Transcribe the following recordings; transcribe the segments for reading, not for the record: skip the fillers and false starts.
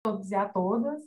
todos e a todas.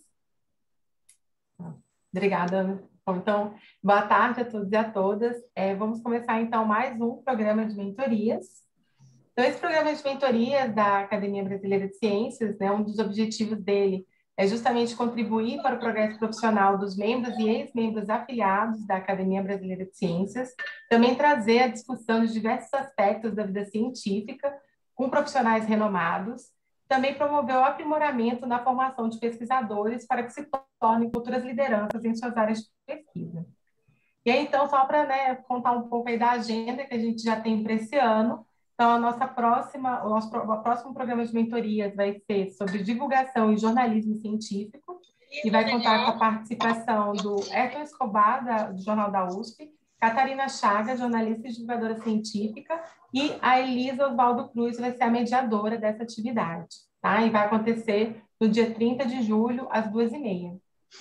Obrigada, Ana. Bom, então, boa tarde a todos e a todas. Vamos começar, então, mais um programa de mentorias. Então, esse programa de mentorias da Academia Brasileira de Ciências, né, um dos objetivos dele é justamente contribuir para o progresso profissional dos membros e ex-membros afiliados da Academia Brasileira de Ciências, também trazer a discussão de diversos aspectos da vida científica com profissionais renomados, também promover o aprimoramento na formação de pesquisadores para que se tornem futuras lideranças em suas áreas de pesquisa. E aí, então, só para, né, contar um pouco aí da agenda que a gente já tem para esse ano. Então, o nosso próximo programa de mentorias vai ser sobre divulgação e jornalismo científico, e vai contar com a participação do Ayrton Escobar, do Jornal da USP, Catarina Chaga, jornalista e divulgadora científica, e a Elisa Osvaldo Cruz vai ser a mediadora dessa atividade, tá? E vai acontecer no dia 30 de julho, às 2h30.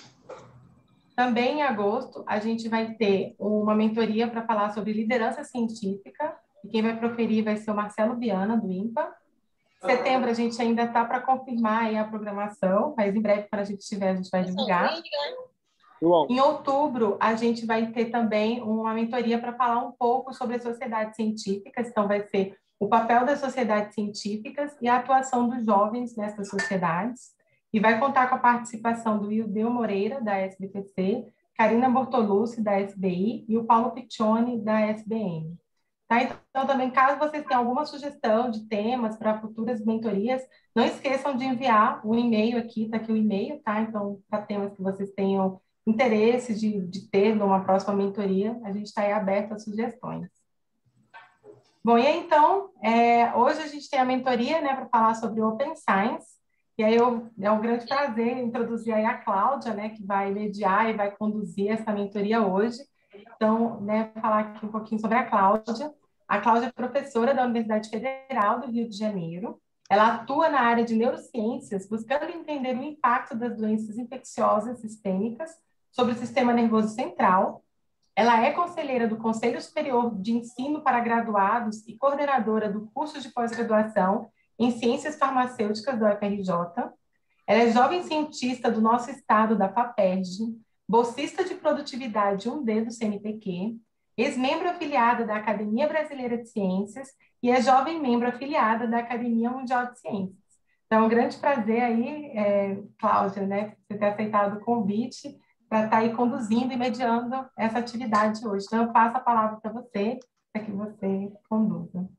Também em agosto, a gente vai ter uma mentoria para falar sobre liderança científica, e quem vai proferir vai ser o Marcelo Viana, do INPA. Em setembro, a gente ainda está para confirmar aí a programação, mas em breve, quando a gente tiver, a gente vai divulgar. Em outubro, a gente vai ter também uma mentoria para falar um pouco sobre as sociedades científicas, então vai ser o papel das sociedades científicas e a atuação dos jovens nessas sociedades, e vai contar com a participação do Ildeu Moreira, da SBPC, Karina Bortolucci, da SBI, e o Paulo Piccioni, da SBN. Tá? Então, também, caso vocês tenham alguma sugestão de temas para futuras mentorias, não esqueçam de enviar um e-mail aqui, está aqui o e-mail, tá? Então, para temas que vocês tenham interesse de ter numa próxima mentoria, a gente está aí aberto a sugestões. Bom, e aí, então, hoje a gente tem a mentoria, né, para falar sobre Open Science, e aí é um grande prazer introduzir aí a Cláudia, né, que vai mediar e vai conduzir essa mentoria hoje. Então, né, falar aqui um pouquinho sobre a Cláudia. A Cláudia é professora da Universidade Federal do Rio de Janeiro. Ela atua na área de neurociências, buscando entender o impacto das doenças infecciosas sistêmicas sobre o sistema nervoso central. Ela é conselheira do Conselho Superior de Ensino para Graduados e coordenadora do curso de pós-graduação em Ciências Farmacêuticas do UFRJ. Ela é jovem cientista do nosso estado, da FAPERJ, bolsista de produtividade 1D do CNPq, ex-membro afiliada da Academia Brasileira de Ciências e é jovem membro afiliada da Academia Mundial de Ciências. Então, é um grande prazer aí, Cláudia, né, você ter aceitado o convite para estar aí conduzindo e mediando essa atividade hoje. Então, eu passo a palavra para você, para que você conduza.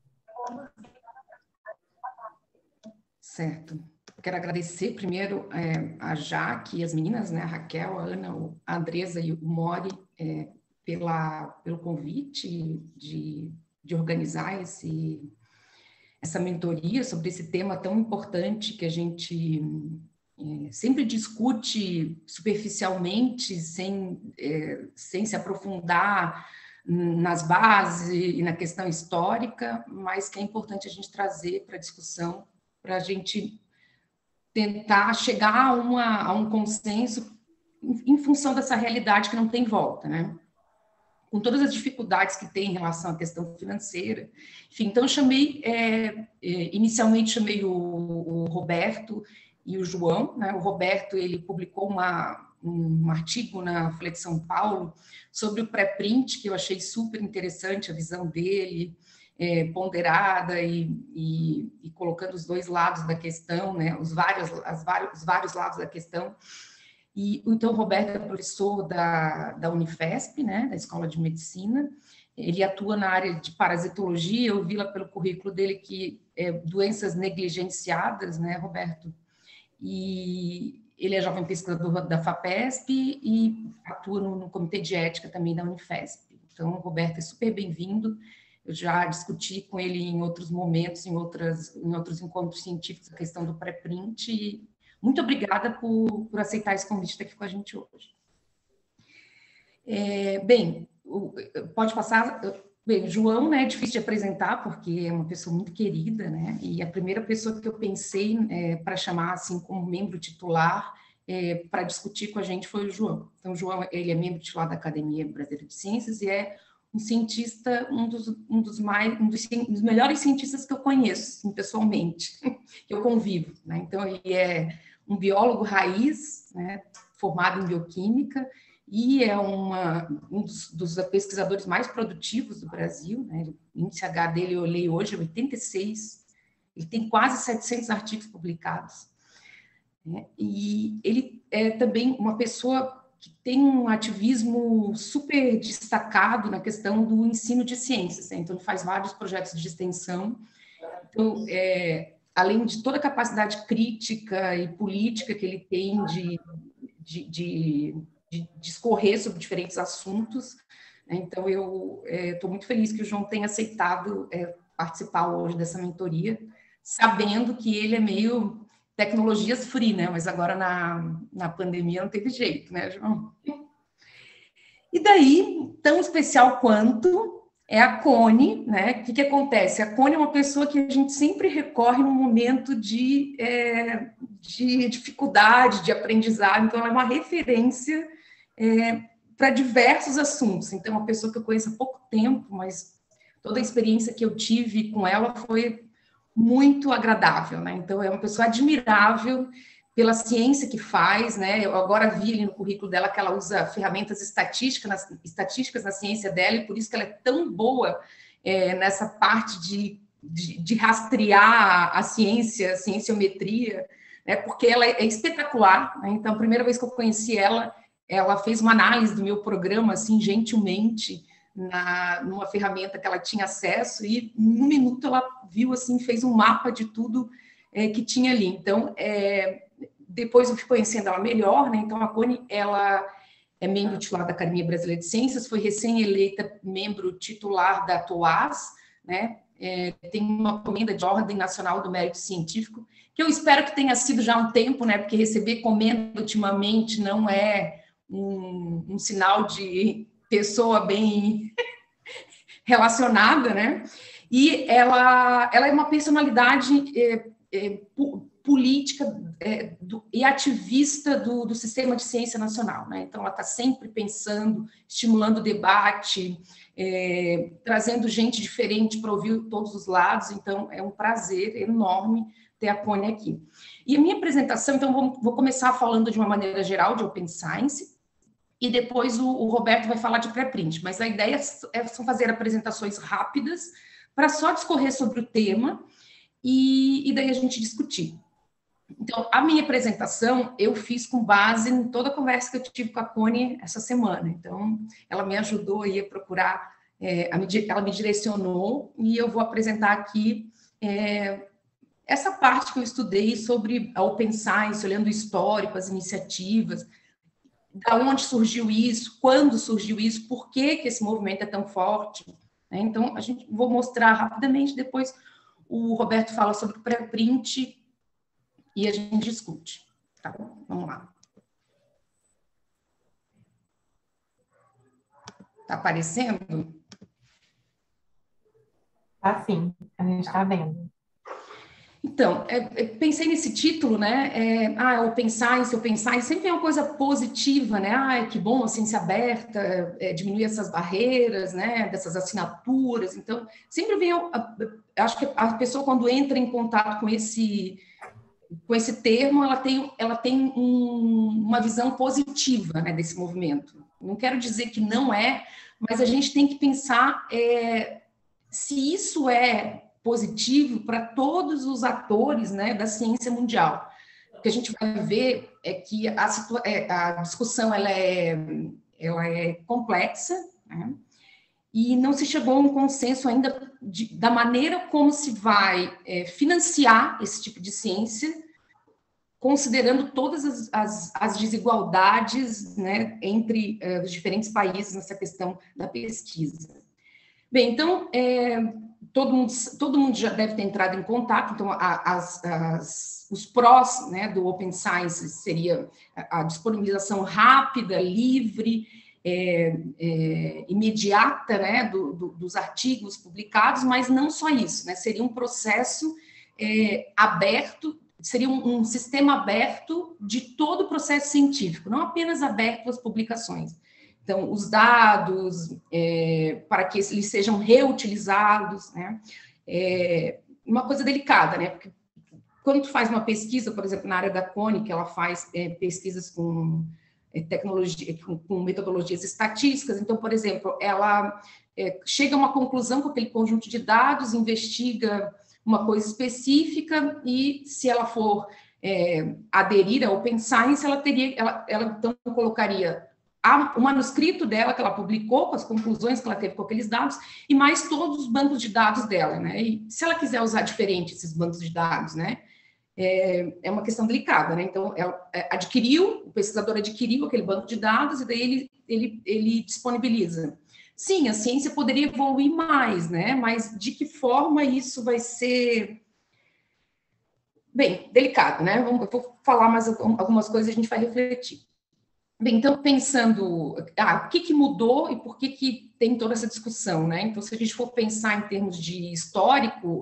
Certo. Quero agradecer primeiro a Jaque e as meninas, né, a Raquel, a Ana, a Andresa e o Mori, pelo convite de organizar essa mentoria sobre esse tema tão importante que a gente sempre discute superficialmente, sem se aprofundar nas bases e na questão histórica, mas que é importante a gente trazer para a discussão, para a gente tentar chegar a um consenso em função dessa realidade que não tem volta, né? Com todas as dificuldades que tem em relação à questão financeira. Enfim, então eu chamei, inicialmente chamei o Roberto e o João, né? O Roberto, ele publicou um artigo na Folha de São Paulo sobre o pré-print, que eu achei super interessante, a visão dele, ponderada e colocando os dois lados da questão, né? os vários lados da questão. E então o Roberto é professor da Unifesp, né? Da Escola de Medicina. Ele atua na área de parasitologia. Eu vi lá pelo currículo dele que doenças negligenciadas, né, Roberto? E ele é jovem pesquisador da FAPESP e atua no Comitê de Ética também da Unifesp. Então, o Roberto é super bem-vindo. Eu já discuti com ele em outros momentos, em outros encontros científicos, a questão do pré-print. E muito obrigada por aceitar esse convite de estar aqui com a gente hoje. Bem, pode passar. Bem, o João, né, é difícil de apresentar, porque é uma pessoa muito querida, né? E a primeira pessoa que eu pensei para chamar assim como membro titular para discutir com a gente foi o João. Então, o João, ele é membro titular da Academia Brasileira de Ciências e é um cientista, um dos melhores cientistas que eu conheço, assim, pessoalmente, que eu convivo, né? Então, ele é um biólogo raiz, né, formado em bioquímica, e é um dos pesquisadores mais produtivos do Brasil, né? O índice H dele, eu olhei hoje, é 86, ele tem quase 700 artigos publicados, né? E ele é também uma pessoa que tem um ativismo super destacado na questão do ensino de ciências, né? Então, ele faz vários projetos de extensão. Então, além de toda a capacidade crítica e política que ele tem de discorrer sobre diferentes assuntos, né? Então, eu estou muito feliz que o João tenha aceitado participar hoje dessa mentoria, sabendo que ele é meio tecnologias free, né? Mas agora na pandemia não teve jeito, né, João? E daí, tão especial quanto é a Cone, né? O que acontece? A Cone é uma pessoa que a gente sempre recorre num momento de dificuldade, de aprendizado, então ela é uma referência para diversos assuntos. Então, é uma pessoa que eu conheço há pouco tempo, mas toda a experiência que eu tive com ela foi muito agradável, né? Então, é uma pessoa admirável pela ciência que faz, né? Eu agora vi ali no currículo dela que ela usa ferramentas estatísticas na ciência dela, e por isso que ela é tão boa nessa parte de rastrear a cienciometria, né? Porque ela é espetacular, né? Então, a primeira vez que eu conheci ela, ela fez uma análise do meu programa, assim, gentilmente, numa ferramenta que ela tinha acesso, e num minuto ela viu, assim, fez um mapa de tudo que tinha ali. Então, depois eu fui conhecendo ela melhor, né? Então, a Cone, ela é membro titular da Academia Brasileira de Ciências, foi recém-eleita membro titular da TOAS, né? Tem uma comenda de Ordem Nacional do Mérito Científico, que eu espero que tenha sido já há um tempo, né? Porque receber comenda ultimamente não é um sinal de pessoa bem relacionada, né? E ela é uma personalidade política e ativista do sistema de ciência nacional, né? Então, ela está sempre pensando, estimulando o debate, trazendo gente diferente para ouvir todos os lados. Então, é um prazer enorme ter a Cone aqui. E a minha apresentação, então, vou começar falando de uma maneira geral de Open Science, e depois o Roberto vai falar de pré-print, mas a ideia são fazer apresentações rápidas para só discorrer sobre o tema e daí a gente discutir. Então, a minha apresentação eu fiz com base em toda a conversa que eu tive com a Cone essa semana. Então, ela me ajudou aí a procurar, ela me direcionou, e eu vou apresentar aqui essa parte que eu estudei sobre a Open Science, olhando o histórico, as iniciativas, da onde surgiu isso, quando surgiu isso, por que esse movimento é tão forte, né? Então, vou mostrar rapidamente, depois o Roberto fala sobre o pré-print e a gente discute. Tá bom? Vamos lá. Tá aparecendo? Tá sim, a gente está vendo. Então, pensei nesse título, né? Open Science sempre é uma coisa positiva, né? Que bom, a ciência aberta, diminuir essas barreiras, né? Dessas assinaturas. Então, sempre vem, acho que a pessoa, quando entra em contato com esse termo, ela tem uma visão positiva, né, desse movimento. Não quero dizer que não é, mas a gente tem que pensar se isso é positivo para todos os atores, né, da ciência mundial. O que a gente vai ver é que a discussão ela é complexa, né, e não se chegou a um consenso ainda da maneira como se vai financiar esse tipo de ciência, considerando todas as desigualdades, né, entre os diferentes países nessa questão da pesquisa. Bem, então, todo mundo já deve ter entrado em contato. Então, os prós, né, do Open Science seria a disponibilização rápida, livre, imediata, né, dos artigos publicados, mas não só isso, né, seria um processo aberto, seria um sistema aberto de todo o processo científico, não apenas aberto às publicações. Então, os dados, para que eles sejam reutilizados, né? Uma coisa delicada, né? Porque quando tu faz uma pesquisa, por exemplo, na área da Cone, que ela faz pesquisas com tecnologia, com metodologias estatísticas, então, por exemplo, ela chega a uma conclusão com aquele conjunto de dados, investiga uma coisa específica e, se ela for aderir ao Open Science, ela então colocaria o manuscrito dela, que ela publicou, com as conclusões que ela teve com aqueles dados, e mais todos os bancos de dados dela, né? E se ela quiser usar diferente esses bancos de dados, né? É uma questão delicada, né? Então, o pesquisador adquiriu aquele banco de dados e daí ele disponibiliza. Sim, a ciência poderia evoluir mais, né? Mas de que forma isso vai ser... Bem, delicado, né? Eu vou falar mais algumas coisas e a gente vai refletir. Bem, então, pensando, o que mudou e por que tem toda essa discussão, né? Então, se a gente for pensar em termos de histórico,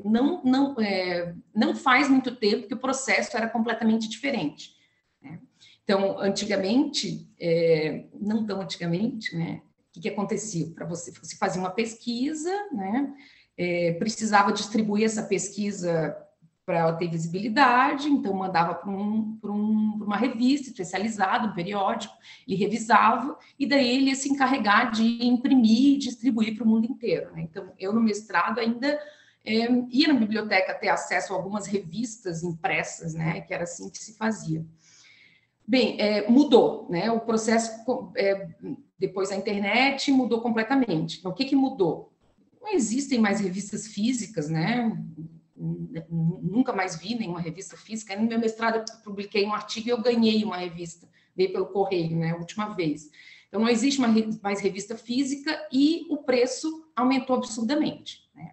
não faz muito tempo que o processo era completamente diferente, né? Então, antigamente, não tão antigamente, né? O que acontecia? Para você fazia uma pesquisa, né? Precisava distribuir essa pesquisa para ela ter visibilidade, então mandava para uma revista especializada, um periódico, ele revisava, e daí ele ia se encarregar de imprimir e distribuir para o mundo inteiro, né? Então, eu no mestrado ainda ia na biblioteca ter acesso a algumas revistas impressas, né? Que era assim que se fazia. Bem, mudou, né? O processo, depois da internet, mudou completamente. Então, o que mudou? Não existem mais revistas físicas, né? Nunca mais vi nenhuma revista física. No meu mestrado, eu publiquei um artigo e eu ganhei uma revista, veio pelo correio, né, a última vez. Então, não existe mais revista física e o preço aumentou absurdamente, né?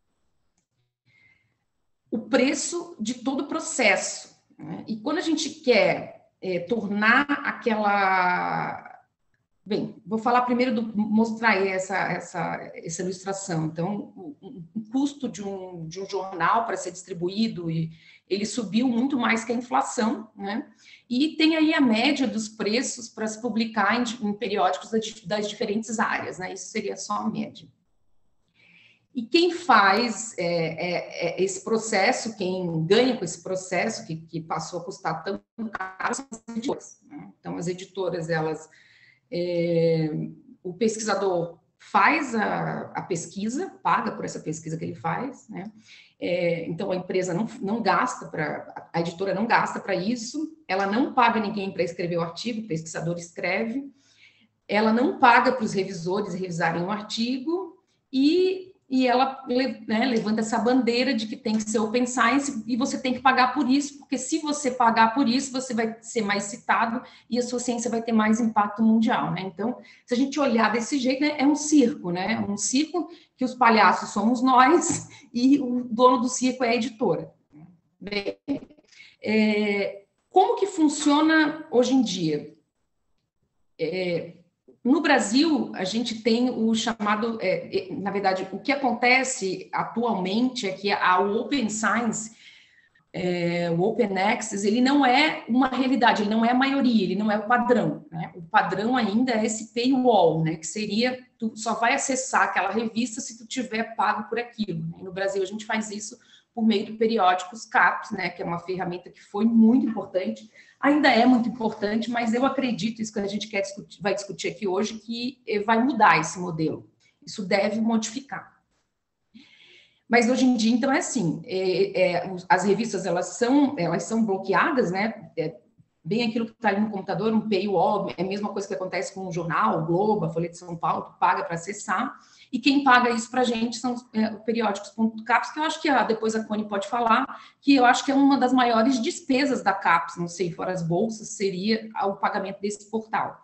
O preço de todo o processo, né? E quando a gente quer tornar aquela... Bem, vou falar primeiro mostrar essa ilustração. Então, o custo de um jornal para ser distribuído, ele subiu muito mais que a inflação, né? E tem aí a média dos preços para se publicar em periódicos das diferentes áreas, né? Isso seria só a média. E quem faz esse processo, quem ganha com esse processo, que passou a custar tão caro, são as editoras, né? Então, as editoras, elas... o pesquisador faz a pesquisa, paga por essa pesquisa que ele faz, né? Então, a empresa não gasta a editora não gasta para isso, ela não paga ninguém para escrever o artigo, o pesquisador escreve, ela não paga para os revisores revisarem o artigo e ela, né, levanta essa bandeira de que tem que ser open science e você tem que pagar por isso, porque se você pagar por isso, você vai ser mais citado e a sua ciência vai ter mais impacto mundial, né? Então, se a gente olhar desse jeito, né, é um circo, né? Um circo que os palhaços somos nós e o dono do circo é a editora. Bem, como que funciona hoje em dia? No Brasil, a gente tem o chamado, na verdade, o que acontece atualmente é que o Open Science, o Open Access, ele não é uma realidade, ele não é a maioria, ele não é o padrão, né? O padrão ainda é esse paywall, né? Que seria, tu só vai acessar aquela revista se tu tiver pago por aquilo, né? No Brasil, a gente faz isso por meio do periódico CAPES, né? Que é uma ferramenta que foi muito importante, ainda é muito importante, mas eu acredito, isso que a gente vai discutir aqui hoje, que vai mudar esse modelo. Isso deve modificar. Mas hoje em dia, então, é assim, as revistas, elas são bloqueadas, né? Bem aquilo que está ali no computador, um paywall, é a mesma coisa que acontece com o jornal, o Globo, a Folha de São Paulo, tu paga para acessar, e quem paga isso para a gente são os periódicos.caps, que eu acho que depois a Cone pode falar, que eu acho que é uma das maiores despesas da CAPES, não sei, fora as bolsas, seria o pagamento desse portal.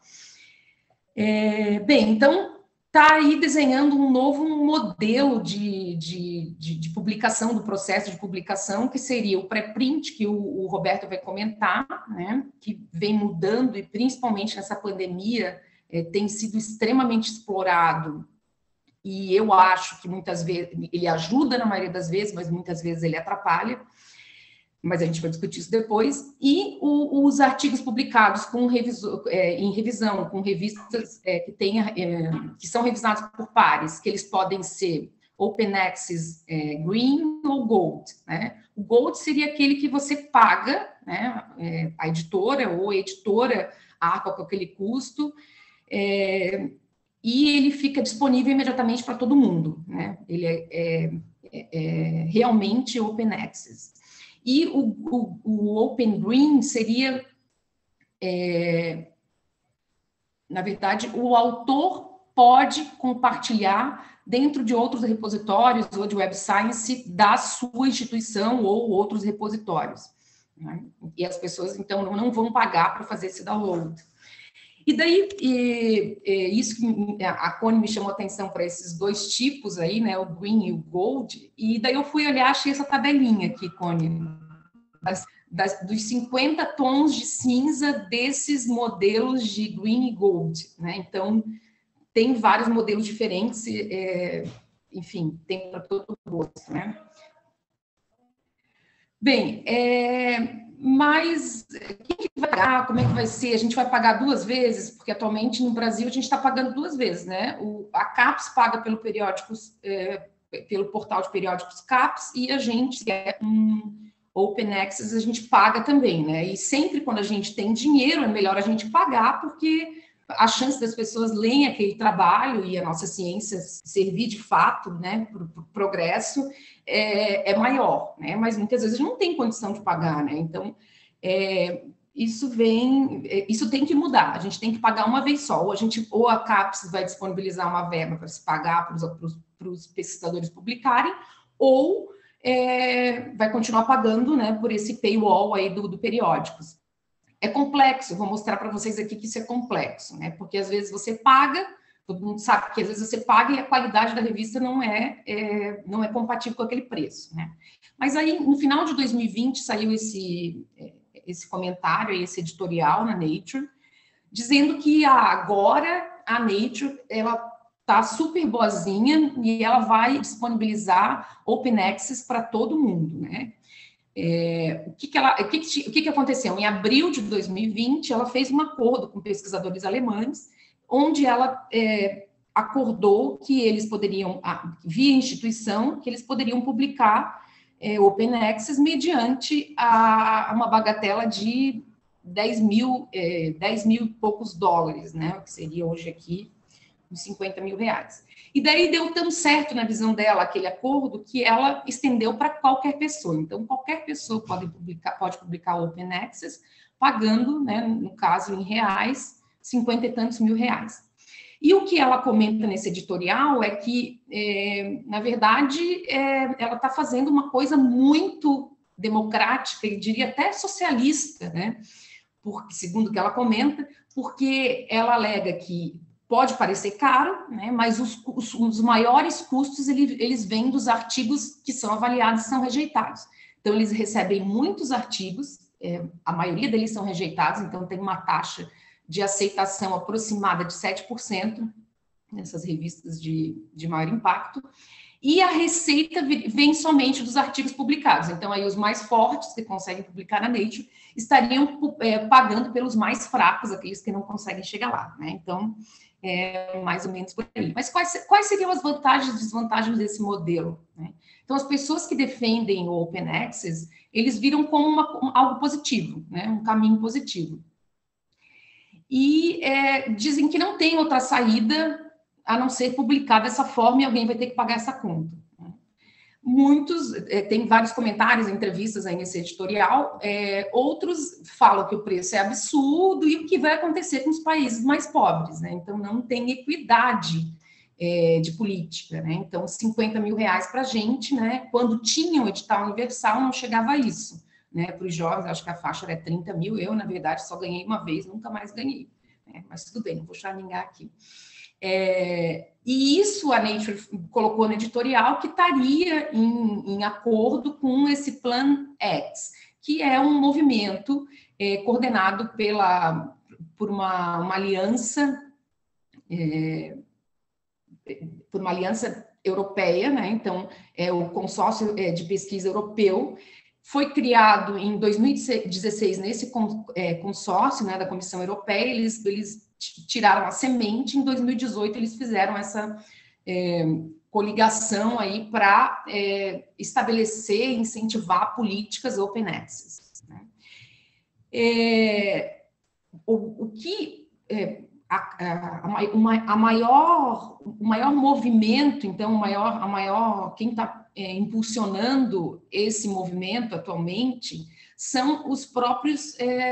Bem, então, está aí desenhando um novo modelo de publicação, do processo de publicação, que seria o pré-print, que o Roberto vai comentar, né, que vem mudando, e principalmente nessa pandemia, tem sido extremamente explorado, e eu acho que muitas vezes ele ajuda na maioria das vezes, mas muitas vezes ele atrapalha, mas a gente vai discutir isso depois, e os artigos publicados em revisão, com revistas que são revisados por pares, que eles podem ser Open Access Green ou Gold, né? O Gold seria aquele que você paga, né? A editora ou a editora arca com aquele custo, e ele fica disponível imediatamente para todo mundo, né? Ele é realmente Open Access. E o Open Green seria, na verdade, o autor pode compartilhar dentro de outros repositórios ou de Web Science da sua instituição ou outros repositórios, né? E as pessoas, então, não vão pagar para fazer esse download. E daí, isso que a Connie me chamou a atenção para esses dois tipos aí, né, o Green e o Gold, e daí eu fui olhar, achei essa tabelinha aqui, Connie, dos 50 tons de cinza desses modelos de Green e Gold, né? Então, tem vários modelos diferentes, enfim, tem para todo gosto, né? Bem, mas quem que vai pagar? Como é que vai ser? A gente vai pagar 2 vezes? Porque atualmente no Brasil a gente está pagando 2 vezes, né? A CAPES paga pelo portal de periódicos CAPES, e a gente, que é Open Access, a gente paga também, né? E sempre quando a gente tem dinheiro, é melhor a gente pagar, porque a chance das pessoas lerem aquele trabalho e a nossa ciência servir de fato, né, para o progresso é maior, né? Mas muitas vezes não tem condição de pagar, né? Então, isso tem que mudar. A gente tem que pagar uma vez só. Ou a CAPES vai disponibilizar uma verba para se pagar para os pesquisadores publicarem, ou vai continuar pagando, né, por esse paywall aí do periódicos. É complexo, vou mostrar para vocês aqui que isso é complexo, né? Porque às vezes você paga, todo mundo sabe que às vezes você paga e a qualidade da revista não é compatível com aquele preço, né? Mas aí, no final de 2020, saiu esse comentário, esse editorial na Nature, dizendo que agora a Nature, ela está super boazinha e ela vai disponibilizar Open Access para todo mundo, né? O que aconteceu? Em abril de 2020, ela fez um acordo com pesquisadores alemães, onde ela acordou que eles poderiam, via instituição, que eles poderiam publicar Open Access mediante uma bagatela de 10 mil e poucos dólares, né? O que seria hoje aqui uns 50 mil reais. E daí deu tão certo na visão dela aquele acordo que ela estendeu para qualquer pessoa. Então, qualquer pessoa pode publicar Open Access, pagando, né, no caso, em reais, 50 e tantos mil reais. E o que ela comenta nesse editorial é que, na verdade, ela está fazendo uma coisa muito democrática, e diria até socialista, né? Porque, segundo o que ela comenta, porque ela alega que pode parecer caro, né, mas os maiores custos eles vêm dos artigos que são avaliados e são rejeitados. Então, eles recebem muitos artigos, a maioria deles são rejeitados, então tem uma taxa de aceitação aproximada de 7% nessas revistas de maior impacto, e a receita vem somente dos artigos publicados. Então, aí os mais fortes que conseguem publicar na Nature estariam pagando pelos mais fracos, aqueles que não conseguem chegar lá, né? Então, mais ou menos por aí. Mas quais seriam as vantagens e desvantagens desse modelo, né? Então, as pessoas que defendem o Open Access, eles viram como algo positivo, né? Um caminho positivo. E dizem que não tem outra saída a não ser publicar dessa forma e alguém vai ter que pagar essa conta, né? Muitos, tem vários comentários, entrevistas aí nesse editorial, outros falam que o preço é absurdo e o que vai acontecer com os países mais pobres, né? Então, não tem equidade de política, né? Então, 50 mil reais para a gente, né? Quando tinha o edital universal, não chegava a isso, né? Para os jovens, acho que a faixa era 30 mil, eu, na verdade, só ganhei uma vez, nunca mais ganhei, né? Mas tudo bem, não vou choramingar aqui. E isso a Nature colocou no editorial que estaria em acordo com esse Plan X, que é um movimento coordenado por uma aliança europeia, né? Então, o consórcio de pesquisa europeu foi criado em 2016 nesse consórcio, né, da Comissão Europeia. Eles tiraram a semente, em 2018 eles fizeram coligação aí para estabelecer e incentivar políticas open access, né? O maior movimento, então, quem está impulsionando esse movimento atualmente são os próprios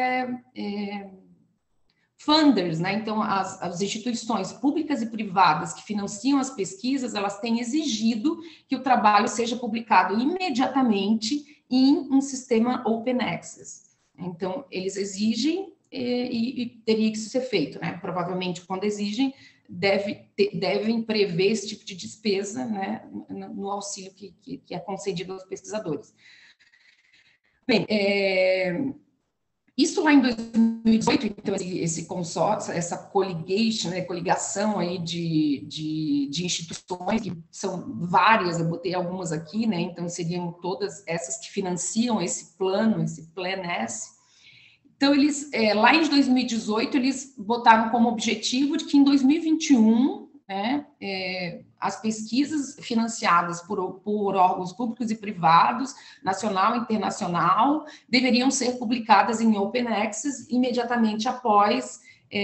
funders, né? Então, as instituições públicas e privadas que financiam as pesquisas, elas têm exigido que o trabalho seja publicado imediatamente em um sistema open access. Então, eles exigem e teria que ser feito, né? Provavelmente, quando exigem, devem prever esse tipo de despesa, né, no auxílio que é concedido aos pesquisadores. Bem, isso lá em 2018, então, esse consórcio, essa coligation, né, coligação aí de instituições, que são várias, eu botei algumas aqui, né, então seriam todas essas que financiam esse plano, esse Plan S. Então, eles, lá em 2018, eles botaram como objetivo de que em 2021, né, as pesquisas financiadas por órgãos públicos e privados, nacional e internacional, deveriam ser publicadas em Open Access imediatamente após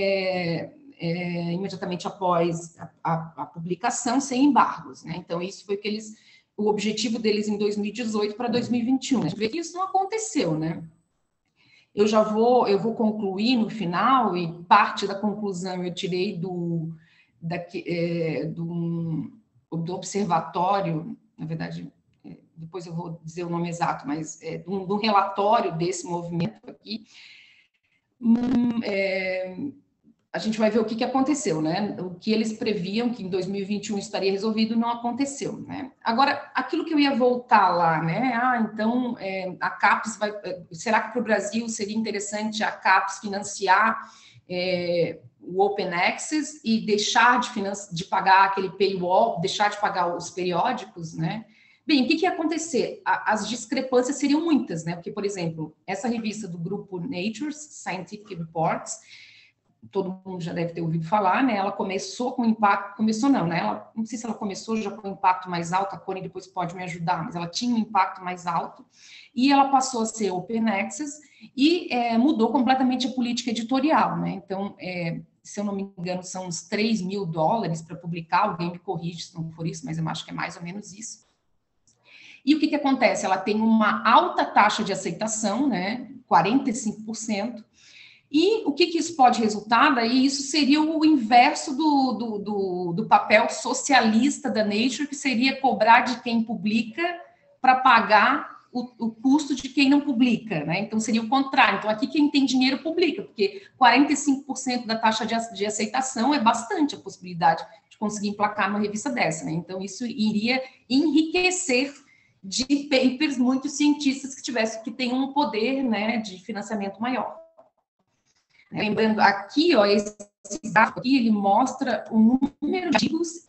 a publicação, sem embargos, né? Então, isso foi o objetivo deles em 2018 para 2021. A gente vê que isso não aconteceu, né? Eu vou concluir no final, e parte da conclusão eu tirei do observatório, na verdade, depois eu vou dizer o nome exato, mas do relatório desse movimento aqui. A gente vai ver o que aconteceu, né? O que eles previam que em 2021 estaria resolvido não aconteceu, né? Agora, aquilo que eu ia voltar lá, né? Então, a CAPES vai... Será que para o Brasil seria interessante a CAPES financiar o Open Access e deixar de pagar aquele paywall, deixar de pagar os periódicos, né? Bem, o que ia acontecer? As discrepâncias seriam muitas, né? Porque, por exemplo, essa revista do grupo Nature's Scientific Reports, todo mundo já deve ter ouvido falar, né? Ela começou com impacto, começou não, né? Não sei se ela começou já com impacto mais alto, a Connie depois pode me ajudar, mas ela tinha um impacto mais alto, e ela passou a ser Open Access e mudou completamente a política editorial, né? Então, se eu não me engano, são uns $3 mil para publicar, alguém me corrige se não for isso, mas eu acho que é mais ou menos isso. E o que acontece? Ela tem uma alta taxa de aceitação, né? 45%, e o que isso pode resultar? Daí isso seria o inverso do papel socialista da Nature, que seria cobrar de quem publica para pagar o custo de quem não publica, né? Então, seria o contrário. Então, aqui quem tem dinheiro publica, porque 45% da taxa de aceitação é bastante a possibilidade de conseguir emplacar numa revista dessa, né? Então, isso iria enriquecer de papers muitos cientistas que tenham um poder, né, de financiamento maior. Lembrando aqui, ó, esse gráfico aqui, ele mostra o número de artigos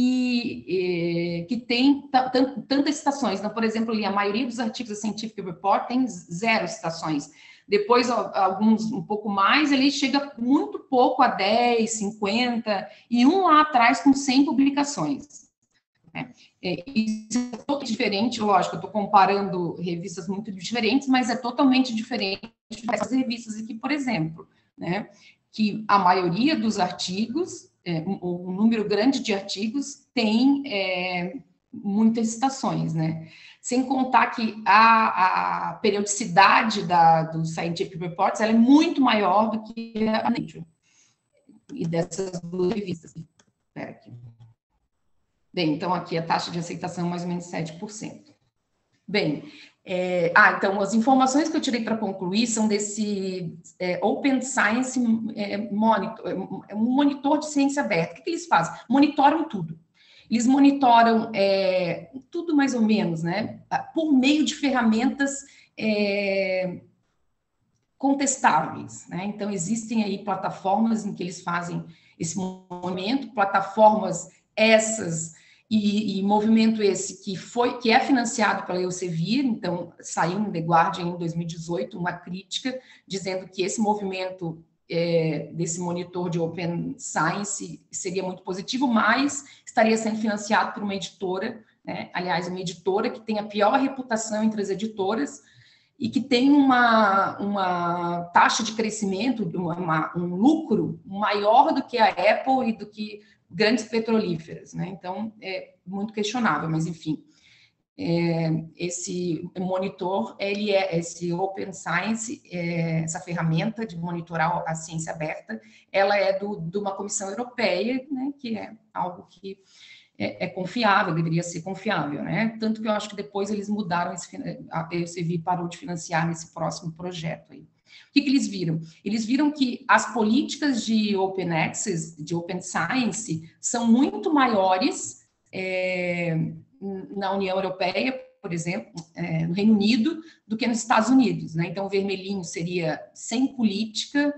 que tem tantas citações. Então, por exemplo, ali, a maioria dos artigos da Scientific Report tem 0 citações. Depois, alguns um pouco mais, ele chega muito pouco a 10, 50, e um lá atrás com 100 publicações. Isso é totalmente diferente, lógico, eu estou comparando revistas muito diferentes, mas é totalmente diferente dessas revistas aqui, por exemplo, né, que a maioria dos artigos, um número grande de artigos, tem muitas citações, né? Sem contar que a periodicidade dos Scientific Reports ela é muito maior do que a Nature, e dessas duas revistas. Espera aqui. Bem, então aqui a taxa de aceitação é mais ou menos 7%. Bem, então as informações que eu tirei para concluir são desse Open Science Monitor, um monitor de ciência aberta. O que eles fazem? Monitoram tudo. Eles monitoram tudo mais ou menos, né? Por meio de ferramentas contestáveis, né? Então existem aí plataformas em que eles fazem esse movimento, plataformas essas e movimento esse que é financiado pela Elsevier. Então saiu no The Guardian em 2018 uma crítica dizendo que esse movimento desse monitor de Open Science seria muito positivo, mas estaria sendo financiado por uma editora, né? Aliás, uma editora que tem a pior reputação entre as editoras e que tem uma taxa de crescimento, um lucro maior do que a Apple e do que grandes petrolíferas, né? Então, é muito questionável, mas, enfim, esse monitor, esse Open Science, essa ferramenta de monitorar a ciência aberta, ela é de uma comissão europeia, né, que é algo que é confiável, deveria ser confiável, né? Tanto que eu acho que depois eles mudaram, a ECV parou de financiar nesse próximo projeto aí. O que eles viram? Eles viram que as políticas de Open Access, de Open Science, são muito maiores na União Europeia, por exemplo, no Reino Unido, do que nos Estados Unidos, né? Então, o vermelhinho seria sem política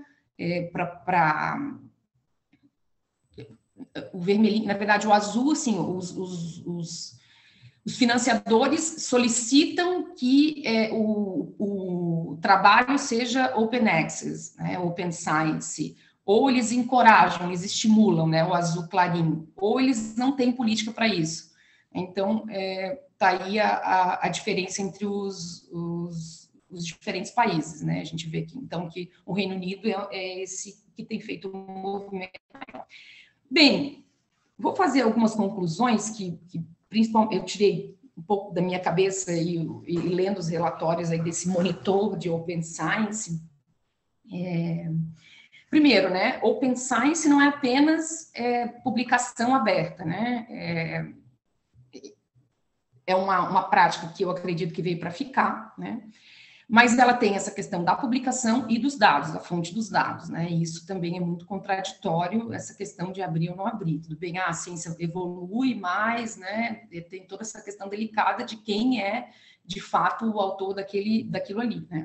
o vermelhinho, na verdade, o azul, assim, os financiadores solicitam que o trabalho seja open access, né, open science, ou eles encorajam, eles estimulam, né, o azul clarinho, ou eles não têm política para isso. Então, está aí a diferença entre os diferentes países, né? A gente vê aqui, então, que o Reino Unido é esse que tem feito um movimento maior. Bem, vou fazer algumas conclusões que principalmente eu tirei um pouco da minha cabeça e lendo os relatórios aí desse monitor de Open Science. Primeiro, né, Open Science não é apenas publicação aberta, né? É uma prática que eu acredito que veio para ficar, né? Mas ela tem essa questão da publicação e dos dados, da fonte dos dados, né? E isso também é muito contraditório, essa questão de abrir ou não abrir. Tudo bem, a ciência evolui mais, né? E tem toda essa questão delicada de quem é, de fato, o autor daquilo ali, né?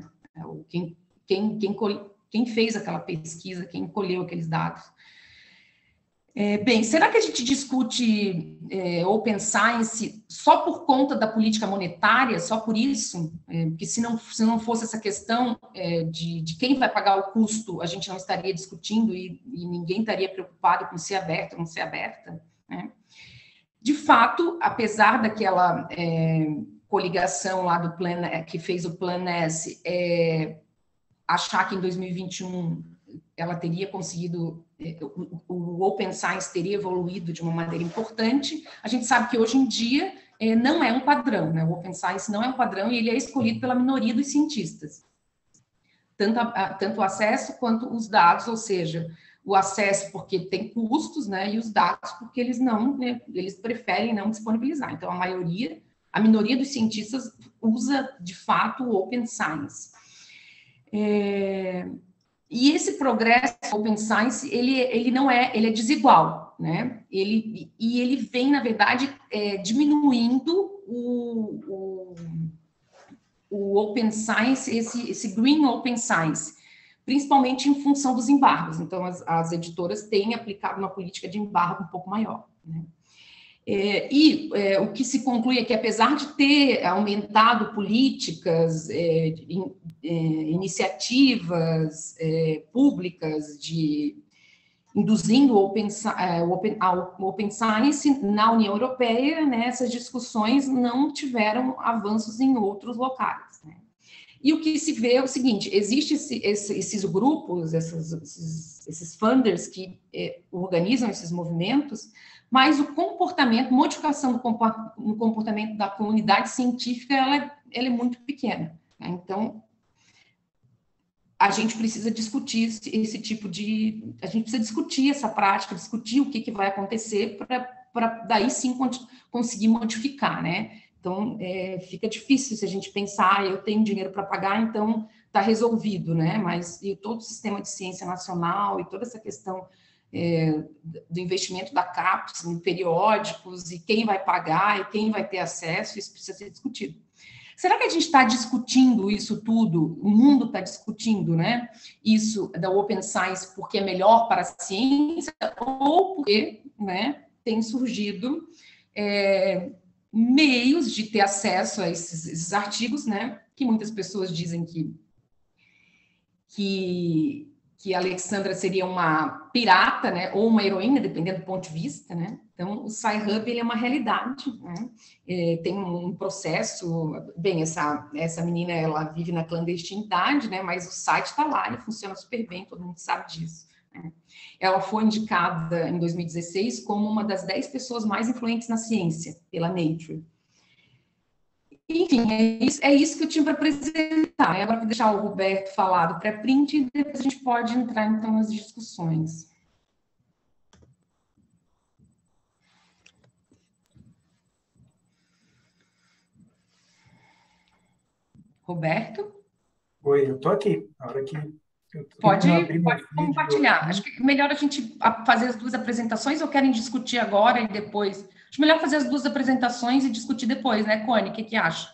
Quem fez aquela pesquisa, quem colheu aqueles dados. Bem, será que a gente discute Open Science só por conta da política monetária, só por isso? Porque se não fosse essa questão de quem vai pagar o custo, a gente não estaria discutindo e ninguém estaria preocupado com ser aberta ou não ser aberta, né? De fato, apesar daquela coligação lá do Plan, que fez o Plan S, achar que em 2021 ela teria conseguido, o Open Science teria evoluído de uma maneira importante, a gente sabe que hoje em dia não é um padrão, né? O Open Science não é um padrão e ele é escolhido pela minoria dos cientistas. Tanto o acesso quanto os dados, ou seja, o acesso porque tem custos, né? E os dados porque eles preferem não disponibilizar. Então, a minoria dos cientistas usa, de fato, o Open Science. E esse progresso Open Science, ele é desigual, né? Ele vem, na verdade, diminuindo o Open Science, esse Green Open Science, principalmente em função dos embargos. Então, as editoras têm aplicado uma política de embargo um pouco maior, né? O que se conclui é que, apesar de ter aumentado políticas, iniciativas públicas induzindo o Open Science na União Europeia, né, essas discussões não tiveram avanços em outros locais, né? E o que se vê é o seguinte: existem esses grupos, esses funders que organizam esses movimentos, mas modificação no comportamento da comunidade científica, ela é muito pequena, né? Então, a gente precisa discutir esse tipo de... A gente precisa discutir essa prática, discutir o que vai acontecer para daí sim conseguir modificar, né? Então, fica difícil se a gente pensar, eu tenho dinheiro para pagar, então está resolvido, né? Mas e todo o sistema de ciência nacional e toda essa questão do investimento da CAPES em periódicos e quem vai pagar e quem vai ter acesso, isso precisa ser discutido. Será que a gente está discutindo isso tudo, o mundo está discutindo, né, isso da Open Science porque é melhor para a ciência ou porque, né, tem surgido meios de ter acesso a esses artigos, né, que muitas pessoas dizem que que a Alexandra seria uma pirata, né, ou uma heroína, dependendo do ponto de vista, né? Então, o Sci-Hub, ele é uma realidade, né? Tem um processo, bem, essa menina, ela vive na clandestinidade, né? Mas o site está lá, ele funciona super bem, todo mundo sabe disso, né? Ela foi indicada em 2016 como uma das 10 pessoas mais influentes na ciência, pela Nature. Enfim, é isso que eu tinha para apresentar. Agora vou deixar o Roberto falar do pré-print e depois a gente pode entrar, então, nas discussões. Roberto? Oi, eu estou aqui. Na hora que Pode abrir meu vídeo compartilhar. aqui. Acho que é melhor a gente fazer as duas apresentações ou querem discutir agora e depois? Acho melhor fazer as duas apresentações e discutir depois, né, Cone? O que acha?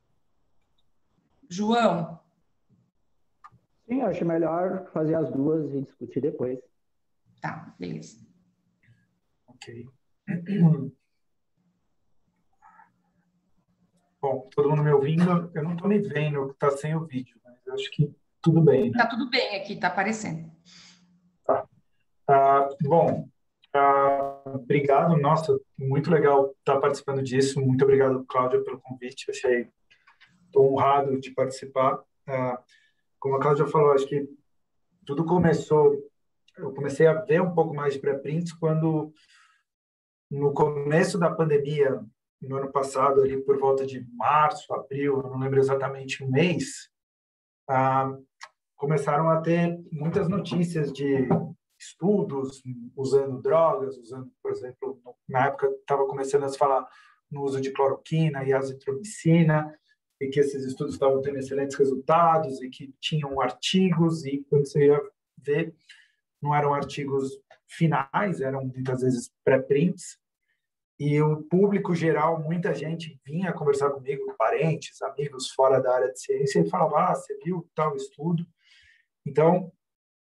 João? Sim, acho melhor fazer as duas e discutir depois. Tá, beleza. Ok. Bom, todo mundo me ouvindo? Eu não estou me vendo, está sem o vídeo, mas eu acho que tudo bem, né? Tá tudo bem aqui, tá aparecendo. Tá. Bom, obrigado. Nossa, muito legal estar participando disso. Muito obrigado, Cláudia, pelo convite. Estou honrado de participar. Como a Cláudia falou, acho que tudo começou. Eu comecei a ver um pouco mais de pré-prints quando, no começo da pandemia, no ano passado, ali por volta de março, abril, eu não lembro exatamente o mês, começaram a ter muitas notícias de estudos usando drogas, por exemplo, na época estava começando a se falar no uso de cloroquina e azitromicina, e que esses estudos estavam tendo excelentes resultados e que tinham artigos, e quando você ia ver, não eram artigos finais, eram muitas vezes pré-prints, e o público geral, muita gente vinha conversar comigo, parentes, amigos fora da área de ciência, e falava, você viu tal estudo? Então,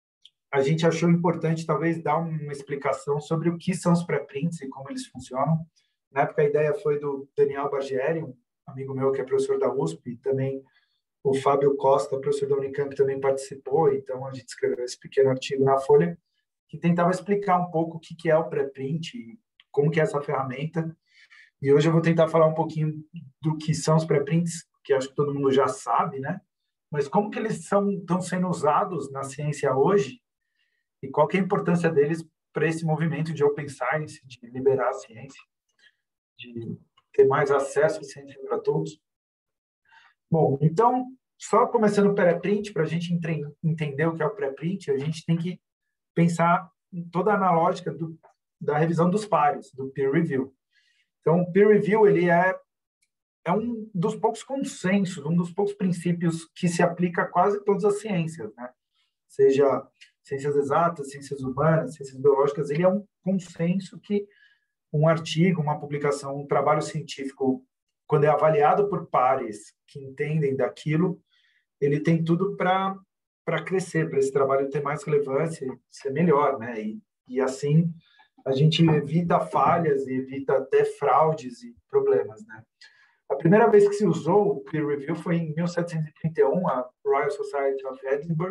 a gente achou importante, talvez, dar uma explicação sobre o que são os pré-prints e como eles funcionam. Na época, a ideia foi do Daniel Bargieri, um amigo meu que é professor da USP, e também o Fábio Costa, professor da Unicamp, também participou, então a gente escreveu esse pequeno artigo na Folha, que tentava explicar um pouco o que é o pré-print e como que é essa ferramenta. E hoje eu vou tentar falar um pouquinho do que são os pré-prints, que acho que todo mundo já sabe, né? Mas como que eles estão sendo usados na ciência hoje e qual que é a importância deles para esse movimento de open science, de liberar a ciência, de ter mais acesso à ciência para todos. Bom, então, só começando o pré-print, para a gente entender o que é o pré-print, a gente tem que pensar em toda a analógica da revisão dos pares, do peer review. Então, o peer review ele é um dos poucos consensos, um dos poucos princípios que se aplica a quase todas as ciências, né? Seja ciências exatas, ciências humanas, ciências biológicas, ele é um consenso que um artigo, uma publicação, um trabalho científico, quando é avaliado por pares que entendem daquilo, ele tem tudo para crescer, para esse trabalho ter mais relevância e ser melhor, né? E assim a gente evita falhas e evita até fraudes e problemas, né? A primeira vez que se usou o peer review foi em 1731, a Royal Society of Edinburgh.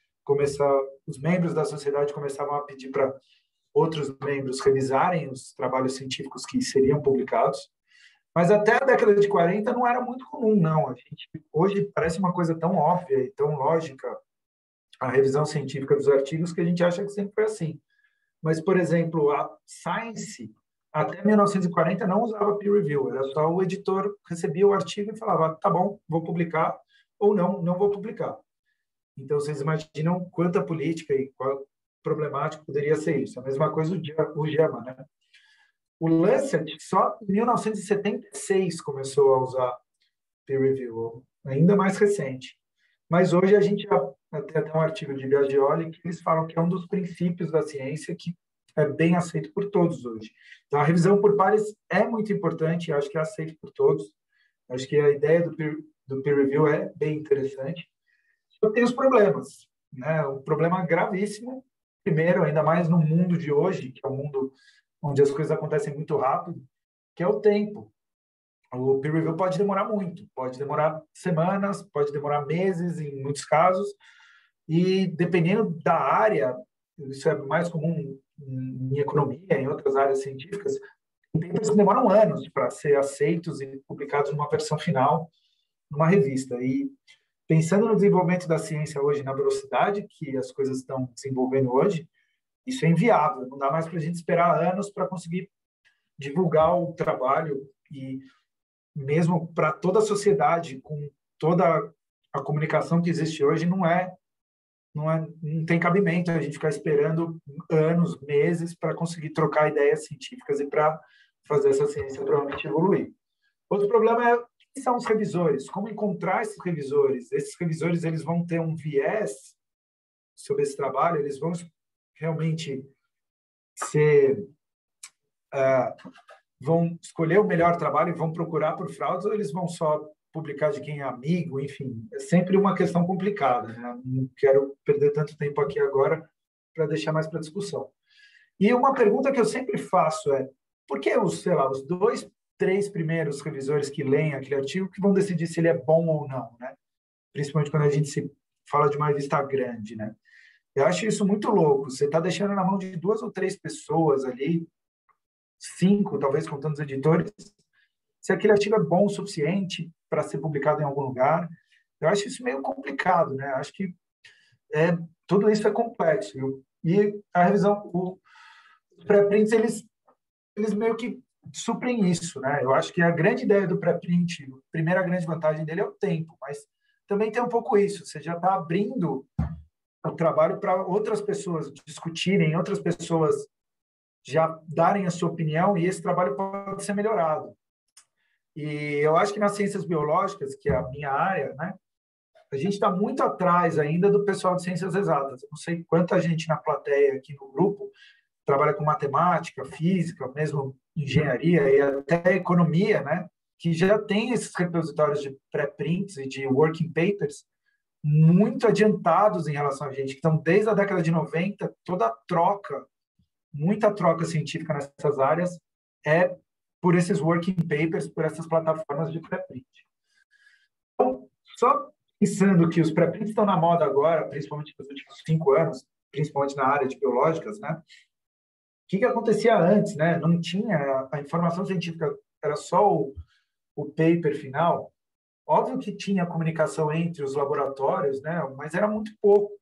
Os membros da sociedade começavam a pedir para outros membros revisarem os trabalhos científicos que seriam publicados. Mas até a década de 40 não era muito comum, não. Hoje parece uma coisa tão óbvia e tão lógica a revisão científica dos artigos que a gente acha que sempre foi assim. Mas, por exemplo, a Science, até 1940, não usava peer review. Era só o editor recebia o artigo e falava, tá bom, vou publicar, ou não vou publicar. Então, vocês imaginam quanta política e qual problemático poderia ser isso. A mesma coisa o JAMA, né? O Lancet, só em 1976 começou a usar peer review, ainda mais recente. Mas hoje a gente já tem até um artigo de Biagioli que eles falam que é um dos princípios da ciência que é bem aceito por todos hoje. Então, a revisão por pares é muito importante, acho que é aceito por todos. Acho que a ideia do peer review é bem interessante. Só tem os problemas, né? Um problema gravíssimo, primeiro, ainda mais no mundo de hoje, que é um mundo onde as coisas acontecem muito rápido, que é o tempo. O peer review pode demorar muito, pode demorar semanas, pode demorar meses, em muitos casos, e dependendo da área, isso é mais comum em economia, em outras áreas científicas, tem papers que demoram anos para ser aceitos e publicados numa versão final, numa revista. E pensando no desenvolvimento da ciência hoje, na velocidade que as coisas estão desenvolvendo hoje, isso é inviável. Não dá mais para a gente esperar anos para conseguir divulgar o trabalho e mesmo para toda a sociedade, com toda a comunicação que existe hoje, não tem cabimento a gente ficar esperando anos, meses para conseguir trocar ideias científicas e para fazer essa ciência provavelmente evoluir. Outro problema é quem são os revisores, como encontrar esses revisores. Esses revisores eles vão ter um viés sobre esse trabalho, eles vão realmente vão escolher o melhor trabalho e vão procurar por fraudes, ou eles vão só publicar de quem é amigo, enfim, é sempre uma questão complicada, né? Não quero perder tanto tempo aqui agora para deixar mais para discussão. E uma pergunta que eu sempre faço é, por que os 2, 3 primeiros revisores que leem aquele artigo que vão decidir se ele é bom ou não, né? Principalmente quando a gente se fala de uma revista grande, né? Eu acho isso muito louco. Você está deixando na mão de 2 ou 3 pessoas ali, 5, talvez contando os editores, se aquele artigo é bom o suficiente para ser publicado em algum lugar. Eu acho isso meio complicado, né? Acho que tudo isso é complexo. E a revisão, os pré-prints, eles meio que suprem isso, né? Eu acho que a grande ideia do pré-print, a primeira grande vantagem dele é o tempo, mas também tem um pouco isso. Você já está abrindo o trabalho para outras pessoas discutirem, outras pessoas já darem a sua opinião e esse trabalho pode ser melhorado. E eu acho que nas ciências biológicas, que é a minha área, né, a gente está muito atrás ainda do pessoal de ciências exatas. Eu não sei quanta gente na plateia aqui no grupo trabalha com matemática, física, mesmo engenharia e até economia, né, que já tem esses repositórios de pré-prints e de working papers muito adiantados em relação a gente, que estão desde a década de 90, toda a troca, muita troca científica nessas áreas é por esses working papers, por essas plataformas de pré-print. Então, só pensando que os pré-prints estão na moda agora, principalmente nos últimos 5 anos, principalmente na área de biológicas, né? O que acontecia antes, né? Não tinha a informação científica, era só o paper final. Óbvio que tinha comunicação entre os laboratórios, né? Mas era muito pouco.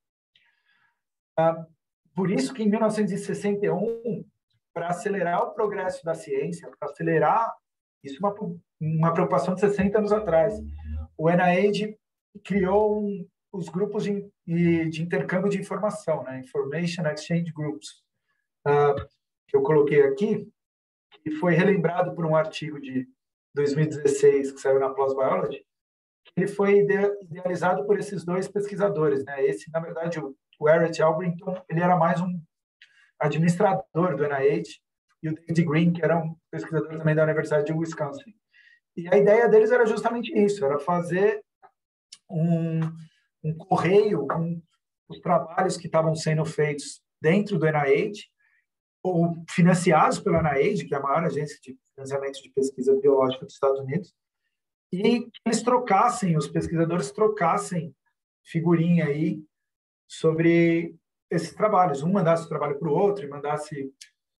Por isso que em 1961, para acelerar o progresso da ciência, para acelerar, isso é uma preocupação de 60 anos atrás, o NIH criou os grupos de intercâmbio de informação, né? Information Exchange Groups, que eu coloquei aqui, e foi relembrado por um artigo de 2016 que saiu na PLOS Biology. Ele foi idealizado por esses 2 pesquisadores, né? Esse, na verdade, o Everett Albritton, ele era mais um administrador do NIH, e o David Green, que era um pesquisador também da Universidade de Wisconsin. E a ideia deles era justamente isso, era fazer um correio com os trabalhos que estavam sendo feitos dentro do NIH, ou financiados pelo NIH, que é a maior agência de financiamento de pesquisa biológica dos Estados Unidos, e que eles os pesquisadores trocassem figurinha aí sobre esses trabalhos. Um mandasse o trabalho para o outro e mandasse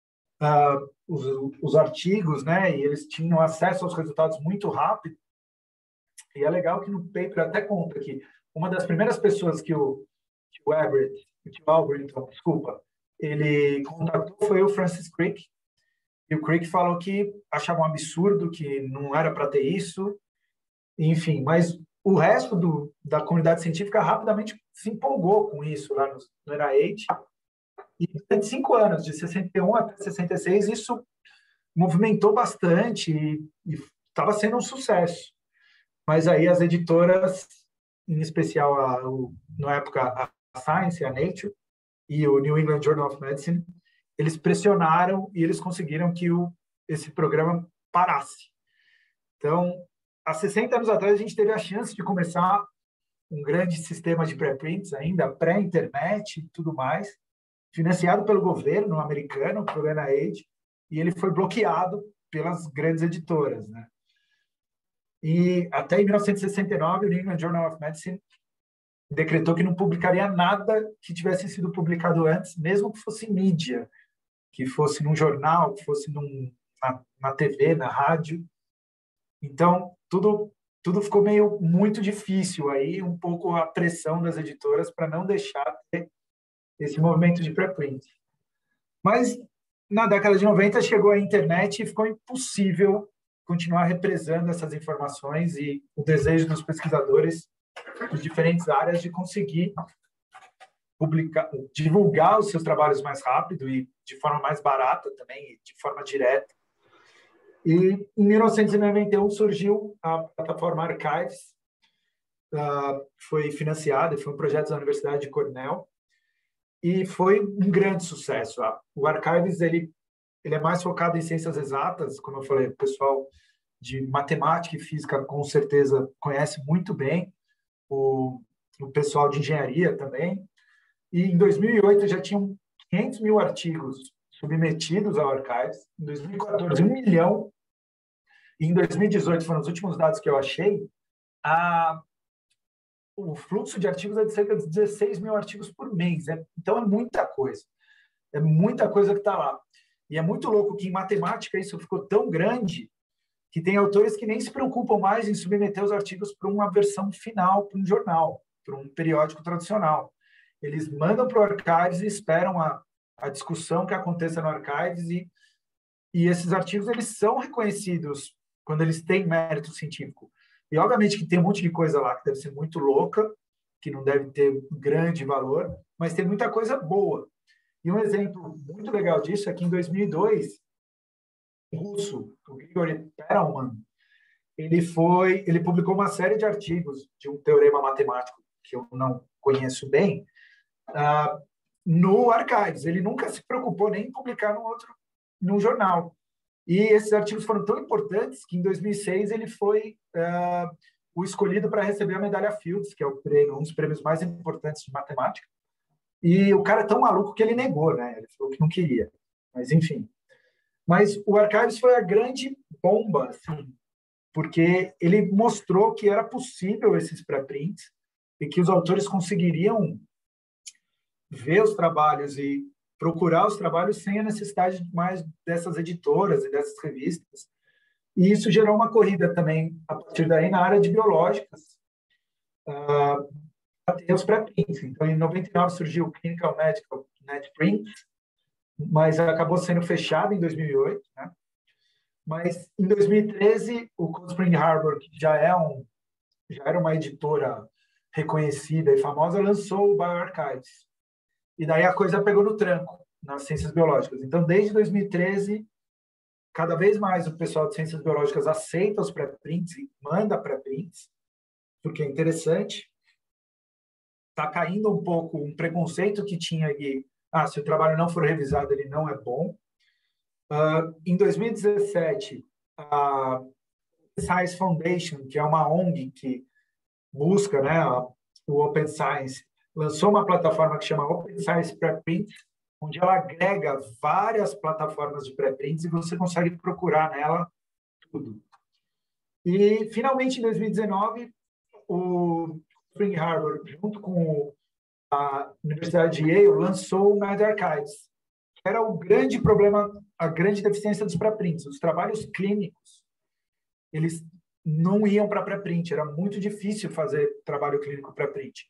os artigos, né? E eles tinham acesso aos resultados muito rápido. E é legal que no paper até conta que uma das primeiras pessoas que o Albritton, desculpa, ele contactou foi o Francis Crick. E o Crick falou que achava um absurdo, que não era para ter isso. Enfim, mas o resto da comunidade científica rapidamente se empolgou com isso lá no NIH. E durante 5 anos, de 61 até 66, isso movimentou bastante e estava sendo um sucesso. Mas aí as editoras, em especial, na época, a Science, a Nature, e o New England Journal of Medicine, eles pressionaram e eles conseguiram que esse programa parasse. Então, há 60 anos atrás, a gente teve a chance de começar um grande sistema de pré-prints, ainda pré-internet e tudo mais, financiado pelo governo americano, pelo NIH, e ele foi bloqueado pelas grandes editoras, né? E até em 1969, o New England Journal of Medicine decretou que não publicaria nada que tivesse sido publicado antes, mesmo que fosse mídia, que fosse num jornal, que fosse na TV, na rádio. Então, tudo ficou muito difícil aí, um pouco a pressão das editoras para não deixar ter esse movimento de pré-print. Mas, na década de 90, chegou a internet e ficou impossível continuar represando essas informações e o desejo dos pesquisadores de diferentes áreas de conseguir divulgar os seus trabalhos mais rápido e de forma mais barata também, de forma direta. E em 1991 surgiu a plataforma Archives, foi financiada, foi um projeto da Universidade de Cornell, e foi um grande sucesso. O Archives ele é mais focado em ciências exatas, como eu falei, o pessoal de matemática e física com certeza conhece muito bem, o pessoal de engenharia também. E em 2008 já tinham 500 mil artigos submetidos ao Archives, em 2014 1 milhão, e em 2018, foram os últimos dados que eu achei, o fluxo de artigos é de cerca de 16 mil artigos por mês. Então, é muita coisa. É muita coisa que está lá. E é muito louco que em matemática isso ficou tão grande que tem autores que nem se preocupam mais em submeter os artigos para uma versão final, para um jornal, para um periódico tradicional. Eles mandam para o Archives e esperam a discussão que aconteça no Archives e esses artigos eles são reconhecidos quando eles têm mérito científico. E, obviamente, que tem um monte de coisa lá que deve ser muito louca, que não deve ter grande valor, mas tem muita coisa boa. E um exemplo muito legal disso é que, em 2002, o russo, o Grigori Perelman, ele publicou uma série de artigos de um teorema matemático que eu não conheço bem, no Archives. Ele nunca se preocupou nem em publicar num jornal. E esses artigos foram tão importantes que, em 2006, ele foi o escolhido para receber a medalha Fields, que é um dos prêmios mais importantes de matemática. E o cara é tão maluco que ele negou, né? Ele falou que não queria. Mas, enfim. Mas o Archives foi a grande bomba, assim, porque ele mostrou que era possível esses pré-prints e que os autores conseguiriam ver os trabalhos e procurar os trabalhos sem a necessidade mais dessas editoras e dessas revistas. E isso gerou uma corrida também, a partir daí, na área de biológicas, para ter os pré-prints. Então, em 99 surgiu o Clinical Medical NetPrint, mas acabou sendo fechado em 2008, né? Mas, em 2013, o Cold Spring Harbor, que já era uma editora reconhecida e famosa, lançou o bioRxives. E daí a coisa pegou no tranco nas ciências biológicas. Então, desde 2013, cada vez mais o pessoal de ciências biológicas aceita os pré-prints e manda pré-prints, porque é interessante. Está caindo um pouco um preconceito que tinha ali, se o trabalho não for revisado, ele não é bom. Em 2017, a Science Foundation, que é uma ONG que busca, né, o Open Science, lançou uma plataforma que chama Open Science Preprint, onde ela agrega várias plataformas de pré-prints e você consegue procurar nela tudo. E, finalmente, em 2019, o Spring Harbor, junto com a Universidade de Yale, lançou o medRxives, que era o grande problema, a grande deficiência dos pré-prints. Os trabalhos clínicos, eles não iam para pré-print, era muito difícil fazer trabalho clínico pré-print.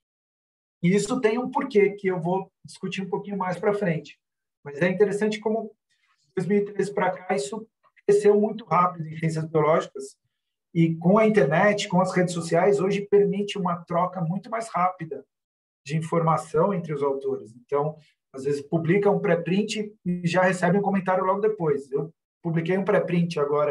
E isso tem um porquê, que eu vou discutir um pouquinho mais para frente. Mas é interessante como, de 2013 para cá, isso cresceu muito rápido em ciências biológicas. E com a internet, com as redes sociais, hoje permite uma troca muito mais rápida de informação entre os autores. Então, às vezes, publica um pré-print e já recebe um comentário logo depois. Eu publiquei um pré-print agora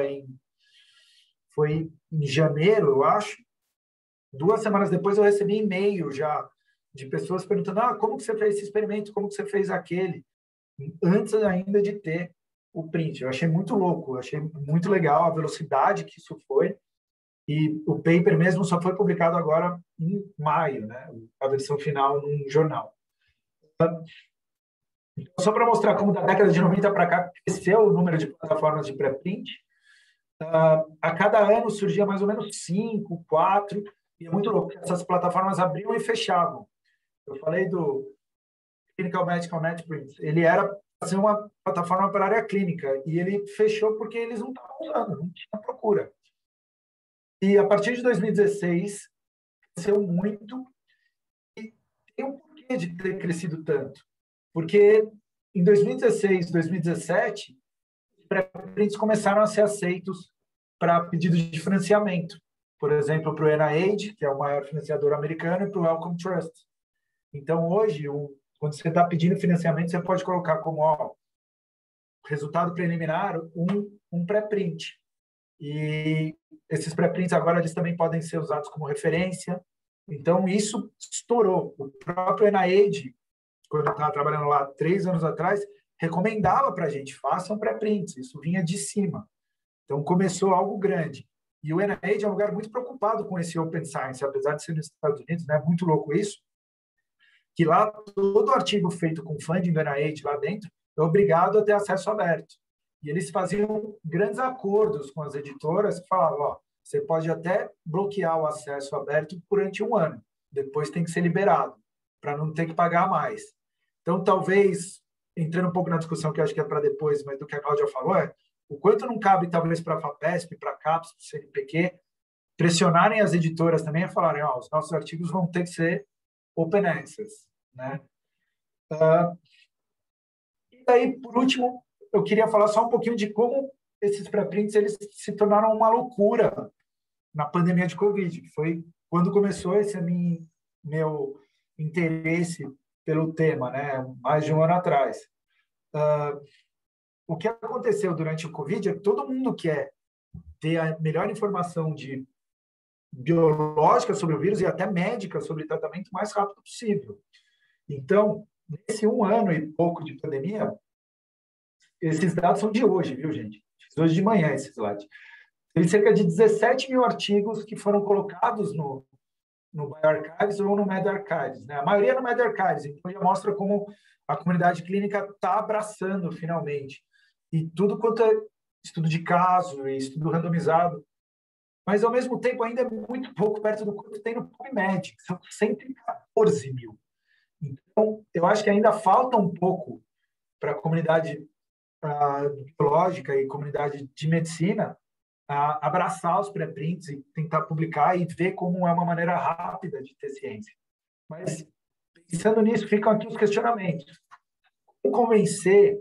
foi em janeiro, eu acho. 2 semanas depois, eu recebi e-mail já de pessoas perguntando como que você fez esse experimento, como que você fez aquele, antes ainda de ter o print. Eu achei muito louco, achei muito legal a velocidade que isso foi, e o paper mesmo só foi publicado agora em maio, né? A versão final num jornal. Então, só para mostrar como da década de 90 para cá cresceu o número de plataformas de pré-print, a cada ano surgia mais ou menos 5, 4, E é muito louco, essas plataformas abriam e fechavam. Eu falei do Clinical Medical Netprint, ele era para ser uma plataforma para a área clínica, e ele fechou porque eles não estavam usando, não tinha procura. E a partir de 2016, cresceu muito, e tem um porquê de ter crescido tanto. Porque em 2016, 2017, os pré-prints começaram a ser aceitos para pedidos de financiamento. Por exemplo, para o NIH, que é o maior financiador americano, e para o Wellcome Trust. Então, hoje, quando você está pedindo financiamento, você pode colocar como resultado preliminar um pré-print. E esses pré-prints agora eles também podem ser usados como referência. Então, isso estourou. O próprio NIH, quando eu estava trabalhando lá 3 anos atrás, recomendava para a gente, façam pré-prints. Isso vinha de cima. Então, começou algo grande. E o NIH é um lugar muito preocupado com esse Open Science, apesar de ser nos Estados Unidos, né? Muito louco isso, que lá todo artigo feito com funding do NIH lá dentro é obrigado a ter acesso aberto. E eles faziam grandes acordos com as editoras que falavam, você pode até bloquear o acesso aberto durante 1 ano, depois tem que ser liberado, para não ter que pagar mais. Então, talvez, entrando um pouco na discussão que eu acho que é para depois, mas do que a Cláudia falou, o quanto não cabe, talvez, para a FAPESP, para a CAPES, para o CNPq, pressionarem as editoras também a falarem, os nossos artigos vão ter que ser open access, né? E aí, por último, eu queria falar só um pouquinho de como esses pré-prints eles se tornaram uma loucura na pandemia de Covid, que foi quando começou esse meu interesse pelo tema, né? Mais de 1 ano atrás. O que aconteceu durante o Covid é que todo mundo quer ter a melhor informação de biológica sobre o vírus e até médica sobre o tratamento o mais rápido possível. Então, nesse 1 ano e pouco de pandemia, esses dados são de hoje, viu, gente? Hoje de manhã, esse slide. Tem cerca de 17 mil artigos que foram colocados no bioRxiv ou no medRxiv, né? A maioria no medRxiv, então já mostra como a comunidade clínica está abraçando finalmente. E tudo quanto é estudo de caso e estudo randomizado. Mas, ao mesmo tempo, ainda é muito pouco perto do quanto tem no PubMed, que são 114 mil. Então, eu acho que ainda falta um pouco para a comunidade biológica e comunidade de medicina abraçar os pré-prints e tentar publicar e ver como é uma maneira rápida de ter ciência. Mas, pensando nisso, ficam aqui os questionamentos. Como convencer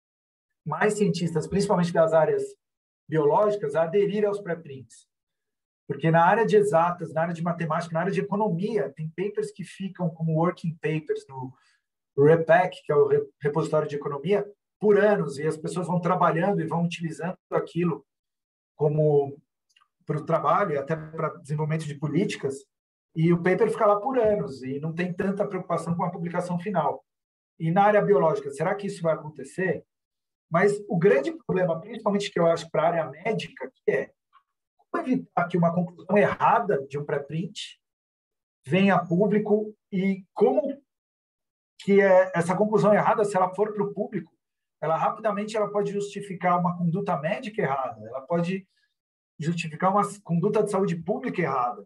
mais cientistas, principalmente das áreas biológicas, a aderir aos pré-prints? Porque na área de exatas, na área de matemática, na área de economia, tem papers que ficam como working papers no RePac, que é o repositório de economia, por anos, e as pessoas vão trabalhando e vão utilizando aquilo como para o trabalho e até para desenvolvimento de políticas, e o paper fica lá por anos e não tem tanta preocupação com a publicação final. E na área biológica, será que isso vai acontecer? Mas o grande problema, principalmente que eu acho para a área médica, que é como evitar que uma conclusão errada de um pré-print venha a público e como que essa conclusão errada, se ela for para o público, ela rapidamente ela pode justificar uma conduta médica errada, ela pode justificar uma conduta de saúde pública errada.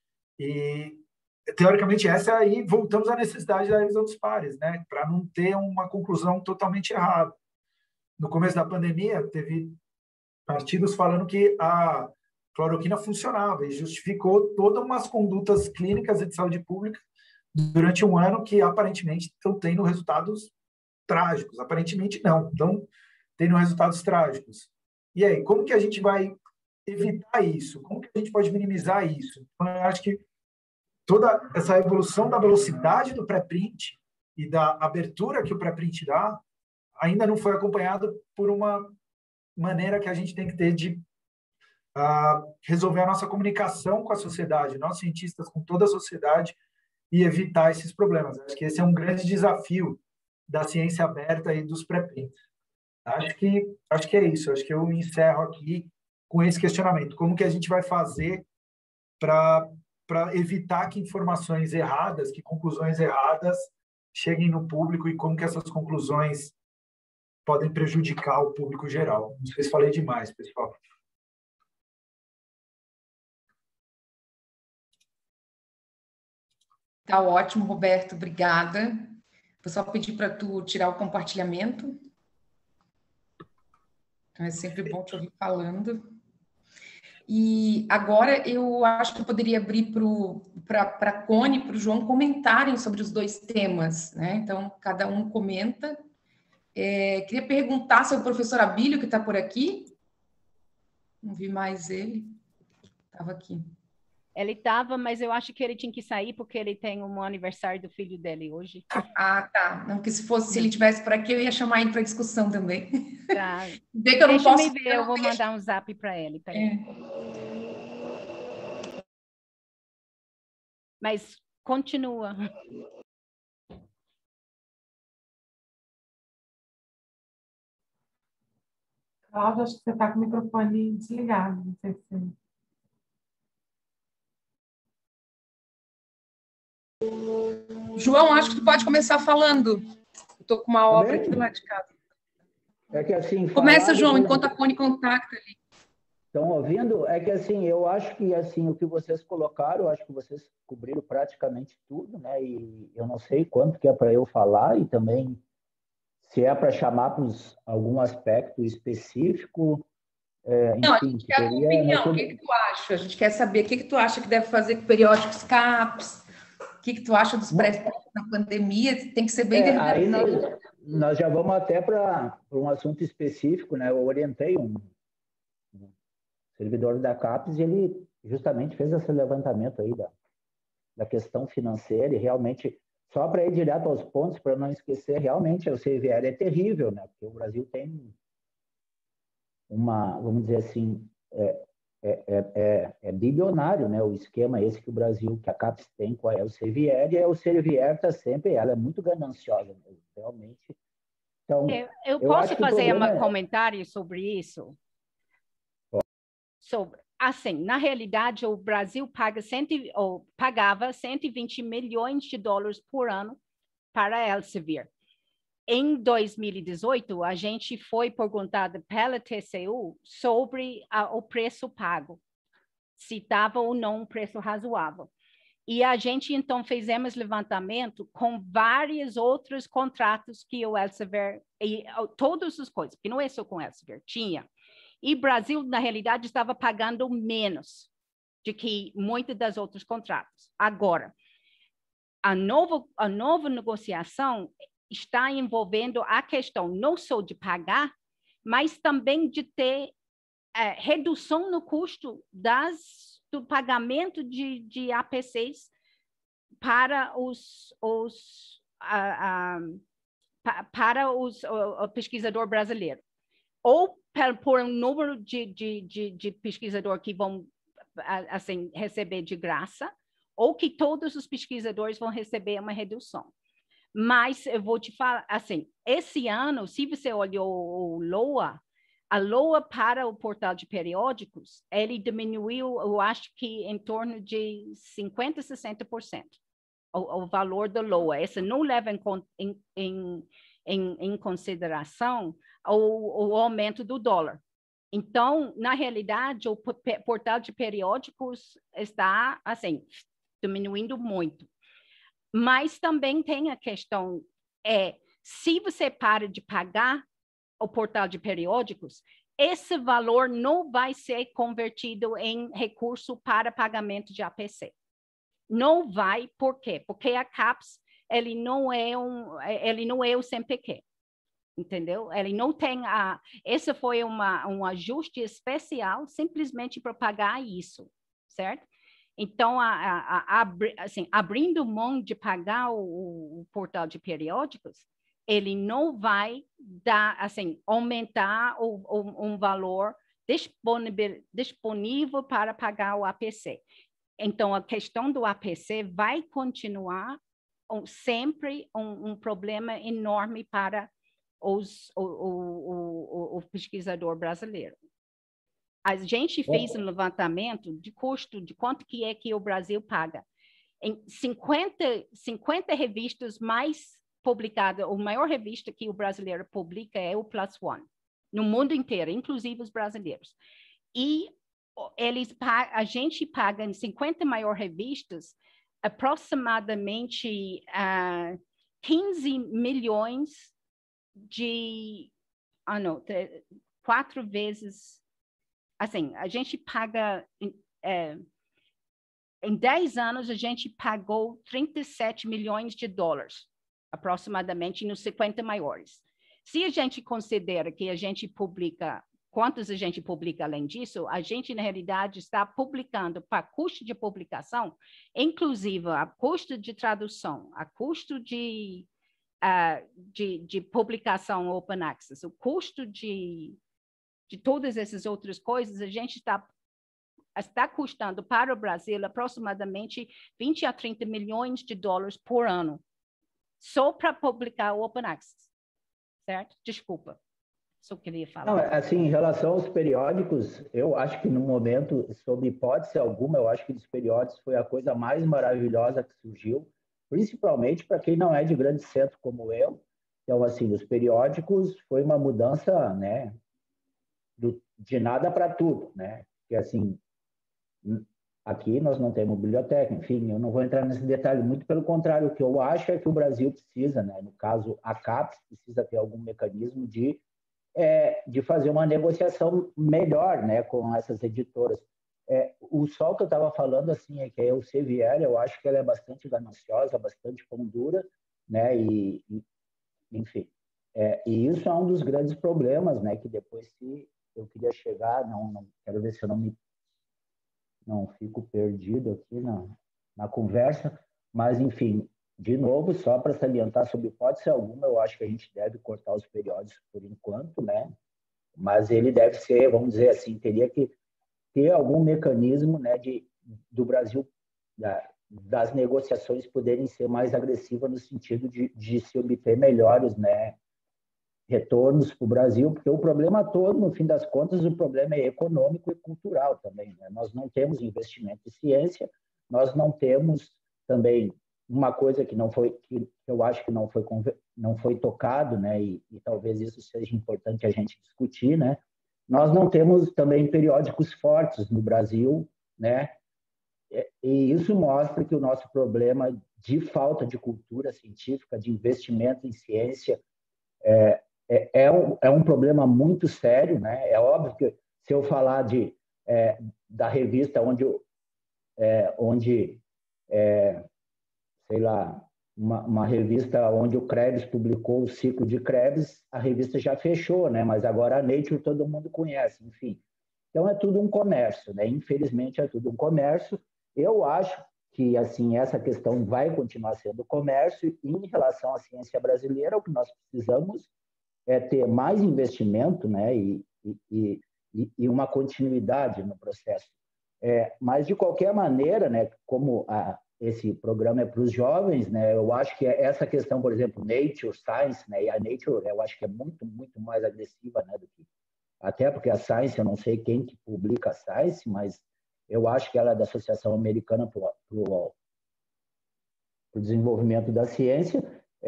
E, teoricamente, essa aí voltamos à necessidade da revisão dos pares, né? Para não ter uma conclusão totalmente errada. No começo da pandemia, teve artigos falando que a cloroquina funcionava e justificou todas umas condutas clínicas e de saúde pública durante 1 ano que aparentemente estão tendo resultados trágicos. Aparentemente não, estão tendo resultados trágicos. E aí, como que a gente vai evitar isso? Como que a gente pode minimizar isso? Então, eu acho que toda essa evolução da velocidade do pré-print e da abertura que o pré-print dá ainda não foi acompanhado por uma maneira que a gente tem que ter de resolver a nossa comunicação com a sociedade, nós cientistas com toda a sociedade, e evitar esses problemas. Acho que esse é um grande desafio da ciência aberta e dos pré-prints. Acho que é isso. Acho que eu encerro aqui com esse questionamento. Como que a gente vai fazer para evitar que informações erradas, que conclusões erradas cheguem no público e como que essas conclusões podem prejudicar o público geral? Não sei se falei demais, pessoal. Tá ótimo, Roberto, obrigada. Vou só pedir para tu tirar o compartilhamento. Então, é sempre bom te ouvir falando. E agora eu acho que eu poderia abrir para a Cone e para o João comentarem sobre os dois temas, né? Então, cada um comenta. Queria perguntar se é o professor Abílio que está por aqui. Não vi mais ele. Estava aqui. Ele estava, mas eu acho que ele tinha que sair porque ele tem um aniversário do filho dele hoje. Ah, tá. Não, que se ele estivesse por aqui, eu ia chamar ele para discussão também. Tá. Vê que eu Deixa não posso... eu ver, eu vou mandar um zap para ele. Mas continua. Cláudia, acho que você está com o microfone desligado. Não sei se... João, acho que tu pode começar falando. Estou com uma obra aqui do lado de casa. É que assim... Começa, João, enquanto a Cone contacta ali. Estão ouvindo? É que assim, eu acho que assim, o que vocês colocaram, eu acho que vocês cobriram praticamente tudo, né? E eu não sei quanto que é para eu falar e também se é para chamar para algum aspecto específico. Não, enfim, a gente quer a tua opinião. O que tu acha? A gente quer saber o que tu acha que deve fazer com periódicos CAPES, o que tu acha dos pré-pontos na pandemia, tem que ser bem aí verdadeiro. nós já vamos até para um assunto específico, né? Eu orientei um servidor da CAPES e ele justamente fez esse levantamento aí da questão financeira e realmente, só para ir direto aos pontos, para não esquecer, realmente o CVR é terrível, né? Porque o Brasil tem vamos dizer assim, é bilionário, né? O esquema esse que o Brasil, que a CAPES tem com o CVR, o CVR está sempre, ela é muito gananciosa, realmente. Então, eu posso fazer um comentário sobre isso? Assim, na realidade, o Brasil pagava 120 milhões de dólares por ano para a Elsevier. Em 2018, a gente foi perguntado pela TCU sobre o preço pago, se estava ou não um preço razoável. E a gente, então, fizemos levantamento com vários outros contratos que o Elsevier, e todas as coisas, porque não é só com o Elsevier, tinha. E o Brasil, na realidade, estava pagando menos do que muitos dos outros contratos. Agora, a nova negociação está envolvendo a questão não só de pagar, mas também de ter redução no custo do pagamento de APCs para o pesquisador brasileiro. Ou por um número de pesquisadores que vão assim, receber de graça, ou que todos os pesquisadores vão receber uma redução. Mas eu vou te falar, assim, esse ano, se você olhou o LOA, a LOA para o portal de periódicos, ele diminuiu, eu acho que em torno de 50%, 60%, o valor do LOA. Esse não leva em consideração o aumento do dólar. Então, na realidade, o portal de periódicos está, assim, diminuindo muito. Mas também tem a questão, se você para de pagar o portal de periódicos, esse valor não vai ser convertido em recurso para pagamento de APC. Não vai, por quê? Porque a CAPES, ele não é o CNPq, entendeu? Ele não tem esse foi um ajuste especial simplesmente para pagar isso, certo? Então, assim, abrindo mão de pagar o portal de periódicos, ele não vai dar, assim, aumentar um valor disponível para pagar o APC. Então, a questão do APC vai continuar sempre um problema enorme para o pesquisador brasileiro. A gente fez um levantamento de custo, de quanto que é que o Brasil paga. Em 50 revistas mais publicadas, a maior revista que o brasileiro publica é o PLOS ONE, no mundo inteiro, inclusive os brasileiros. E a gente paga em 50 maiores revistas aproximadamente 15 milhões de... não, 4 vezes... Assim, a gente paga... em 10 anos, a gente pagou 37 milhões de dólares, aproximadamente, nos 50 maiores. Se a gente considera que a gente publica, quantos a gente publica além disso, a gente, na realidade, está publicando para custo de publicação, inclusive a custo de tradução, a custo de publicação open access, o custo de todas essas outras coisas, a gente está custando para o Brasil aproximadamente 20 a 30 milhões de dólares por ano, só para publicar o Open Access, certo? Desculpa, só queria falar. Não, assim, em relação aos periódicos, eu acho que no momento, sob hipótese alguma, eu acho que os periódicos foi a coisa mais maravilhosa que surgiu, principalmente para quem não é de grande centro como eu. Então, assim, os periódicos foi uma mudança, né, de nada para tudo, né? Porque, assim, aqui nós não temos biblioteca, enfim, eu não vou entrar nesse detalhe, muito pelo contrário, o que eu acho é que o Brasil precisa, né, no caso a CAPES, precisa ter algum mecanismo de fazer uma negociação melhor, né, com essas editoras. O Sol que eu estava falando, assim, é que a Elsevier, eu acho que ela é bastante gananciosa, bastante pão dura, né, enfim, e isso é um dos grandes problemas, né, que depois se eu queria chegar, não quero ver se eu não fico perdido aqui na conversa, mas, enfim, de novo, só para salientar sobre hipótese alguma, eu acho que a gente deve cortar os periódicos por enquanto, né? Mas ele deve ser, vamos dizer assim, teria que ter algum mecanismo, né, do Brasil, das negociações poderem ser mais agressivas no sentido de se obter melhores, né, retornos para o Brasil, porque o problema todo, no fim das contas, o problema é econômico e cultural também, né? Nós não temos investimento em ciência, nós não temos também uma coisa que eu acho que não foi tocado, né? E talvez isso seja importante a gente discutir, né? Nós não temos também periódicos fortes no Brasil, né? E isso mostra que o nosso problema de falta de cultura científica, de investimento em ciência, é um problema muito sério, né? É óbvio que se eu falar da revista sei lá, uma revista onde o Krebs publicou o ciclo de Krebs, a revista já fechou, né? Mas agora a Nature todo mundo conhece, enfim. Então é tudo um comércio, né? Infelizmente é tudo um comércio. Eu acho que assim essa questão vai continuar sendo comércio e em relação à ciência brasileira, o que nós precisamos é ter mais investimento, né, e uma continuidade no processo. Mas, de qualquer maneira, né, como esse programa é para os jovens, né, eu acho que essa questão, por exemplo, Nature, Science, né, e a Nature, eu acho que é muito, muito mais agressiva, né, do que... Até porque a Science, eu não sei quem que publica a Science, mas eu acho que ela é da Associação Americana para o Desenvolvimento da Ciência.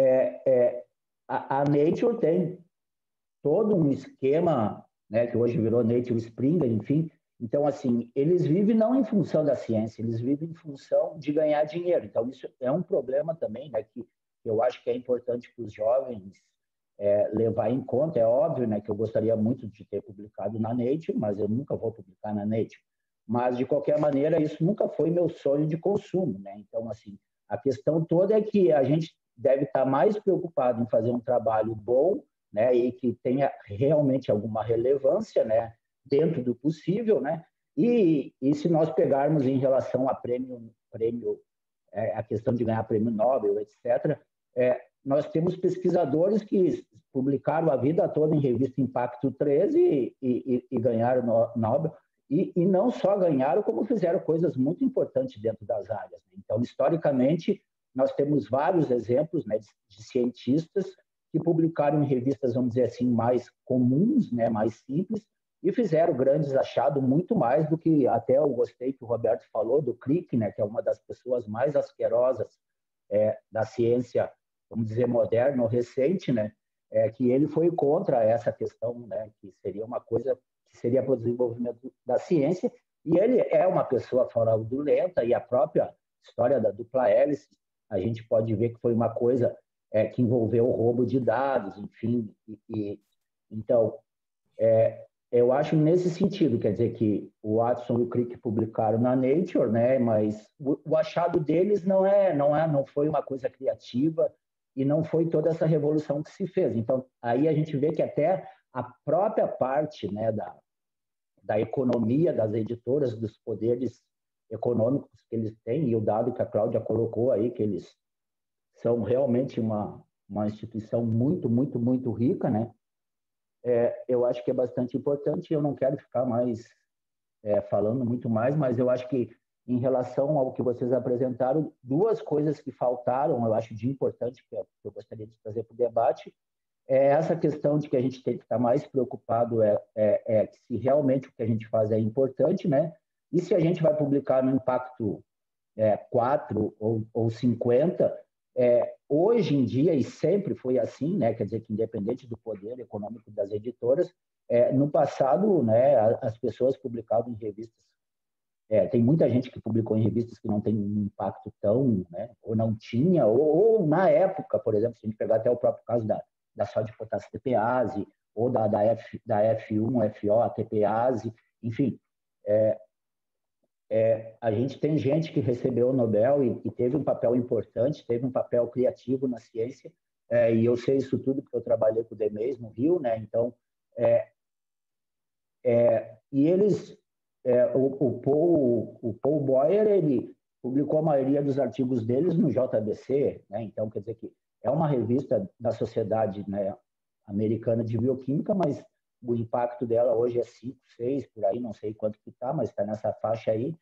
A Nature tem todo um esquema, né, que hoje virou Nature Springer, enfim. Então, assim, eles vivem não em função da ciência, eles vivem em função de ganhar dinheiro. Então, isso é um problema também, né, que eu acho que é importante para os jovens levar em conta. É óbvio, né, que eu gostaria muito de ter publicado na Nature, mas eu nunca vou publicar na Nature. Mas, de qualquer maneira, isso nunca foi meu sonho de consumo, né? Então, assim, a questão toda é que a gente deve estar mais preocupado em fazer um trabalho bom, né, e que tenha realmente alguma relevância, né, dentro do possível, né, e se nós pegarmos em relação a prêmio a questão de ganhar prêmio Nobel, etc., nós temos pesquisadores que publicaram a vida toda em revista Impacto 13 e ganharam Nobel, e não só ganharam, como fizeram coisas muito importantes dentro das áreas. Então, historicamente, nós temos vários exemplos, né, de cientistas que publicaram em revistas, vamos dizer assim, mais comuns, né, mais simples, e fizeram grandes achados, muito mais do que até eu gostei que o Roberto falou, do Crick, né, que é uma das pessoas mais asquerosas da ciência, vamos dizer, moderna ou recente, né, que ele foi contra essa questão, né, que seria uma coisa que seria para o desenvolvimento da ciência, e ele é uma pessoa fraudulenta, e a própria história da dupla hélice, a gente pode ver que foi uma coisa que envolveu o roubo de dados, enfim. Então, eu acho nesse sentido, quer dizer que o Watson e o Crick publicaram na Nature, né? Mas o achado deles não foi uma coisa criativa e não foi toda essa revolução que se fez. Então, aí a gente vê que até a própria parte, né, da economia das editoras, dos poderes econômicos que eles têm, e o dado que a Cláudia colocou aí, que eles são realmente uma instituição muito, muito, muito rica, né? Eu acho que é bastante importante. Eu não quero ficar mais falando muito mais, mas eu acho que, em relação ao que vocês apresentaram, duas coisas que faltaram, eu acho de importante, que eu gostaria de trazer para o debate, essa questão de que a gente tem que estar mais preocupado se realmente o que a gente faz é importante, né? E se a gente vai publicar no impacto 4 ou 50, hoje em dia, e sempre foi assim, né? Quer dizer que, independente do poder econômico das editoras, no passado, né, as pessoas publicavam em revistas. Tem muita gente que publicou em revistas que não tem um impacto tão, né, ou não tinha, ou na época, por exemplo, se a gente pegar até o próprio caso da sódio de potássio TPase, ou da F1, FO, a TPase, enfim, a gente tem gente que recebeu o Nobel e teve um papel importante, teve um papel criativo na ciência, e eu sei isso tudo porque eu trabalhei com o DMEs no Rio, né? Então, e eles, o Paul Boyer, ele publicou a maioria dos artigos deles no JBC, né? Então, quer dizer que é uma revista da Sociedade, né, Americana de Bioquímica, mas o impacto dela hoje é 5, 6, por aí, não sei quanto que está, mas está nessa faixa aí.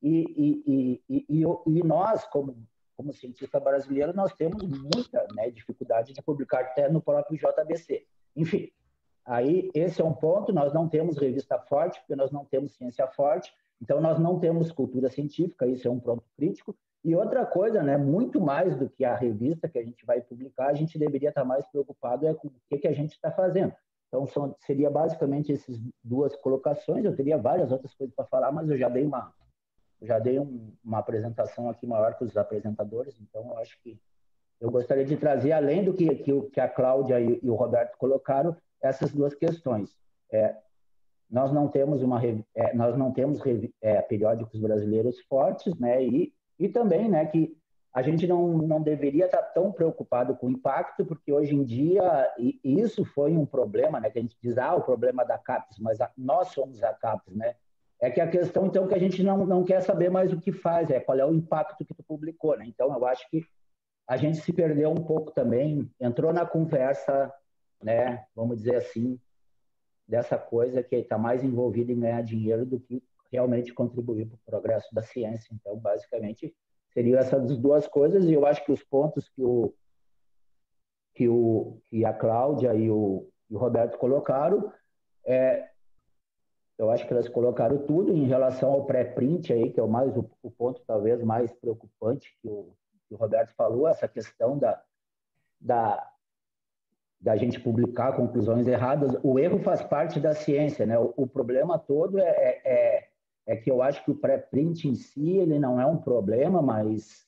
E nós, como cientista brasileiro, nós temos muita, né, dificuldade de publicar até no próprio JBC. Enfim, aí esse é um ponto. Nós não temos revista forte, porque nós não temos ciência forte, então nós não temos cultura científica, isso é um ponto crítico. E outra coisa, né, muito mais do que a revista que a gente vai publicar, a gente deveria estar mais preocupado com o que a gente está fazendo. Então, seria basicamente essas duas colocações. Eu teria várias outras coisas para falar, mas eu já dei uma apresentação aqui maior que os apresentadores, então eu acho que eu gostaria de trazer, além do que a Cláudia e o Roberto colocaram, essas duas questões. Nós não temos periódicos brasileiros fortes, né? E também, né, que a gente não deveria estar tão preocupado com o impacto, porque hoje em dia, e isso foi um problema, né, que a gente diz, o problema da CAPES, mas nós somos a CAPES, né? É que a questão, então, que a gente não quer saber mais o que faz, qual é o impacto que tu publicou, né? Então, eu acho que a gente se perdeu um pouco também, entrou na conversa, né, vamos dizer assim, dessa coisa que está mais envolvida em ganhar dinheiro do que realmente contribuir para o progresso da ciência. Então, basicamente, seriam essas duas coisas, e eu acho que os pontos que a Cláudia e o Roberto colocaram, eu acho que elas colocaram tudo. Em relação ao pré-print aí, que é o ponto talvez mais preocupante que o Roberto falou, essa questão da gente publicar conclusões erradas. O erro faz parte da ciência, né? O problema todo é que eu acho que o pré-print em si ele não é um problema, mas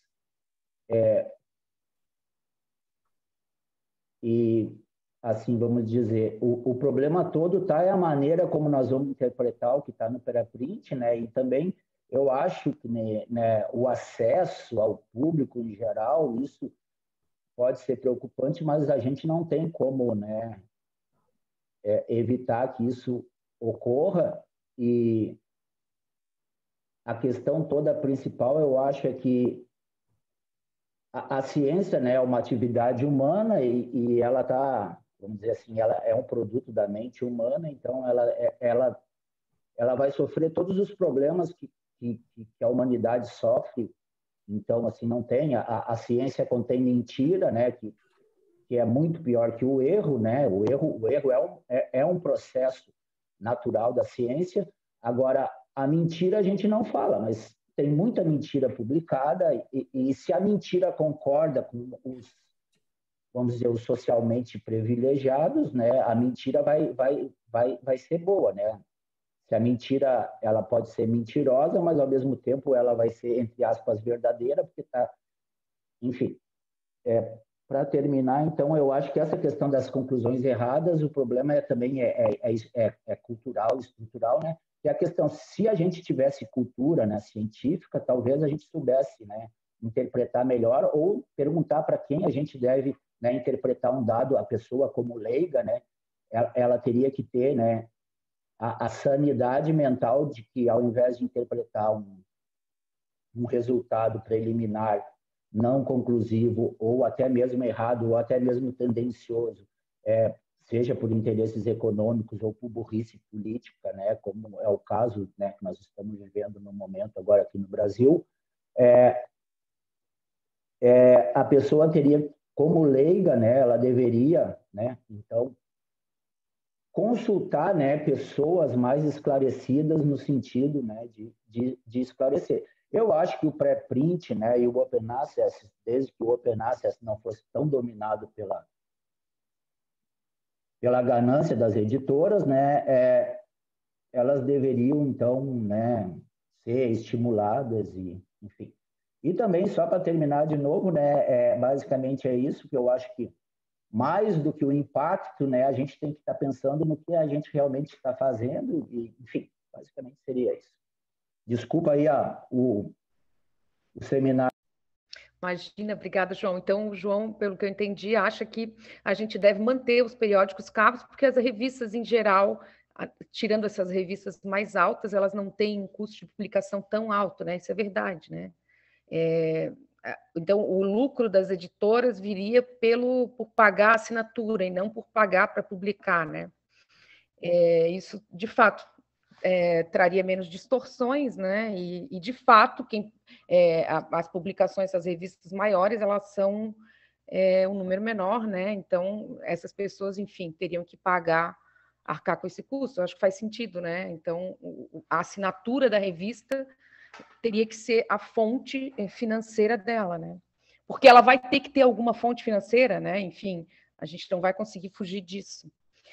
assim, vamos dizer, o problema todo é a maneira como nós vamos interpretar o que está no pré-print, né? E também eu acho que, né, o acesso ao público em geral, isso pode ser preocupante, mas a gente não tem como, né, evitar que isso ocorra. E a questão toda principal, eu acho, é que a ciência, né, é uma atividade humana e ela está, vamos dizer assim, ela é um produto da mente humana, então ela vai sofrer todos os problemas que a humanidade sofre. Então, assim, não tem. A ciência contém mentira, né, que é muito pior que o erro, né? O erro é um processo natural da ciência. Agora, a mentira a gente não fala, mas tem muita mentira publicada, e se a mentira concorda com vamos dizer, os socialmente privilegiados, né, a mentira vai ser boa, né? Se a mentira, ela pode ser mentirosa, mas ao mesmo tempo ela vai ser, entre aspas, verdadeira, porque está, enfim. Para terminar, então, eu acho que essa questão das conclusões erradas, o problema também é cultural, estrutural, né? Que é a questão, se a gente tivesse cultura, né, científica, talvez a gente soubesse, né, interpretar melhor ou perguntar para quem a gente deve, né, interpretar um dado, a pessoa como leiga, né, ela teria que ter, né, a sanidade mental de que, ao invés de interpretar um resultado preliminar não conclusivo, ou até mesmo errado, ou até mesmo tendencioso, seja por interesses econômicos ou por burrice política, né, como é o caso, né, que nós estamos vivendo no momento agora aqui no Brasil, a pessoa teria, como leiga, né, ela deveria, né, então, consultar, né, pessoas mais esclarecidas no sentido, né, de esclarecer. Eu acho que o pré-print, né, e o Open Access, desde que o Open Access não fosse tão dominado pela ganância das editoras, né, elas deveriam, então, né, ser estimuladas, e, enfim. E também, só para terminar de novo, né, basicamente é isso que eu acho que, mais do que o impacto, né, a gente tem que estar pensando no que a gente realmente está fazendo, e, enfim, basicamente seria isso. Desculpa aí o seminário. Imagina, obrigada, João. Então, o João, pelo que eu entendi, acha que a gente deve manter os periódicos cavos, porque as revistas, em geral, tirando essas revistas mais altas, elas não têm um custo de publicação tão alto, né? Isso é verdade, né? Então, o lucro das editoras viria por pagar a assinatura e não por pagar para publicar, né? Isso, de fato, traria menos distorções, né? E de fato, as publicações, as revistas maiores, elas são um número menor, né? Então, essas pessoas, enfim, teriam que arcar com esse custo. Eu acho que faz sentido, né? Então, a assinatura da revista teria que ser a fonte financeira dela, né? Porque ela vai ter que ter alguma fonte financeira, né? Enfim, a gente não vai conseguir fugir disso.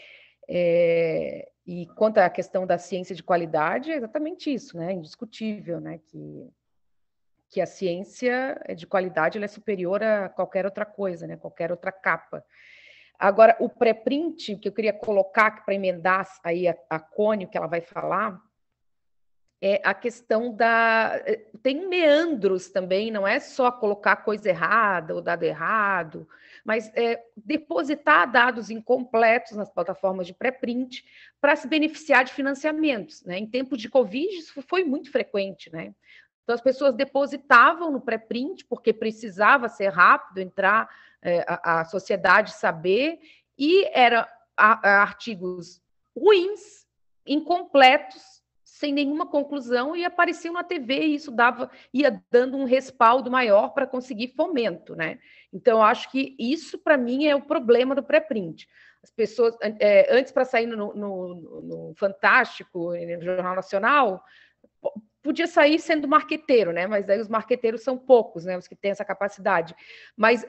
E quanto à questão da ciência de qualidade, é exatamente isso, né? Indiscutível, né? Que a ciência de qualidade ela é superior a qualquer outra coisa, né? Qualquer outra capa. Agora, o pré-print, que eu queria colocar para emendar aí a Cônio, que ela vai falar, é a questão tem meandros também, não é só colocar coisa errada ou dado errado, mas depositar dados incompletos nas plataformas de pré-print para se beneficiar de financiamentos, né? Em tempos de Covid, isso foi muito frequente, né? Então, as pessoas depositavam no pré-print, porque precisava ser rápido, entrar, a sociedade saber, e eram artigos ruins, incompletos, sem nenhuma conclusão, e apareciam na TV, e isso ia dando um respaldo maior para conseguir fomento, né? Então, eu acho que isso, para mim, é o problema do pré-print. As pessoas, antes, para sair no Fantástico, no Jornal Nacional, podia sair sendo marqueteiro, né? Mas aí os marqueteiros são poucos, né? Os que têm essa capacidade. Mas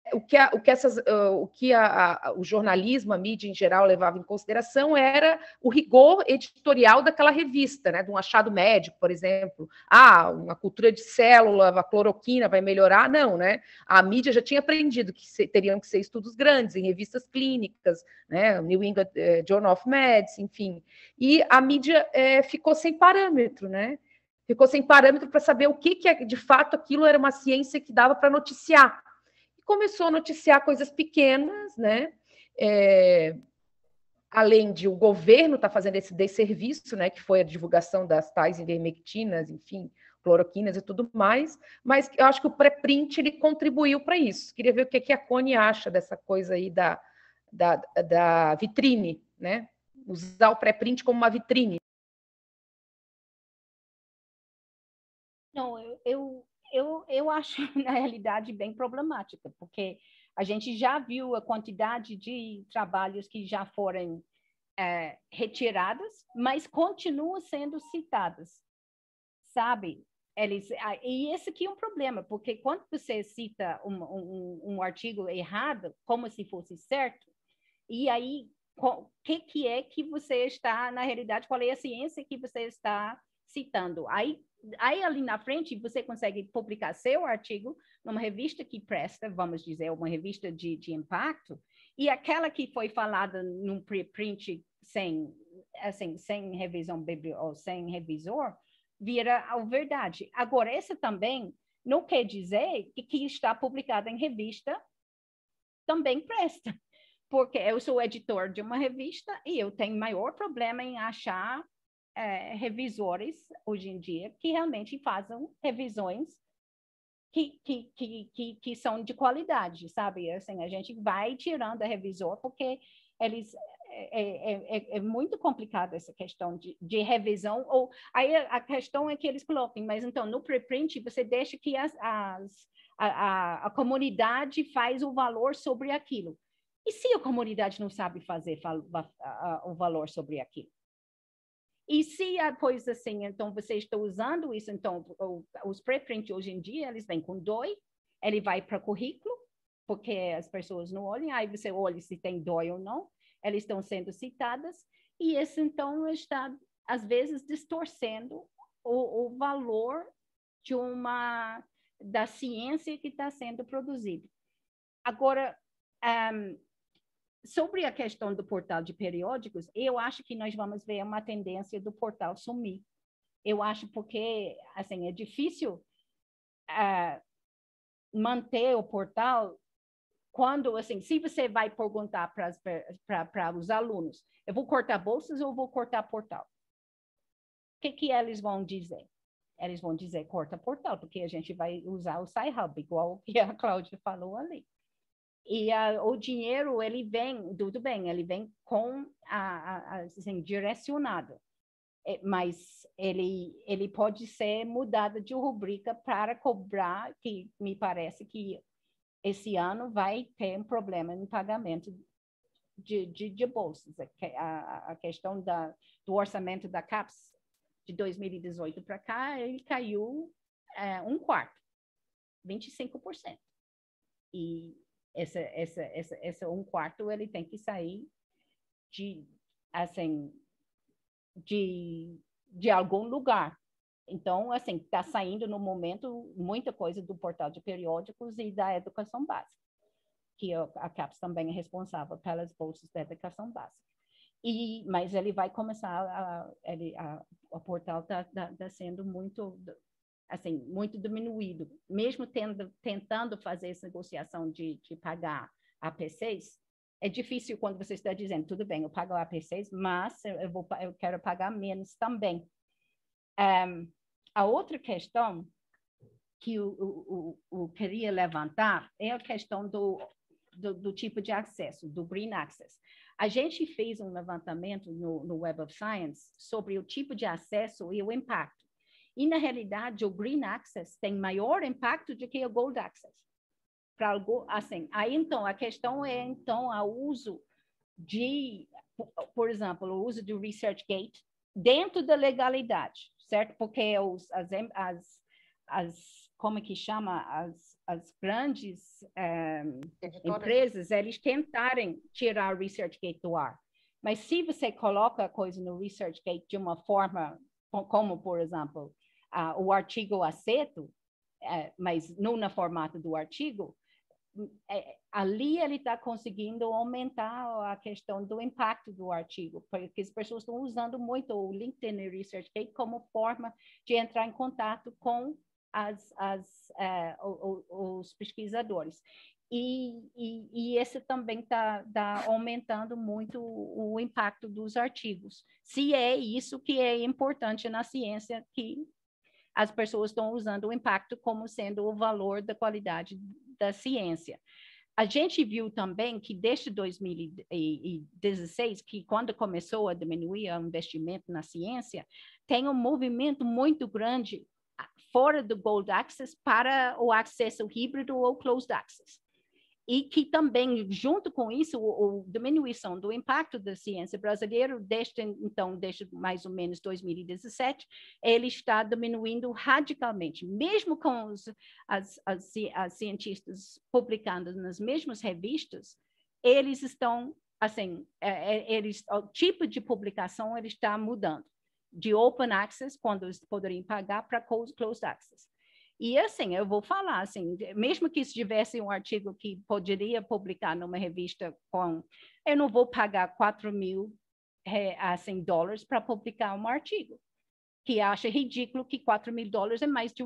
o jornalismo, a mídia em geral levava em consideração era o rigor editorial daquela revista, né? De um achado médico, por exemplo. Uma cultura de célula, a cloroquina vai melhorar? Não, né? A mídia já tinha aprendido que teriam que ser estudos grandes, em revistas clínicas, né? New England Journal of Medicine, enfim. E a mídia ficou sem parâmetro, né? Ficou sem parâmetro para saber o que de fato aquilo era uma ciência que dava para noticiar. E começou a noticiar coisas pequenas, né? Além de o governo estar fazendo esse desserviço, né? Que foi a divulgação das tais ivermectinas, enfim, cloroquinas e tudo mais, mas eu acho que o pré-print ele contribuiu para isso. Queria ver o que a Connie acha dessa coisa aí da vitrine, né? Usar o pré-print como uma vitrine. Não, eu acho, na realidade, bem problemática, porque a gente já viu a quantidade de trabalhos que já foram retiradas, mas continuam sendo citadas, sabe? E esse aqui é um problema, porque quando você cita um artigo errado, como se fosse certo, e aí que é que você está, na realidade, qual é a ciência que você está citando. Aí ali na frente, você consegue publicar seu artigo numa revista que presta, vamos dizer, uma revista de impacto, e aquela que foi falada num preprint sem revisão ou sem revisor, vira a verdade. Agora, essa também não quer dizer que está publicada em revista também presta, porque eu sou editor de uma revista e eu tenho maior problema em achar revisores hoje em dia que realmente façam revisões que são de qualidade, sabe? Assim, a gente vai tirando a revisor porque eles é muito complicado essa questão de revisão, ou aí a questão é que eles coloquem, mas então no preprint você deixa que a comunidade faz o valor sobre aquilo. E se a comunidade não sabe fazer o valor sobre aquilo? E se a coisa assim, então você está usando isso, então os preprints hoje em dia, eles vêm com DOI, ele vai para currículo, porque as pessoas não olham, aí você olha se tem DOI ou não, elas estão sendo citadas, e isso então está, às vezes, distorcendo o valor da ciência que está sendo produzida. Agora, sobre a questão do portal de periódicos, eu acho que nós vamos ver uma tendência do portal sumir. Eu acho porque, assim, é difícil manter o portal quando, assim, se você vai perguntar para os alunos, eu vou cortar bolsas ou vou cortar portal? O que eles vão dizer? Eles vão dizer corta portal, porque a gente vai usar o Sci-Hub, igual que a Cláudia falou ali. E o dinheiro, ele vem, tudo bem, ele vem com assim, direcionado, mas ele pode ser mudado de rubrica para cobrar, que me parece que esse ano vai ter um problema no pagamento de bolsas. A questão do orçamento da CAPES de 2018 para cá, ele caiu 1/4, 25%. E esse 1/4 ele tem que sair de algum lugar. Então, assim, está saindo no momento muita coisa do portal de periódicos e da educação básica, que a CAPES também é responsável pelas bolsas da educação básica. Mas ele vai começar, o portal está sendo muito, assim, muito diminuído. Mesmo tentando fazer essa negociação de pagar AP6, é difícil quando você está dizendo, tudo bem, eu pago a AP6, mas eu quero pagar menos também. A outra questão que eu queria levantar é a questão do tipo de acesso, do Green Access. A gente fez um levantamento no Web of Science sobre o tipo de acesso e o impacto. E, na realidade, o Green Access tem maior impacto do que o Gold Access. Assim, aí, então, a questão é, então, o uso por exemplo, o uso do ResearchGate dentro da legalidade, certo? Porque como é que chama? As grandes empresas, eles tentarem tirar o ResearchGate do ar. Mas se você coloca a coisa no ResearchGate de uma forma, como, por exemplo, o artigo aceito, mas não no formato do artigo, ali ele está conseguindo aumentar a questão do impacto do artigo, porque as pessoas estão usando muito o LinkedIn e o ResearchGate como forma de entrar em contato com os pesquisadores. E esse também está aumentando muito o impacto dos artigos. Se é isso que é importante na ciência, que as pessoas estão usando o impacto como sendo o valor da qualidade da ciência. A gente viu também que desde 2016, que quando começou a diminuir o investimento na ciência, tem um movimento muito grande fora do Gold Access para o acesso híbrido ou Closed Access. E que também, junto com isso, a diminuição do impacto da ciência brasileira, desde mais ou menos 2017, ele está diminuindo radicalmente. Mesmo com as cientistas publicando nas mesmas revistas, eles estão assim, o tipo de publicação ele está mudando, de open access, quando eles poderiam pagar, para closed access. E assim, eu vou falar, assim, mesmo que se tivesse um artigo que poderia publicar numa revista eu não vou pagar 4.000 assim, dólares para publicar um artigo, que acha ridículo que 4.000 dólares é mais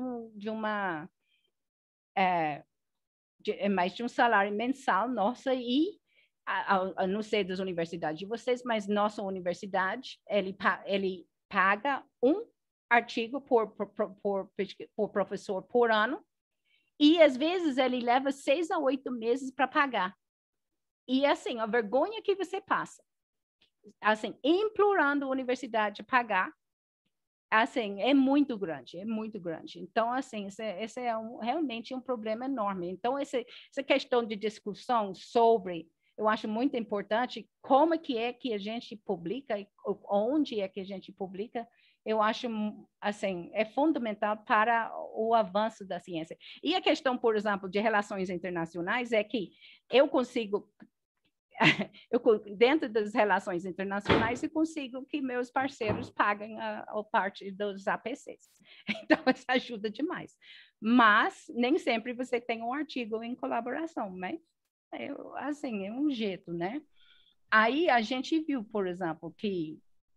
é mais de um salário mensal, nossa, e não sei das universidades de vocês, mas nossa universidade, ele paga um artigo por professor por ano, e às vezes ele leva 6 a 8 meses para pagar. E assim, a vergonha que você passa, assim, implorando a universidade a pagar, assim, é muito grande, é muito grande. Então, assim, esse é realmente um problema enorme. Então, essa questão de discussão sobre, eu acho muito importante, como é que a gente publica, onde é que a gente publica, eu acho, assim, é fundamental para o avanço da ciência. E a questão, por exemplo, de relações internacionais é que eu consigo dentro das relações internacionais, eu consigo que meus parceiros paguem a parte dos APCs. Então, isso ajuda demais. Mas, nem sempre você tem um artigo em colaboração, mas, assim, é um jeito, né? Aí, a gente viu, por exemplo, que...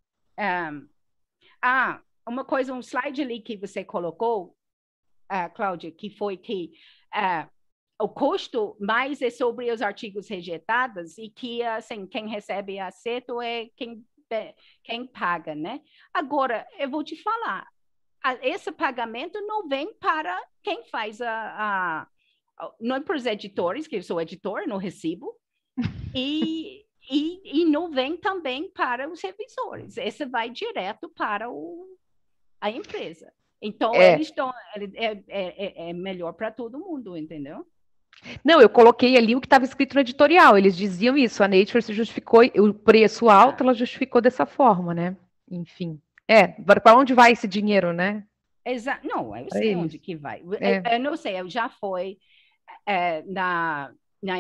uma coisa, um slide ali que você colocou, Cláudia, que foi que... o custo mais é sobre os artigos rejeitados e que, assim, quem recebe acerto é quem paga, né? Agora, eu vou te falar, esse pagamento não vem para quem faz não é para os editores, que eu sou editor, não recebo, e não vem também para os revisores. Esse vai direto para a empresa. Então, eles estão... É melhor para todo mundo, entendeu? Não, eu coloquei ali o que estava escrito no editorial. Eles diziam isso. A Nature se justificou, o preço alto, ela justificou dessa forma, né? Enfim. Para onde vai esse dinheiro, né? Exato. Não, eu sei onde que vai. Eu não sei, eu já fui na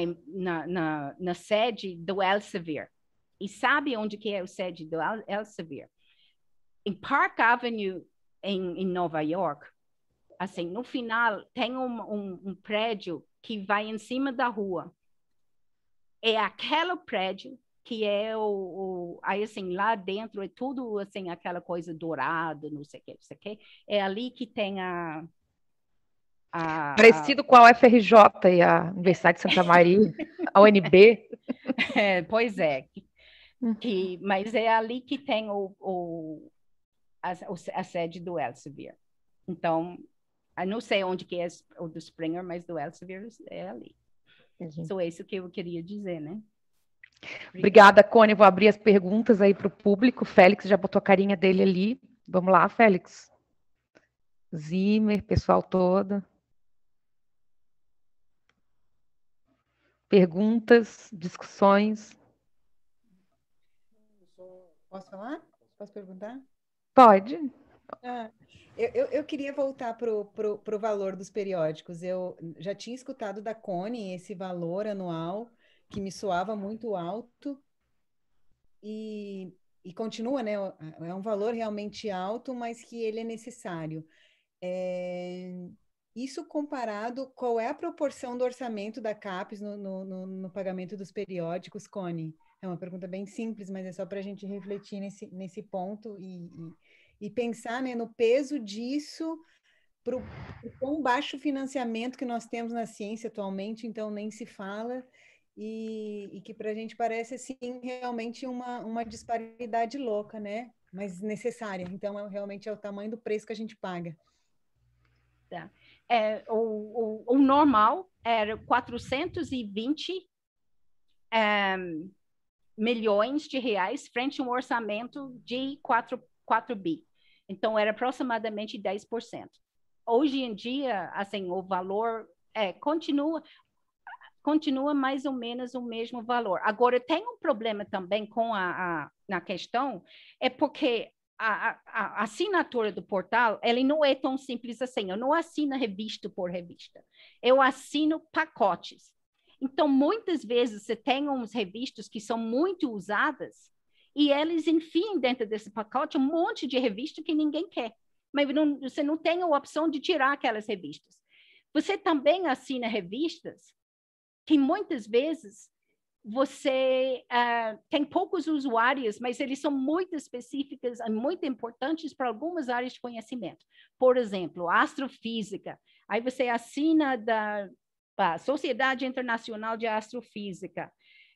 sede do Elsevier. E sabe onde que é a sede do Elsevier? Em Park Avenue, em Nova York. Assim, no final, tem um prédio que vai em cima da rua. É aquele prédio que é aí, assim, lá dentro é tudo, assim, aquela coisa dourada, não sei o que. É ali que tem parecido com a UFRJ e a Universidade de Santa Maria, a UNB. Pois é. Mas é ali que tem a sede do Elsevier. Então, eu não sei onde que é o do Springer, mas do Elsevier é ali. Então, é isso que eu queria dizer, né? Obrigada, Cone. Vou abrir as perguntas aí para o público. Félix já botou a carinha dele ali. Vamos lá, Félix. Zimmer, pessoal todo. Perguntas, discussões. Posso falar? Posso perguntar? Pode. Eu queria voltar para o valor dos periódicos. Eu já tinha escutado da Cone esse valor anual, que me soava muito alto, e continua, né? É um valor realmente alto, mas que ele é necessário. Isso comparado, qual é a proporção do orçamento da CAPES no pagamento dos periódicos, Cone? É uma pergunta bem simples, mas é só para a gente refletir nesse ponto e pensar, né, no peso disso para o quão baixo financiamento que nós temos na ciência atualmente, então nem se fala, e que para a gente parece, assim, realmente uma disparidade louca, né? Mas necessária. Então, realmente é o tamanho do preço que a gente paga. Tá. O normal era 420 milhões de reais frente a um orçamento de 4 bi. Então, era aproximadamente 10%. Hoje em dia, assim, o valor continua mais ou menos o mesmo valor. Agora, tem um problema também com na questão, é porque a assinatura do portal, ele não é tão simples assim. Eu não assino revista por revista. Eu assino pacotes. Então, muitas vezes, você tem uns revistas que são muito usadas e eles enfiam dentro desse pacote um monte de revista que ninguém quer. Mas você não tem a opção de tirar aquelas revistas. Você também assina revistas que muitas vezes você tem poucos usuários, mas eles são muito específicas e muito importantes para algumas áreas de conhecimento. Por exemplo, astrofísica. Aí você assina da Sociedade Internacional de Astrofísica.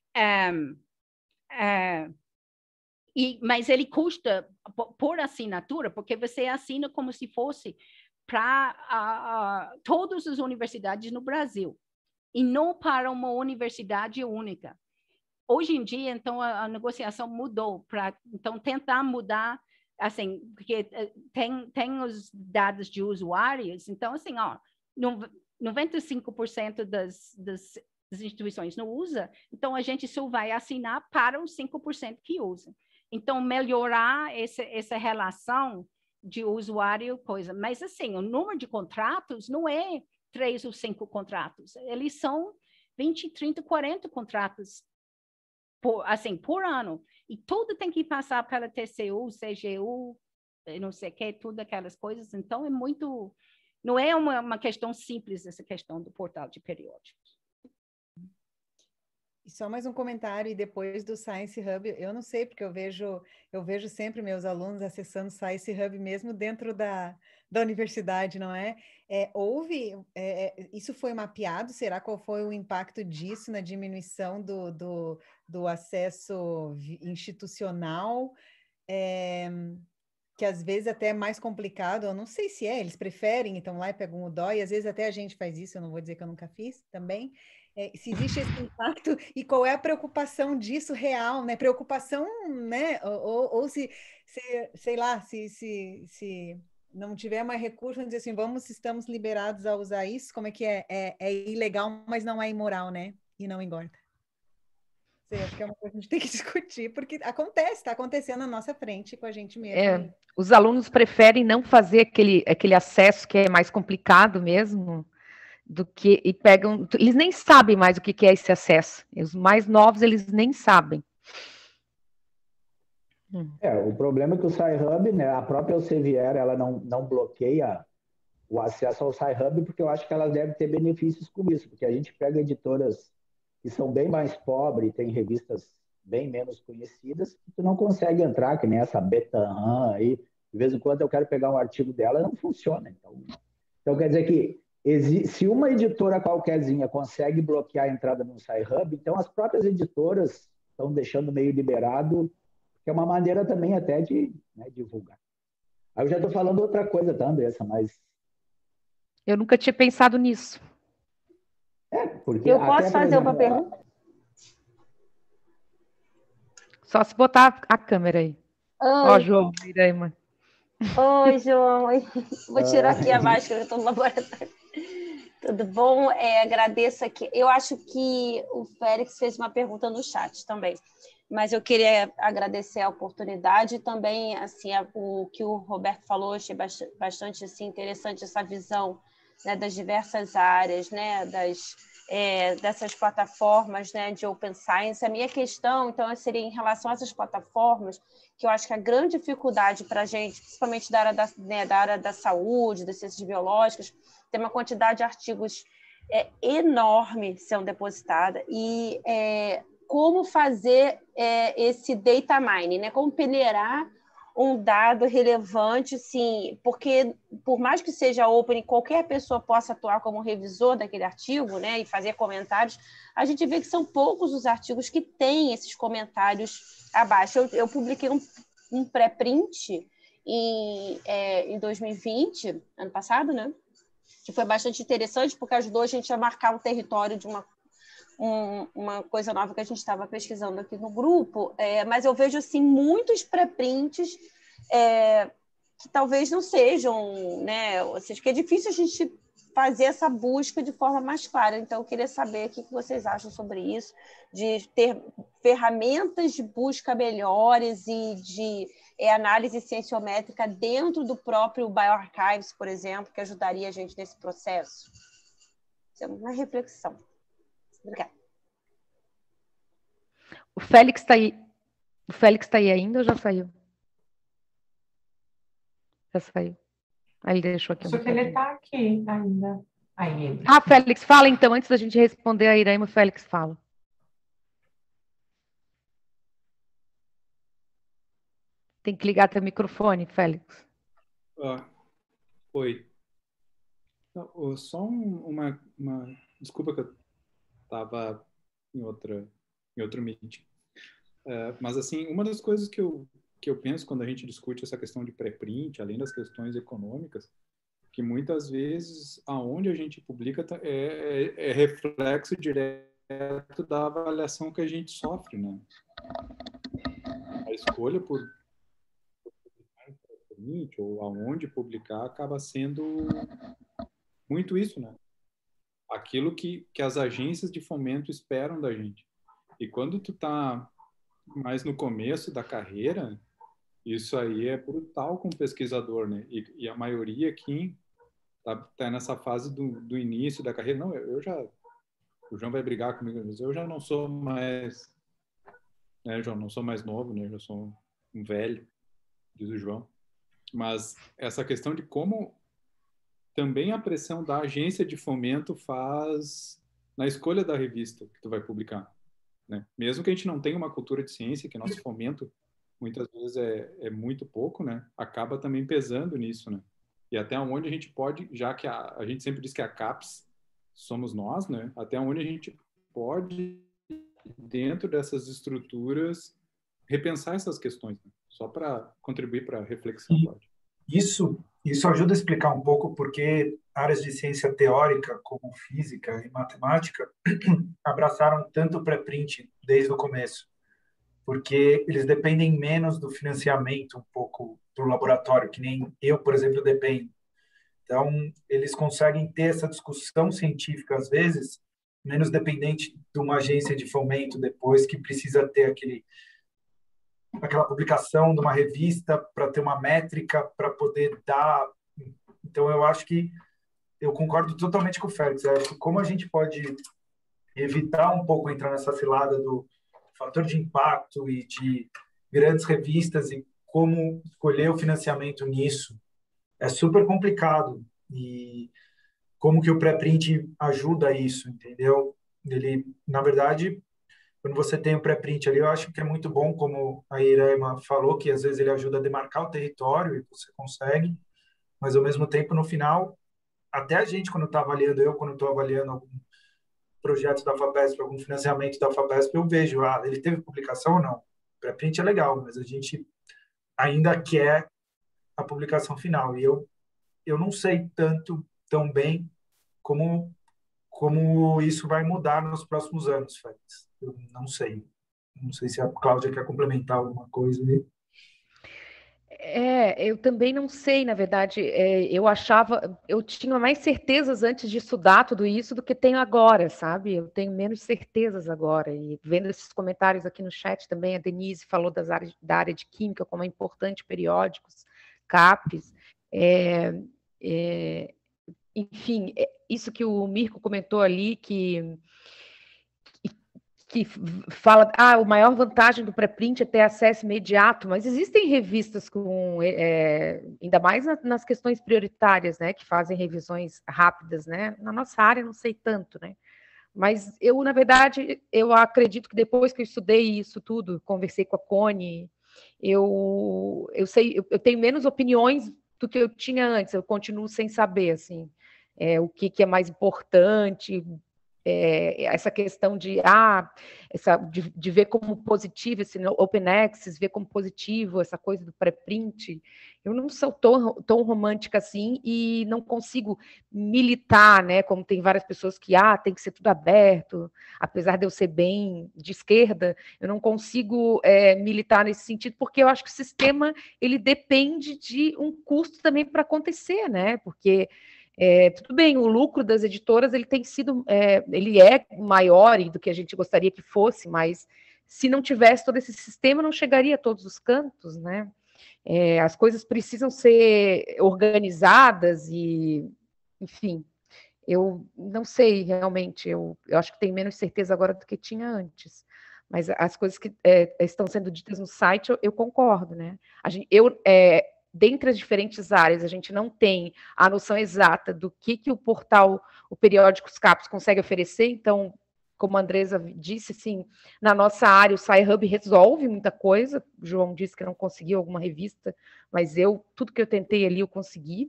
Mas ele custa por assinatura, porque você assina como se fosse para todas as universidades no Brasil, e não para uma universidade única. Hoje em dia, então, a negociação mudou para então tentar mudar, assim, porque tem os dados de usuários, então, assim, 95% das instituições não usa, então a gente só vai assinar para os 5% que usam. Então, melhorar essa relação de usuário, coisa. Mas, assim, o número de contratos não é 3 ou 5 contratos. Eles são 20, 30, 40 contratos por ano. E tudo tem que passar pela TCU, CGU, não sei o que, tudo aquelas coisas. Então, é muito... Não é uma questão simples essa questão do portal de periódicos. E só mais um comentário, e depois do Science Hub, eu não sei, porque eu vejo sempre meus alunos acessando o Science Hub mesmo dentro da universidade, não é? Isso foi mapeado? Será qual foi o impacto disso na diminuição do acesso institucional? Que às vezes até é mais complicado, eu não sei se eles preferem, então lá e pegam o dó, e às vezes até a gente faz isso, eu não vou dizer que eu nunca fiz também. Se existe esse impacto e qual é a preocupação disso real, né? Preocupação, né? Ou se sei lá, se não tiver mais recurso, vamos dizer assim, estamos liberados a usar isso, como é que é? É ilegal, mas não é imoral, né? E não engorda. Sei, acho que é uma coisa que a gente tem que discutir, porque está acontecendo na nossa frente com a gente mesmo. Os alunos preferem não fazer aquele acesso que é mais complicado mesmo, e pegam, eles nem sabem mais o que é esse acesso. Os mais novos, eles nem sabem. O problema é que o Sci-Hub, né, a própria Elsevier, ela não bloqueia o acesso ao Sci-Hub, porque eu acho que ela deve ter benefícios com isso, porque a gente pega editoras que são bem mais pobres, tem revistas bem menos conhecidas, que tu não consegue entrar, que nem essa Betanhan aí. De vez em quando eu quero pegar um artigo dela, não funciona. Então quer dizer que se uma editora qualquerzinha consegue bloquear a entrada no Sci-Hub, então as próprias editoras estão deixando meio liberado, que é uma maneira também até de divulgar. Aí eu já estou falando outra coisa, tá, Andressa? Mas... Eu nunca tinha pensado nisso. Porque eu posso fazer uma pergunta? Só se botar a câmera aí. Ó, João, vira aí, mãe. Oi, João. Vou tirar aqui a máscara, eu estou no laboratório. Tudo bom? Agradeço aqui. Eu acho que o Félix fez uma pergunta no chat também, mas eu queria agradecer a oportunidade e também assim, o que o Roberto falou, achei bastante assim, interessante essa visão, né, das diversas áreas, né, dessas plataformas, né, de Open Science. A minha questão, então, seria em relação a essas plataformas, que eu acho que a grande dificuldade para a gente, principalmente da área da saúde, das ciências biológicas, tem uma quantidade de artigos enorme sendo depositada, e como fazer esse data mining, né? Como peneirar um dado relevante, sim, porque por mais que seja open e qualquer pessoa possa atuar como revisor daquele artigo, né, e fazer comentários, a gente vê que são poucos os artigos que têm esses comentários abaixo. Eu publiquei um pré-print em 2020, ano passado, né, que foi bastante interessante porque ajudou a gente a marcar o território de uma coisa nova que a gente estava pesquisando aqui no grupo, mas eu vejo assim, muitos pré-prints que talvez não sejam, né? Ou seja, que é difícil a gente fazer essa busca de forma mais clara. Então, eu queria saber o que vocês acham sobre isso, de ter ferramentas de busca melhores e de análise cienciométrica dentro do próprio bioarchives, por exemplo, que ajudaria a gente nesse processo. Isso é uma reflexão. Obrigada. O Félix está aí. O Félix está aí ainda ou já saiu? Já saiu. Aí ele deixou aqui. Acho que ele está aqui ainda. Aí ele. Ah, Félix, fala então, antes da gente responder a Iraima, o Félix fala. Tem que ligar teu microfone, Félix. Oi. Não, só uma desculpa que eu estava em outro meeting. Mas, assim, uma das coisas que eu penso quando a gente discute essa questão de pré-print, além das questões econômicas, que muitas vezes aonde a gente publica é reflexo direto da avaliação que a gente sofre, né? A escolha por pré-print ou aonde publicar acaba sendo muito isso, né? Aquilo que as agências de fomento esperam da gente. E quando tu tá mais no começo da carreira, isso aí é brutal como pesquisador, né? E a maioria aqui tá nessa fase do início da carreira. Não, o João vai brigar comigo, mas eu já não sou mais, né, João? Não sou mais novo, né? Eu já sou um velho, diz o João. Mas essa questão de como também a pressão da agência de fomento faz na escolha da revista que tu vai publicar, né? Mesmo que a gente não tenha uma cultura de ciência, que nosso fomento muitas vezes é muito pouco, né? Acaba também pesando nisso, né? E até onde a gente pode, já que a gente sempre diz que a CAPES somos nós, né? Até onde a gente pode, dentro dessas estruturas, repensar essas questões, né? Só para contribuir para a reflexão, Cláudio. Isso ajuda a explicar um pouco porque áreas de ciência teórica, como física e matemática, abraçaram tanto o pré-print desde o começo, porque eles dependem menos do financiamento um pouco do laboratório, que nem eu, por exemplo, dependo. Então, eles conseguem ter essa discussão científica, às vezes, menos dependente de uma agência de fomento depois, que precisa ter aquela publicação de uma revista para ter uma métrica para poder dar. Então, eu acho que eu concordo totalmente com o Félix. Eu acho que como a gente pode evitar um pouco entrar nessa cilada do fator de impacto e de grandes revistas e como escolher o financiamento nisso é super complicado. E como que o pré-print ajuda isso, entendeu? Ele, na verdade, quando você tem o pré-print ali, eu acho que é muito bom, como a Iraima falou, que às vezes ele ajuda a demarcar o território e você consegue, mas ao mesmo tempo, no final, até a gente, quando está avaliando, quando estou avaliando algum projeto da FAPESP, algum financiamento da FAPESP, eu vejo, ele teve publicação ou não. O pré-print é legal, mas a gente ainda quer a publicação final. E eu não sei tão bem como isso vai mudar nos próximos anos, Félix. Eu não sei. Não sei se a Cláudia quer complementar alguma coisa aí. Eu também não sei, na verdade. Eu tinha mais certezas antes de estudar tudo isso do que tenho agora, sabe? Eu tenho menos certezas agora. E vendo esses comentários aqui no chat também, a Denise falou da área de química, como é importante periódicos, CAPES. Enfim, isso que o Mirko comentou ali, que fala, a maior vantagem do pré-print é ter acesso imediato, mas existem revistas com, ainda mais nas questões prioritárias, né, que fazem revisões rápidas, né, na nossa área não sei tanto, né, mas eu, na verdade, eu acredito que depois que eu estudei isso tudo, conversei com a Connie, eu tenho menos opiniões do que eu tinha antes, eu continuo sem saber, assim, o que é mais importante, essa questão de ver como positivo esse Open Access, ver como positivo essa coisa do pré-print. Eu não sou tão romântica assim e não consigo militar, né? Como tem várias pessoas que tem que ser tudo aberto, apesar de eu ser bem de esquerda, eu não consigo militar nesse sentido, porque eu acho que o sistema ele depende de um custo também para acontecer, né? Porque tudo bem, o lucro das editoras ele tem sido, ele é maior do que a gente gostaria que fosse, mas se não tivesse todo esse sistema, não chegaria a todos os cantos, né? As coisas precisam ser organizadas e, enfim, Eu não sei realmente, eu acho que tenho menos certeza agora do que tinha antes. Mas as coisas que estão sendo ditas no site, eu concordo, né? Dentre as diferentes áreas, a gente não tem a noção exata do que o portal, o Periódicos Capos consegue oferecer, então, como a Andresa disse, assim, na nossa área o Sci-Hub resolve muita coisa, o João disse que não conseguiu alguma revista, mas tudo que eu tentei ali eu consegui,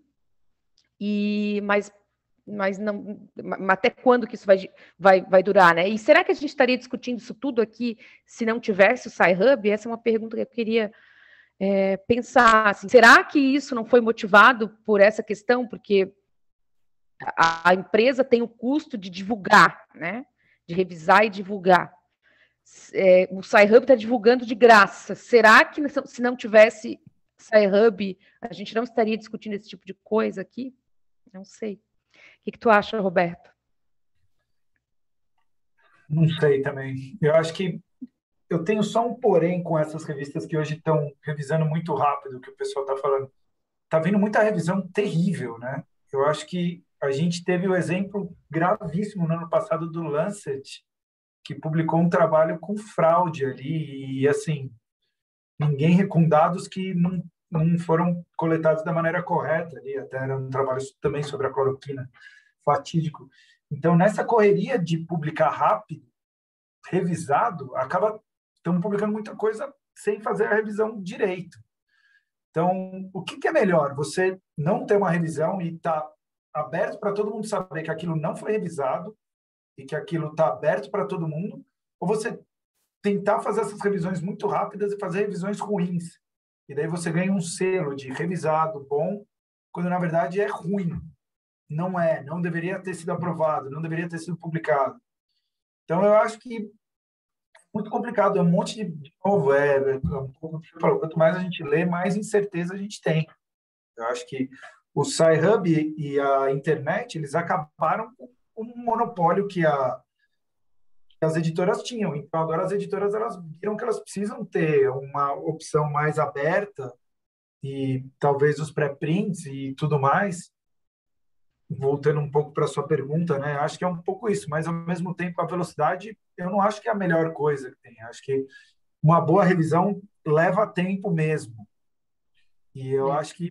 mas não, até quando que isso vai durar, né? E será que a gente estaria discutindo isso tudo aqui se não tivesse o Sci-Hub? Essa é uma pergunta que eu queria pensar, assim, será que isso não foi motivado por essa questão? Porque a empresa tem o custo de divulgar, né? De revisar e divulgar. O Sci-Hub está divulgando de graça. Será que se não tivesse Sci-Hub, a gente não estaria discutindo esse tipo de coisa aqui? Não sei. O que tu acha, Roberto? Não sei também. Eu acho que eu tenho só um porém com essas revistas que hoje estão revisando muito rápido o que o pessoal está falando. Está vindo muita revisão terrível, né? Eu acho que a gente teve o exemplo gravíssimo no ano passado do Lancet, que publicou um trabalho com fraude ali e, assim, com dados que não foram coletados da maneira correta ali, até era um trabalho também sobre a cloroquina, fatídico. Então, nessa correria de publicar rápido, revisado, estão publicando muita coisa sem fazer a revisão direito. Então, o que é melhor? Você não ter uma revisão e estar aberto para todo mundo saber que aquilo não foi revisado e que aquilo está aberto para todo mundo, ou você tentar fazer essas revisões muito rápidas e fazer revisões ruins. E daí você ganha um selo de revisado bom, quando na verdade é ruim. Não deveria ter sido aprovado, não deveria ter sido publicado. Então, eu acho que é muito complicado, é um monte de novo, um pouco o que você falou, quanto mais a gente lê, mais incerteza a gente tem. Eu acho que o Sci-Hub e a internet, eles acabaram com um monopólio que as editoras tinham. Então, agora as editoras elas viram que elas precisam ter uma opção mais aberta e talvez os pré-prints e tudo mais. Voltando um pouco para a sua pergunta, né? Acho que é um pouco isso, mas ao mesmo tempo a velocidade eu não acho que é a melhor coisa que tem. Acho que uma boa revisão leva tempo mesmo. E eu acho que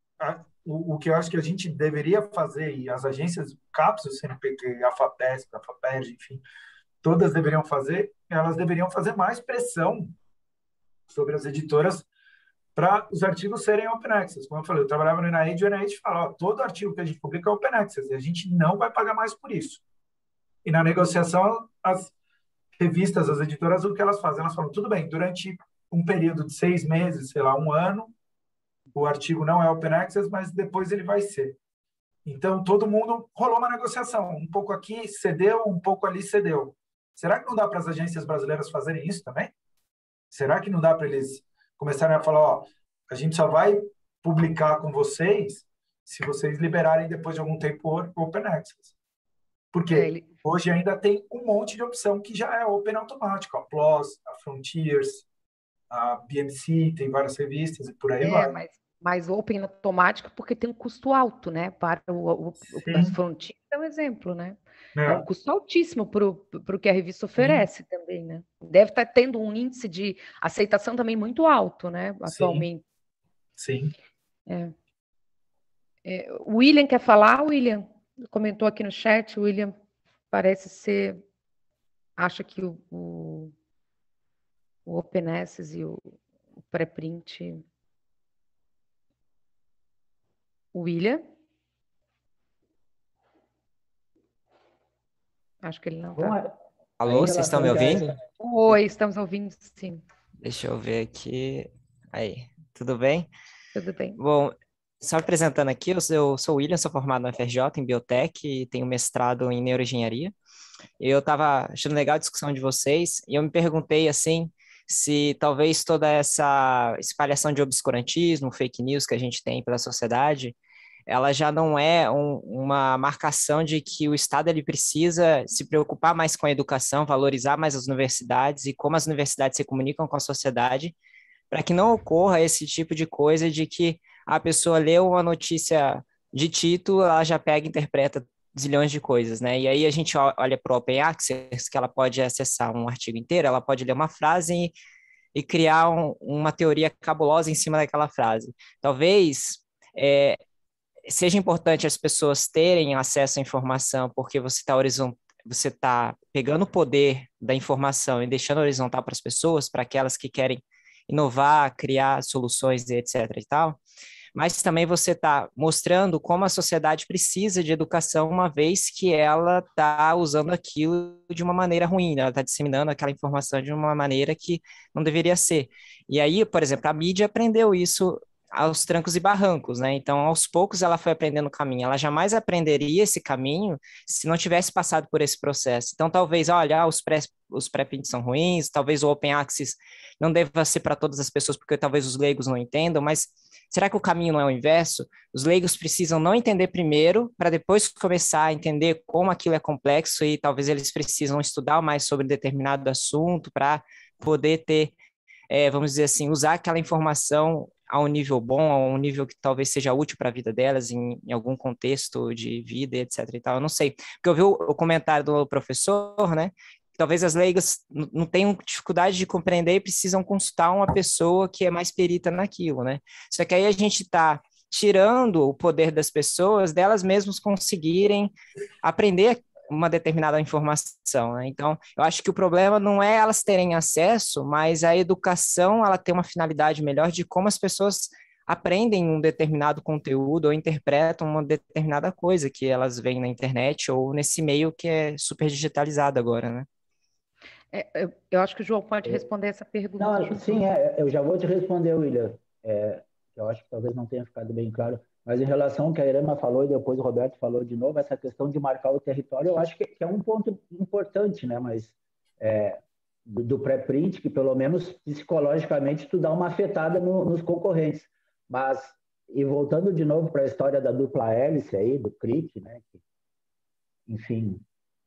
o que eu acho que a gente deveria fazer, e as agências, CAPES, o CNPq, a FAPESP, a FAPERJ, enfim, todas deveriam fazer, elas deveriam fazer mais pressão sobre as editoras para os artigos serem open access. Como eu falei, eu trabalhava no NIH e o NIH fala, todo artigo que a gente publica é open access, e a gente não vai pagar mais por isso. E na negociação, as revistas, as editoras, o que elas fazem? Elas falam, tudo bem, durante um período de 6 meses, sei lá, 1 ano, o artigo não é open access, mas depois ele vai ser. Então, todo mundo rolou uma negociação. Um pouco aqui cedeu, um pouco ali cedeu. Será que não dá para as agências brasileiras fazerem isso também? Será que não dá para eles começarem a falar, ó, a gente só vai publicar com vocês se vocês liberarem depois de algum tempo open access? Porque hoje ainda tem um monte de opção que já é open automático. A PLOS, a Frontiers, a BMC, tem várias revistas e por aí vai. Mas open automático porque tem um custo alto, né? Para as Frontiers é um exemplo, né? É um custo altíssimo para o que a revista oferece também, né? Deve estar tendo um índice de aceitação também muito alto, né? Atualmente. Sim. O William quer falar? O William comentou aqui no chat. O William parece acha que o Open Access e o pré-print. William? Acho que ele não está. Alô, vocês estão me ouvindo? Oi, estamos ouvindo, sim. Deixa eu ver aqui. Aí, tudo bem? Tudo bem. Bom, só apresentando aqui, eu sou o William, sou formado na UFRJ em Biotech e tenho mestrado em Neuroengenharia. Eu estava achando legal a discussão de vocês e eu me perguntei, assim, se talvez toda essa espalhação de obscurantismo, fake news que a gente tem pela sociedade, ela já não é uma marcação de que o Estado ele precisa se preocupar mais com a educação, valorizar mais as universidades e como as universidades se comunicam com a sociedade, para que não ocorra esse tipo de coisa de que a pessoa leu uma notícia de título, ela já pega e interpreta zilhões de coisas, né? E aí a gente olha para o Open Access, que ela pode acessar um artigo inteiro, ela pode ler uma frase e criar uma teoria cabulosa em cima daquela frase. Talvez seja importante as pessoas terem acesso à informação, porque você está pegando o poder da informação e deixando horizontal para as pessoas, para aquelas que querem inovar, criar soluções, etc. e tal, mas também você está mostrando como a sociedade precisa de educação, uma vez que ela está usando aquilo de uma maneira ruim, né? Ela está disseminando aquela informação de uma maneira que não deveria ser. E aí, por exemplo, a mídia aprendeu isso aos trancos e barrancos, né? Então, aos poucos ela foi aprendendo o caminho. Ela jamais aprenderia esse caminho se não tivesse passado por esse processo. Então, talvez, olha, os pré-prints são ruins, talvez o Open Access não deva ser para todas as pessoas, porque talvez os leigos não entendam, mas será que o caminho não é o inverso? Os leigos precisam não entender primeiro, para depois começar a entender como aquilo é complexo, e talvez eles precisam estudar mais sobre determinado assunto para poder ter, vamos dizer assim, usar aquela informação a um nível bom, a um nível que talvez seja útil para a vida delas, em algum contexto de vida, etc. e tal. Eu não sei, porque eu vi o comentário do professor, né? Talvez as leigas não tenham dificuldade de compreender e precisam consultar uma pessoa que é mais perita naquilo, né? Só que aí a gente está tirando o poder das pessoas, delas mesmas conseguirem aprender uma determinada informação, né? Então, eu acho que o problema não é elas terem acesso, mas a educação, ela tem uma finalidade melhor de como as pessoas aprendem um determinado conteúdo ou interpretam uma determinada coisa que elas veem na internet ou nesse meio que é super digitalizado agora, né? Eu acho que o João pode responder essa pergunta. Não, sim, eu já vou te responder, William. Eu acho que talvez não tenha ficado bem claro, mas em relação ao que a Irama falou e depois o Roberto falou de novo, essa questão de marcar o território, eu acho que é um ponto importante, né? Mas do pré-print, que pelo menos psicologicamente tu dá uma afetada nos concorrentes. Mas, e voltando de novo para a história da dupla hélice aí, do CRIC, né? Enfim,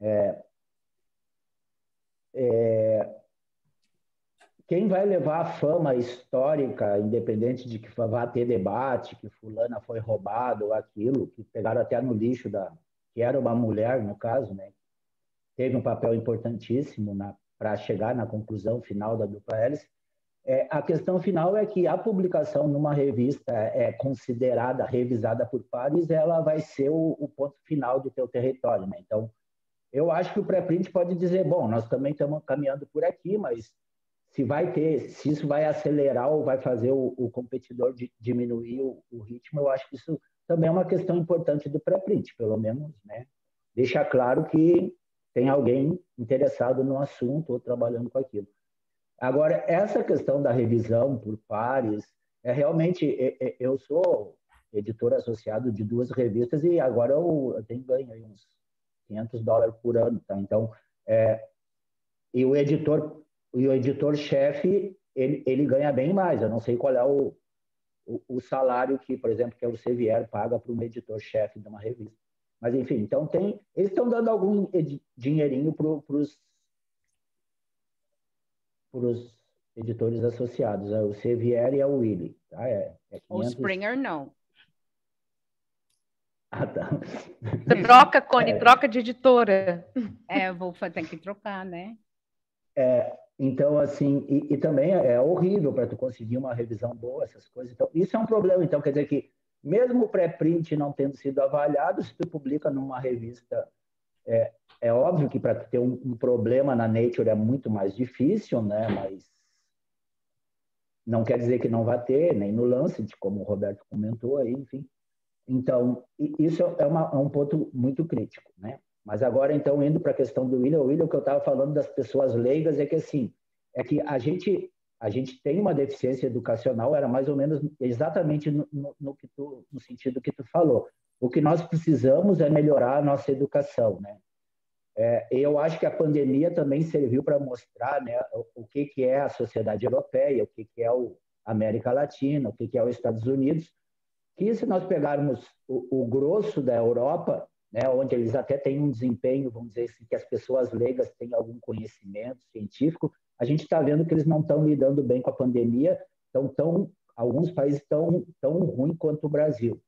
quem vai levar a fama histórica, independente de que vá ter debate, que fulana foi roubado ou aquilo, que pegaram até no lixo, que era uma mulher, no caso, né? Teve um papel importantíssimo para chegar na conclusão final da dupla hélice. A questão final é que a publicação numa revista considerada, revisada por pares, ela vai ser o ponto final do teu território, né? Então, eu acho que o pré-print pode dizer, bom, nós também estamos caminhando por aqui, mas se isso vai acelerar ou vai fazer o competidor diminuir o ritmo, eu acho que isso também é uma questão importante do pré-print, pelo menos, né? Deixa claro que tem alguém interessado no assunto ou trabalhando com aquilo. Agora, essa questão da revisão por pares, realmente, eu sou editor associado de 2 revistas e agora eu tenho ganho aí uns $500 por ano, tá? Então, e o editor-chefe, ele ganha bem mais. Eu não sei qual é o salário que, por exemplo, que o Sevier paga para um editor-chefe de uma revista. Mas, enfim, então eles estão dando algum dinheirinho para os editores associados, o Sevier e a Willy. Tá? 500... O Springer, não. Ah, tá. Troca, Cone, troca de editora. Vou ter que trocar, né? Então, assim, e também é horrível para tu conseguir uma revisão boa, essas coisas. Então, isso é um problema. Então, quer dizer que, mesmo o pré-print não tendo sido avaliado, se tu publica numa revista, é óbvio que para tu ter um problema na Nature é muito mais difícil, né? Mas não quer dizer que não vai ter, nem no Lancet, como o Roberto comentou aí, enfim. Então, isso é um ponto muito crítico, né? Mas agora, então, indo para a questão do William, o que eu estava falando das pessoas leigas é que, assim, a gente tem uma deficiência educacional, era mais ou menos exatamente no sentido que tu falou. O que nós precisamos é melhorar a nossa educação, né? Eu acho que a pandemia também serviu para mostrar, né, o que é a sociedade europeia, o que é a América Latina, o que é os Estados Unidos, que se nós pegarmos o grosso da Europa, né, onde eles até têm um desempenho, vamos dizer assim, que as pessoas leigas têm algum conhecimento científico, a gente está vendo que eles não estão lidando bem com a pandemia, alguns países tão ruim quanto o Brasil.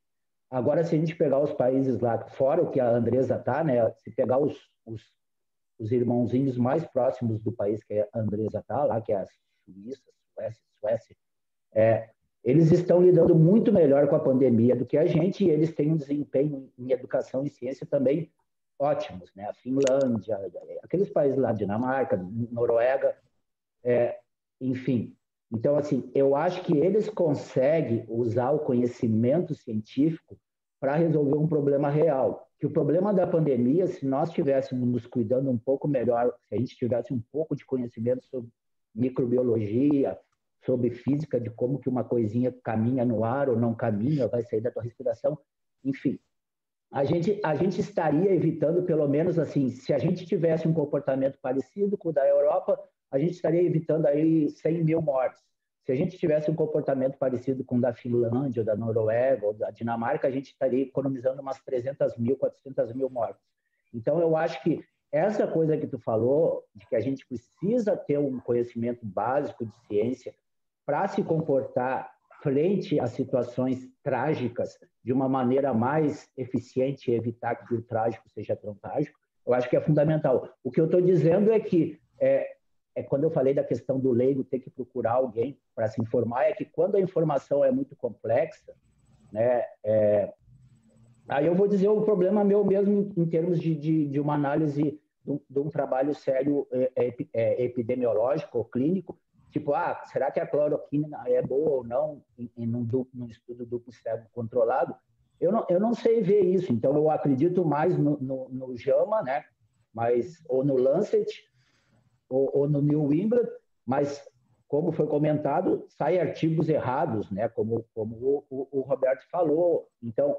Agora, se a gente pegar os países lá, fora o que a Andresa está, né? Se pegar os irmãozinhos mais próximos do país que a Andresa está, lá, que é a Suécia, eles estão lidando muito melhor com a pandemia do que a gente, e eles têm um desempenho em educação e ciência também ótimos, né? A Finlândia, aqueles países lá, Dinamarca, Noruega, enfim. Então, assim, eu acho que eles conseguem usar o conhecimento científico para resolver um problema real. Que o problema da pandemia, se nós estivéssemos nos cuidando um pouco melhor, se a gente tivesse um pouco de conhecimento sobre microbiologia, sobre física, de como que uma coisinha caminha no ar ou não caminha, vai sair da tua respiração, enfim. A gente estaria evitando, pelo menos assim, se a gente tivesse um comportamento parecido com o da Europa, a gente estaria evitando aí 100 mil mortes. Se a gente tivesse um comportamento parecido com o da Finlândia, ou da Noruega, ou da Dinamarca, a gente estaria economizando umas 300 mil, 400 mil mortes. Então, eu acho que essa coisa que tu falou, de que a gente precisa ter um conhecimento básico de ciência para se comportar frente a situações trágicas de uma maneira mais eficiente e evitar que o trágico seja tão trágico, eu acho que é fundamental. O que eu estou dizendo é que, quando eu falei da questão do leigo ter que procurar alguém para se informar, é que quando a informação é muito complexa, né, aí eu vou dizer o problema meu mesmo em termos de uma análise de um trabalho sério epidemiológico ou clínico, tipo, será que a cloroquina é boa ou não num estudo duplo cego controlado? Eu não sei ver isso, então eu acredito mais no JAMA, né? Ou no Lancet, ou no New England, mas, como foi comentado, saem artigos errados, né? Como o Roberto falou. Então,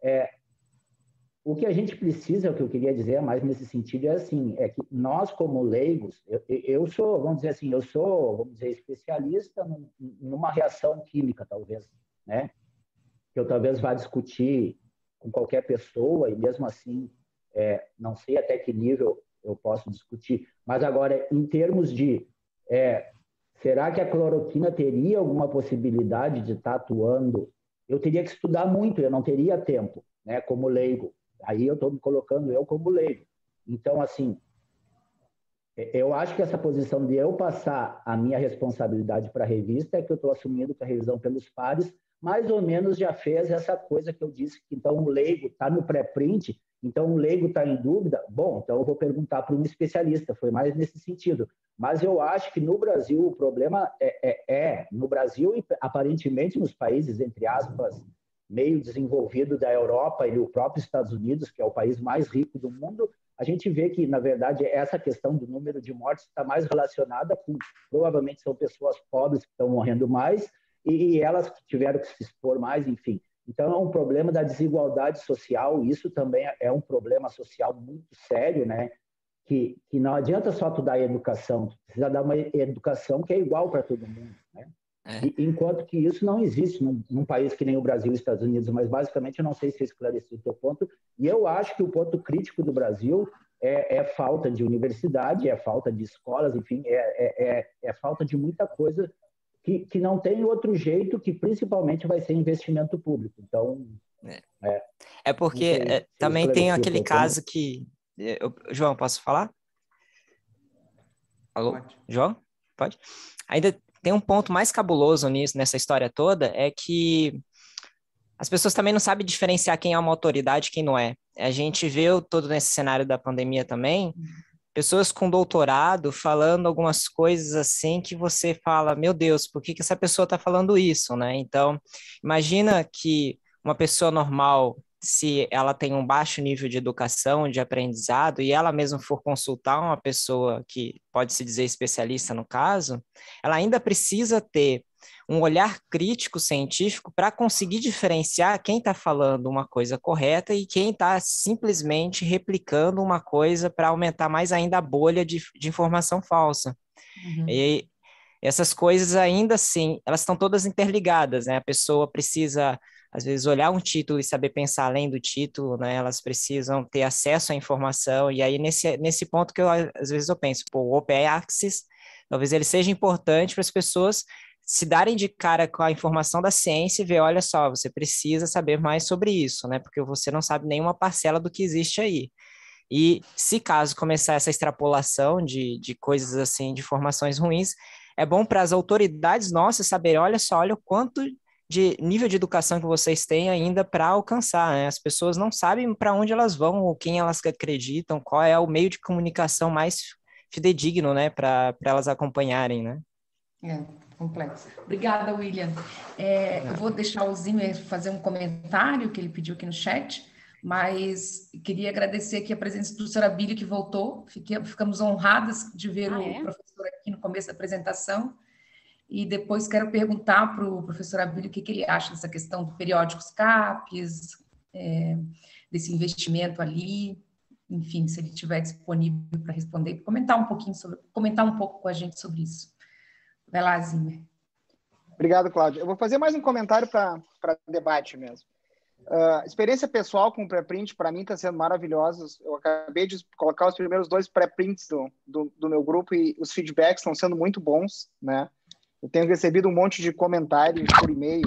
o que a gente precisa, o que eu queria dizer mais nesse sentido é assim, é que nós como leigos, eu sou, vamos dizer, especialista numa reação química, talvez, né? Que eu talvez vá discutir com qualquer pessoa e mesmo assim, não sei até que nível eu posso discutir, mas agora, em termos de será que a cloroquina teria alguma possibilidade de estar atuando? Eu teria que estudar muito, eu não teria tempo, né, como leigo. Aí eu estou me colocando eu como leigo. Então, assim, eu acho que essa posição de eu passar a minha responsabilidade para a revista é que eu estou assumindo que a revisão pelos pares mais ou menos já fez essa coisa que eu disse, que então o leigo está no pré-print, então o leigo está em dúvida, bom, então eu vou perguntar para um especialista, foi mais nesse sentido. Mas eu acho que no Brasil o problema no Brasil e aparentemente nos países, entre aspas, meio desenvolvido da Europa e o próprio Estados Unidos, que é o país mais rico do mundo, a gente vê que, na verdade, essa questão do número de mortes está mais relacionada com, provavelmente são pessoas pobres que estão morrendo mais e elas que tiveram que se expor mais, enfim. Então, é um problema da desigualdade social, isso também é um problema social muito sério, né? Que não adianta só tu dar educação, tu precisa dar uma educação que é igual para todo mundo, né? Enquanto que isso não existe num país que nem o Brasil e os Estados Unidos, mas basicamente eu não sei se eu esclareci o teu ponto, e eu acho que o ponto crítico do Brasil é falta de universidade, é falta de escolas, enfim, é falta de muita coisa que não tem outro jeito, que principalmente vai ser investimento público. Então... porque também tem aquele caso que... João, posso falar? Alô? Pode. João? Pode? Ainda tem um ponto mais cabuloso nessa história toda, é que as pessoas também não sabem diferenciar quem é uma autoridade e quem não é. A gente vê todo nesse cenário da pandemia também, pessoas com doutorado falando algumas coisas assim que você fala, meu Deus, por que essa pessoa está falando isso, né? Então, imagina que uma pessoa normal, se ela tem um baixo nível de educação, de aprendizado, e ela mesma for consultar uma pessoa que pode se dizer especialista no caso, ela ainda precisa ter um olhar crítico científico para conseguir diferenciar quem está falando uma coisa correta e quem está simplesmente replicando uma coisa para aumentar mais ainda a bolha de informação falsa. E essas coisas ainda assim, elas estão todas interligadas, né? A pessoa precisa, às vezes, olhar um título e saber pensar além do título, né? Elas precisam ter acesso à informação, e aí nesse ponto que às vezes eu penso, o Open Access, talvez ele seja importante para as pessoas se darem de cara com a informação da ciência e ver, olha só, você precisa saber mais sobre isso, né? Porque você não sabe nenhuma parcela do que existe aí. E se caso começar essa extrapolação de coisas assim, de informações ruins, é bom para as autoridades nossas saberem, olha só, olha o quanto de nível de educação que vocês têm ainda para alcançar, né? As pessoas não sabem para onde elas vão, ou quem elas acreditam, qual é o meio de comunicação mais fidedigno, né, para elas acompanharem, né? É, complexo. Obrigada, William. Eu vou deixar o Zimmer fazer um comentário que ele pediu aqui no chat, mas queria agradecer aqui a presença do professor Abílio, que voltou. Ficamos honradas de ver o professor aqui no começo da apresentação. E depois quero perguntar para o professor Abílio o que ele acha dessa questão do periódicos CAPES, desse investimento ali, enfim, se ele estiver disponível para responder, comentar um pouco com a gente sobre isso. Vai lá, Zimmer. Obrigado, Cláudia. Eu vou fazer mais um comentário para debate mesmo. Experiência pessoal com pré-print, para mim, está sendo maravilhosa. Eu acabei de colocar os primeiros 2 pré-prints do meu grupo e os feedbacks estão sendo muito bons, né? Eu tenho recebido um monte de comentários por e-mail.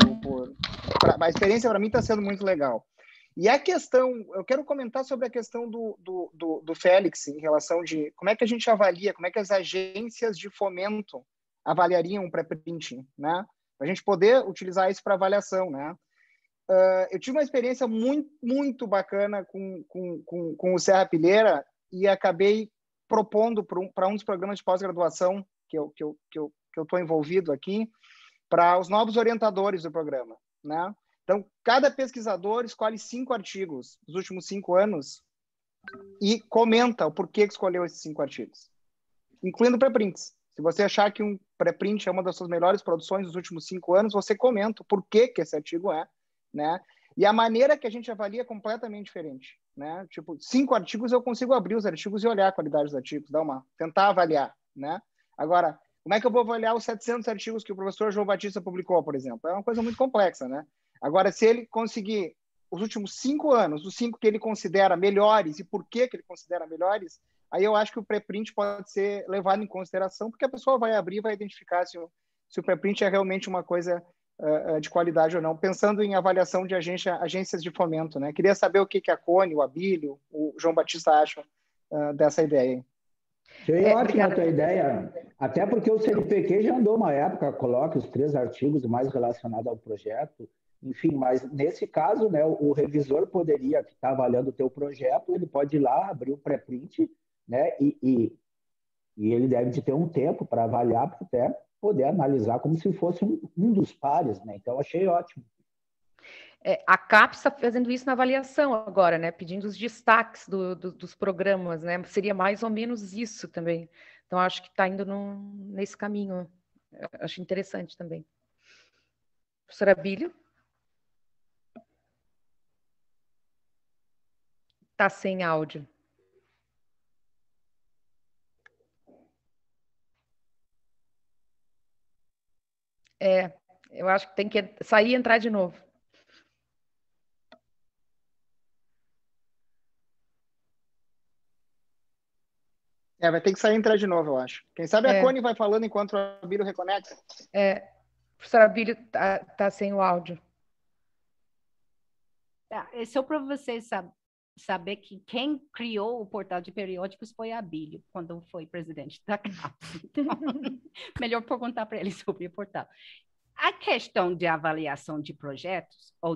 A experiência, para mim, está sendo muito legal. E a questão, eu quero comentar sobre a questão do Félix, em relação de como é que a gente avalia, como é que as agências de fomento avaliariam um pré-print, né? Para a gente poder utilizar isso para avaliação, né? Eu tive uma experiência muito, muito bacana com o Serra Pilheira e acabei propondo para um dos programas de pós-graduação que eu estou envolvido aqui, para os novos orientadores do programa, né? Então, cada pesquisador escolhe 5 artigos dos últimos 5 anos e comenta o porquê que escolheu esses 5 artigos, incluindo pré-prints. Se você achar que um pré-print é uma das suas melhores produções dos últimos 5 anos, você comenta o porquê que esse artigo é, né? E a maneira que a gente avalia é completamente diferente, né? Tipo, 5 artigos eu consigo abrir os artigos e olhar a qualidade dos artigos, tentar avaliar, né? Agora, como é que eu vou avaliar os 700 artigos que o professor João Batista publicou, por exemplo? É uma coisa muito complexa, né? Agora, se ele conseguir os últimos 5 anos, os 5 que ele considera melhores e por que ele considera melhores, aí eu acho que o pré-print pode ser levado em consideração, porque a pessoa vai abrir e vai identificar se o pré-print é realmente uma coisa de qualidade ou não, pensando em avaliação de agências de fomento, né? Queria saber o que a Cone, o Abílio, o João Batista acham dessa ideia aí. Achei ótima a tua ideia, até porque o CNPq já andou uma época, coloca os 3 artigos mais relacionados ao projeto, enfim, mas nesse caso, né, o revisor poderia, que está avaliando o teu projeto, ele pode ir lá, abrir o pré-print, né, e ele deve de ter um tempo para avaliar, para até poder analisar como se fosse um dos pares, né? Então, achei ótimo. A CAPES está fazendo isso na avaliação agora, né? Pedindo os destaques dos programas, né? Seria mais ou menos isso também. Então, acho que está indo nesse caminho. Acho interessante também. Professora Abílio? Está sem áudio. Eu acho que tem que sair e entrar de novo. Vai ter que sair e entrar de novo, eu acho. Quem sabe a Cone vai falando enquanto o Abílio reconecta. Professor Abílio tá sem o áudio. É só para vocês saber que quem criou o portal de periódicos foi a Abílio, quando foi presidente da CAPES. Então, melhor perguntar para ele sobre o portal. A questão de avaliação de projetos, ou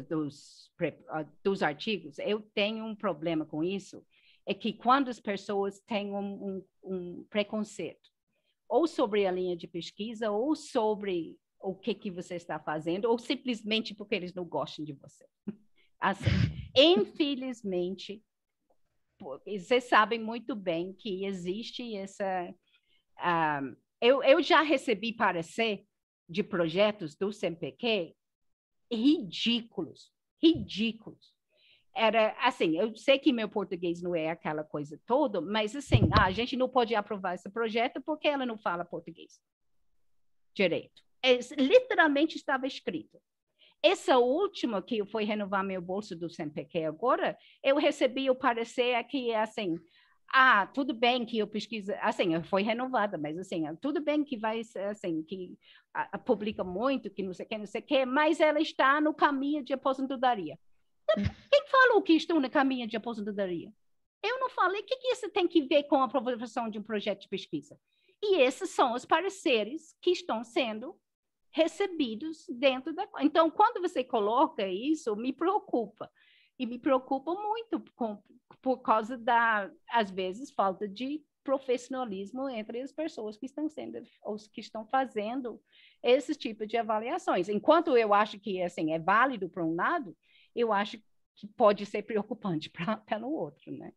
dos artigos, eu tenho um problema com isso, é que quando as pessoas têm um preconceito, ou sobre a linha de pesquisa, ou sobre o que você está fazendo, ou simplesmente porque eles não gostam de você. Assim, infelizmente, vocês sabem muito bem que existe essa... eu já recebi parecer de projetos do CNPq ridículos. Era assim, eu sei que meu português não é aquela coisa toda, mas assim, a gente não pode aprovar esse projeto porque ela não fala português direito. Literalmente estava escrito. Essa última, que foi renovar meu bolso do CNPq agora, eu recebi o parecer aqui, assim, tudo bem que eu pesquisa, assim, foi renovada, mas assim, tudo bem que vai, assim, que publica muito, que não sei o que, mas ela está no caminho de aposentadoria. Quem falou que estou no caminho de aposentadoria? Eu não falei. O que isso tem que ver com a aprovação de um projeto de pesquisa? E esses são os pareceres que estão sendo recebidos dentro da... Então, quando você coloca isso, me preocupa. E me preocupa muito por causa da, às vezes, falta de profissionalismo entre as pessoas que estão sendo, os que estão fazendo esse tipo de avaliações. Enquanto eu acho que assim, é válido para um lado, eu acho que pode ser preocupante pelo outro, né?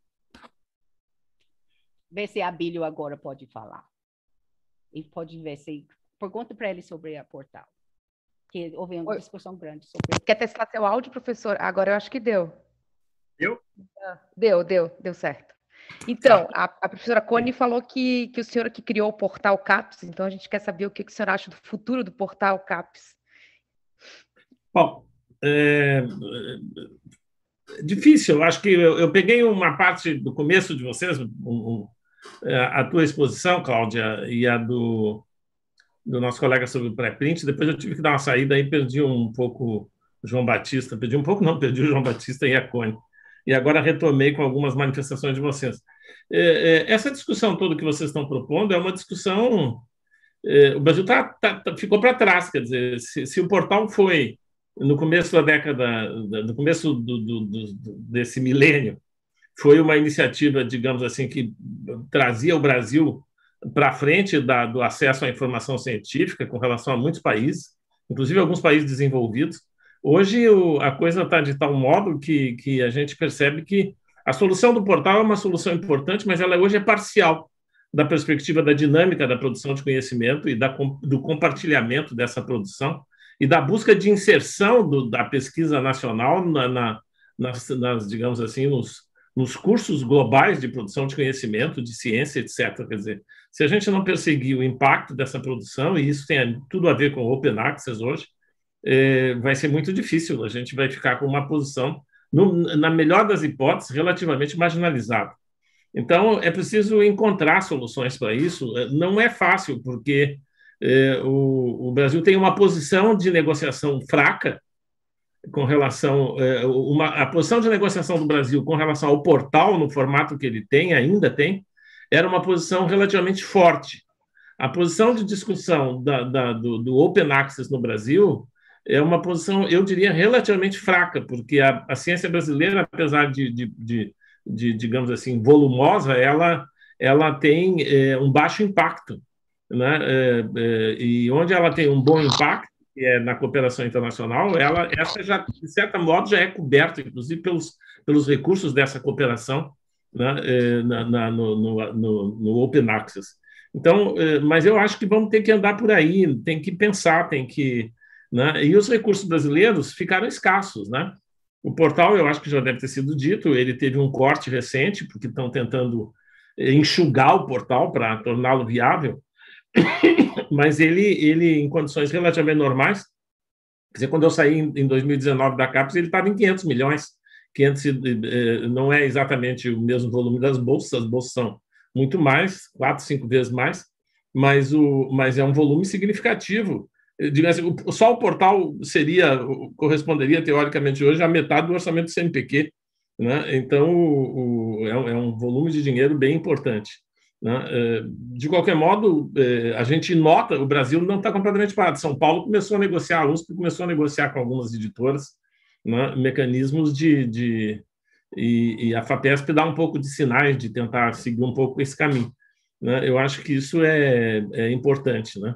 Ver se a Abílio agora pode falar. E pode ver se... Pergunta para ele sobre a portal. Que houve uma discussão grande sobre... Quer testar seu áudio, professor? Agora eu acho que deu. Deu? Deu certo. Então, a professora Cone falou que o senhor que criou o portal CAPES, então a gente quer saber o que o senhor acha do futuro do portal CAPES. Bom, difícil. Eu acho que eu peguei uma parte do começo de vocês, a tua exposição, Cláudia, e a do nosso colega sobre o pré-print. Depois eu tive que dar uma saída e perdi um pouco o João Batista. Perdi o João Batista e a Cone. E agora retomei com algumas manifestações de vocês. Essa discussão toda que vocês estão propondo é uma discussão... O Brasil ficou para trás, quer dizer, se o portal foi, no começo da década, no começo desse milênio, foi uma iniciativa, digamos assim, que trazia o Brasil para frente do acesso à informação científica com relação a muitos países, inclusive alguns países desenvolvidos. Hoje a coisa está de tal modo que a gente percebe que a solução do portal é uma solução importante, mas ela hoje é parcial da perspectiva da dinâmica da produção de conhecimento e do compartilhamento dessa produção e da busca de inserção da pesquisa nacional nas, digamos assim, nos cursos globais de produção de conhecimento, de ciência, etc. Quer dizer, se a gente não perseguir o impacto dessa produção, e isso tem tudo a ver com o Open Access hoje, vai ser muito difícil. A gente vai ficar com uma posição, na melhor das hipóteses, relativamente marginalizada. Então, é preciso encontrar soluções para isso. Não é fácil, porque o Brasil tem uma posição de negociação fraca com relação... a posição de negociação do Brasil com relação ao portal, no formato que ele tem, ainda tem, era uma posição relativamente forte. A posição de discussão do Open Access no Brasil é uma posição, eu diria, relativamente fraca, porque a ciência brasileira, apesar de digamos assim, volumosa, ela tem um baixo impacto, né? E onde ela tem um bom impacto, que é na cooperação internacional, essa já, de certo modo, já é coberta, inclusive, pelos recursos dessa cooperação, né? No Open Access. Então, mas eu acho que vamos ter que andar por aí, tem que pensar, né? E os recursos brasileiros ficaram escassos, né? O portal, eu acho que já deve ter sido dito, ele teve um corte recente, porque estão tentando enxugar o portal para torná-lo viável, mas ele, em condições relativamente normais, quer dizer, quando eu saí em 2019 da CAPES, ele estava em 500 milhões, 500, não é exatamente o mesmo volume das bolsas, as bolsas são muito mais, 4, 5 vezes mais, mas é um volume significativo. Digamos assim, só o portal corresponderia, teoricamente, hoje, a metade do orçamento do CNPq, né? Então, é um volume de dinheiro bem importante, né? De qualquer modo, a gente nota, o Brasil não está completamente parado. São Paulo começou a negociar, a USP começou a negociar com algumas editoras, né, mecanismos e a FAPESP dá um pouco de sinais de tentar seguir um pouco esse caminho, né? Eu acho que isso é importante, né?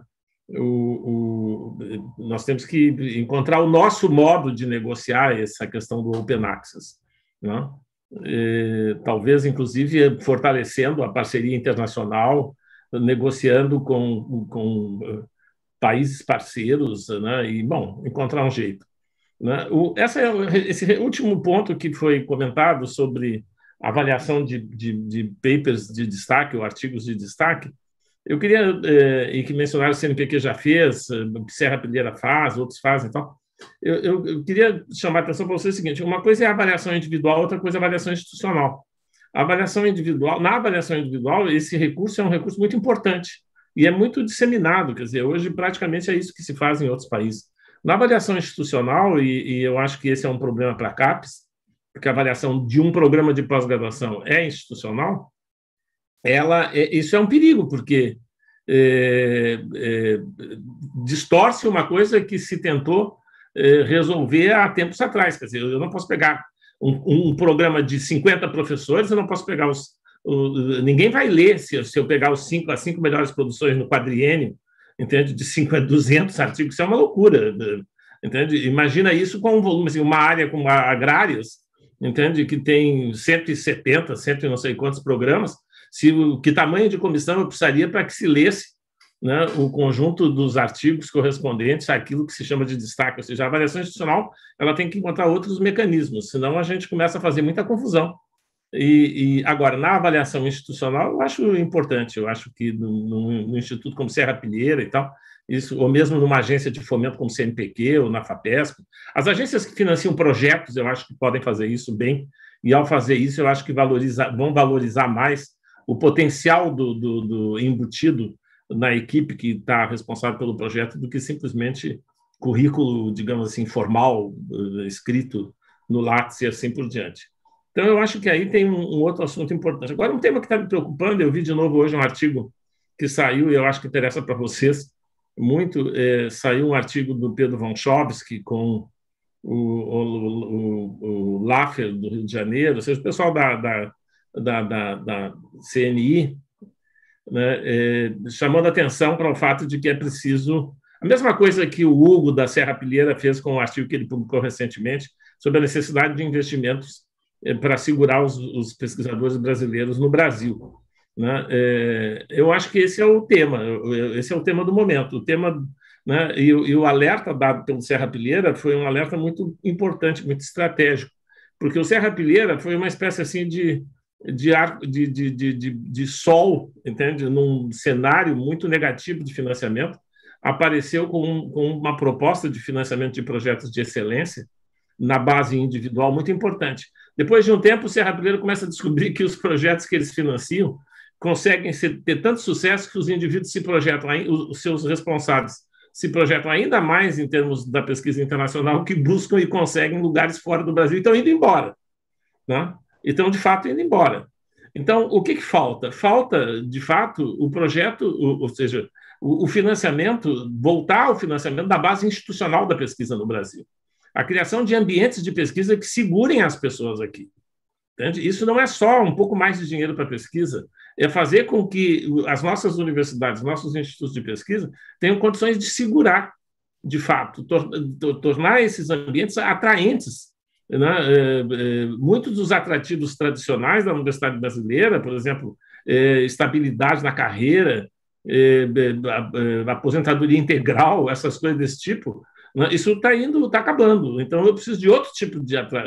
Nós temos que encontrar o nosso modo de negociar essa questão do Open Access, né? Talvez, inclusive, fortalecendo a parceria internacional, negociando com países parceiros, né? E, bom, encontrar um jeito, né? Esse último ponto que foi comentado sobre avaliação de papers de destaque ou artigos de destaque, eu queria, e que mencionaram o CNPq já fez, Serra Pilheira faz, outros fazem e tal, eu queria chamar a atenção para vocês o seguinte: uma coisa é a avaliação individual, outra coisa é a avaliação institucional. A avaliação individual, na avaliação individual, esse recurso é um recurso muito importante e é muito disseminado, quer dizer, hoje praticamente é isso que se faz em outros países. Na avaliação institucional, e eu acho que esse é um problema para a CAPES, porque a avaliação de um programa de pós-graduação é institucional, isso é um perigo, porque distorce uma coisa que se tentou resolver há tempos atrás. Quer dizer, eu não posso pegar um programa de 50 professores, eu não posso pegar ninguém vai ler se eu pegar as 5 melhores produções no quadriênio, entende? De 200 artigos, isso é uma loucura, entende? Imagina isso com um volume, assim, uma área como agrárias, entende? Que tem 170, 100 e não sei quantos programas, que tamanho de comissão eu precisaria para que se lesse, né, o conjunto dos artigos correspondentes àquilo que se chama de destaque, ou seja, a avaliação institucional ela tem que encontrar outros mecanismos, senão a gente começa a fazer muita confusão. Agora, na avaliação institucional, eu acho importante, eu acho que no instituto como Serrapilheira e tal, isso, ou mesmo numa agência de fomento como CNPq ou na FAPESP, as agências que financiam projetos, eu acho que podem fazer isso bem, e ao fazer isso, eu acho que vão valorizar mais o potencial do embutido na equipe que está responsável pelo projeto do que simplesmente currículo, digamos assim, formal, escrito no Lattes e assim por diante. Então, eu acho que aí tem um outro assunto importante. Agora, um tema que está me preocupando, eu vi de novo hoje um artigo que saiu, e eu acho que interessa para vocês muito, saiu um artigo do Pedro von Chomsky com o Laffer, do Rio de Janeiro, ou seja, o pessoal da CNI, né, chamando atenção para o fato de que é preciso... A mesma coisa que o Hugo, da Serrapilheira, fez com o artigo que ele publicou recentemente sobre a necessidade de investimentos para segurar os pesquisadores brasileiros no Brasil, né? Eu acho que esse é o tema do momento. O tema, né, e o alerta dado pelo Serrapilheira foi um alerta muito importante, muito estratégico, porque o Serrapilheira foi uma espécie assim de sol, entende? Num cenário muito negativo de financiamento, apareceu com uma proposta de financiamento de projetos de excelência na base individual muito importante. Depois de um tempo, o Serrapilheira começa a descobrir que os projetos que eles financiam conseguem ter tanto sucesso que os indivíduos se projetam, os seus responsáveis se projetam ainda mais em termos da pesquisa internacional, que buscam e conseguem lugares fora do Brasil e estão indo embora, né? Então, de fato, indo embora. Então, o que falta? Falta, de fato, o projeto, ou seja, o financiamento, voltar ao financiamento da base institucional da pesquisa no Brasil. A criação de ambientes de pesquisa que segurem as pessoas aqui. Entende? Isso não é só um pouco mais de dinheiro para a pesquisa, é fazer com que as nossas universidades, nossos institutos de pesquisa tenham condições de segurar, de fato, tornar esses ambientes atraentes, né? Muitos dos atrativos tradicionais da universidade brasileira, por exemplo, estabilidade na carreira, aposentadoria integral, essas coisas desse tipo, né? Isso está acabando. Então, eu preciso de outro tipo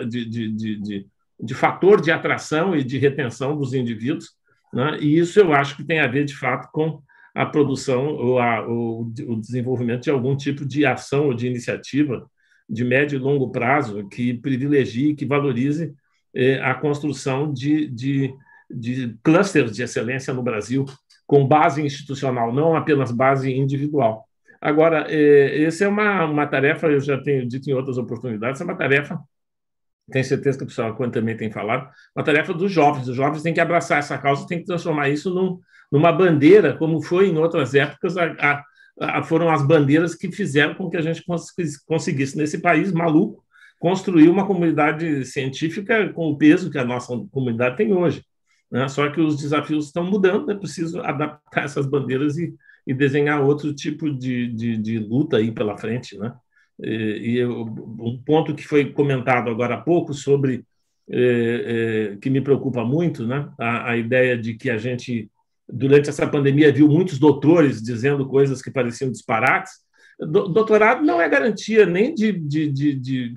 de fator de atração e de retenção dos indivíduos, né? E isso eu acho que tem a ver, de fato, com a produção ou o desenvolvimento de algum tipo de ação ou de iniciativa de médio e longo prazo que privilegie, que valorize a construção de clusters de excelência no Brasil, com base institucional, não apenas base individual. Agora, essa é uma tarefa, eu já tenho dito em outras oportunidades, é uma tarefa, tenho certeza que o professor Alcone também tem falado, uma tarefa dos jovens. Os jovens têm que abraçar essa causa, têm que transformar isso numa bandeira, como foi em outras épocas, foram as bandeiras que fizeram com que a gente conseguisse, nesse país maluco, construir uma comunidade científica com o peso que a nossa comunidade tem hoje, né? Só que os desafios estão mudando, é preciso adaptar essas bandeiras e desenhar outro tipo de luta aí pela frente, né? Um ponto que foi comentado agora há pouco sobre que me preocupa muito, né? A ideia de que a gente, durante essa pandemia, viu muitos doutores dizendo coisas que pareciam disparates. Doutorado não é garantia nem de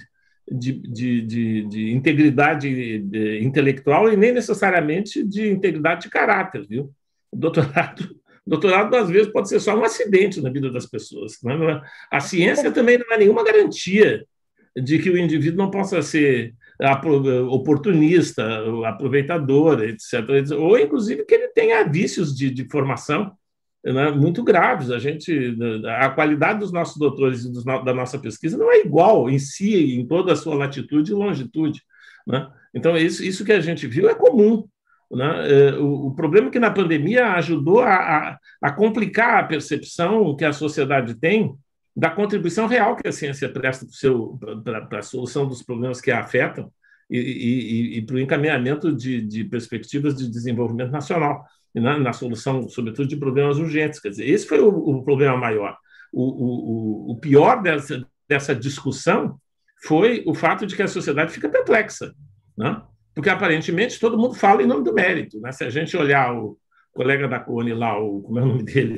integridade intelectual e nem necessariamente de integridade de caráter, viu? O doutorado, às vezes, pode ser só um acidente na vida das pessoas, né? A ciência também não é nenhuma garantia de que o indivíduo não possa ser oportunista, aproveitador, etc. Ou, inclusive, que ele tenha vícios de formação, né, muito graves. A qualidade dos nossos doutores e da nossa pesquisa não é igual em si, em toda a sua latitude e longitude, né? Então, isso que a gente viu é comum, né? O problema é que na pandemia ajudou a complicar a percepção que a sociedade tem da contribuição real que a ciência presta para a solução dos problemas que a afetam e para o encaminhamento de perspectivas de desenvolvimento nacional, e na solução, sobretudo, de problemas urgentes. Quer dizer, esse foi o problema maior. O pior dessa discussão foi o fato de que a sociedade fica perplexa, né? Porque, aparentemente, todo mundo fala em nome do mérito, né? Se a gente olhar o colega da Cone lá, como é o nome dele?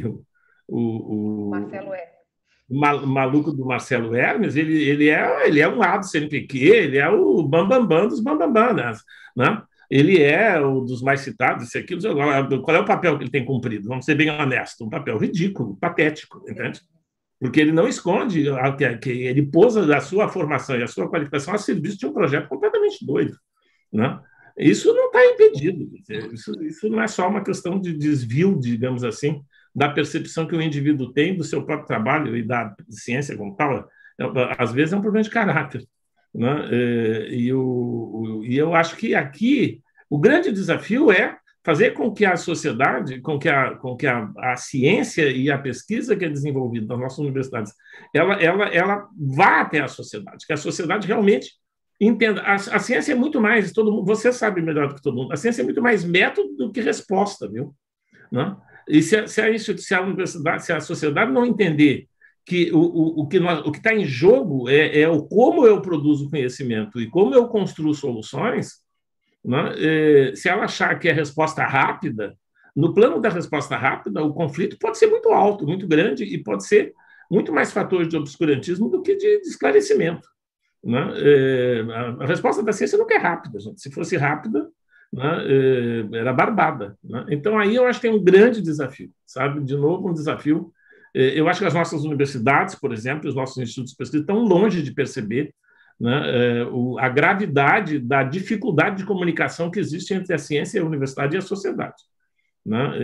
Marcelo Hermes. O maluco do Marcelo Hermes, ele é um A do CNPq, ele é o bambambam dos bambambam, né? Ele é um dos mais citados, isso aqui. Qual é o papel que ele tem cumprido? Vamos ser bem honestos, um papel ridículo, patético, entende? Porque ele não esconde que ele pôs a sua formação e a sua qualificação a serviço de um projeto completamente doido, né? Isso não está impedido. Isso não é só uma questão de desvio, digamos assim, da percepção que o indivíduo tem do seu próprio trabalho e da ciência como tal. Às vezes é um problema de caráter, né? E eu acho que aqui o grande desafio é fazer com que a sociedade, com que a ciência e a pesquisa que é desenvolvida nas nossas universidades, ela vá até a sociedade, que a sociedade realmente entenda. A ciência é muito mais, você sabe melhor do que todo mundo, a ciência é muito mais método do que resposta, viu? Né? E se a universidade, se a sociedade não entender que o que está em jogo é o como eu produzo conhecimento e como eu construo soluções, né? Se ela achar que é resposta rápida, no plano da resposta rápida, o conflito pode ser muito alto, muito grande, e pode ser muito mais fator de obscurantismo do que de esclarecimento, né? A resposta da ciência nunca é rápida, gente. Se fosse rápida, né, era barbada, né? Então, aí eu acho que tem um grande desafio, sabe? De novo, um desafio. Eu acho que as nossas universidades, por exemplo, os nossos institutos de pesquisa estão longe de perceber, né, a gravidade da dificuldade de comunicação que existe entre a ciência, a universidade e a sociedade, né?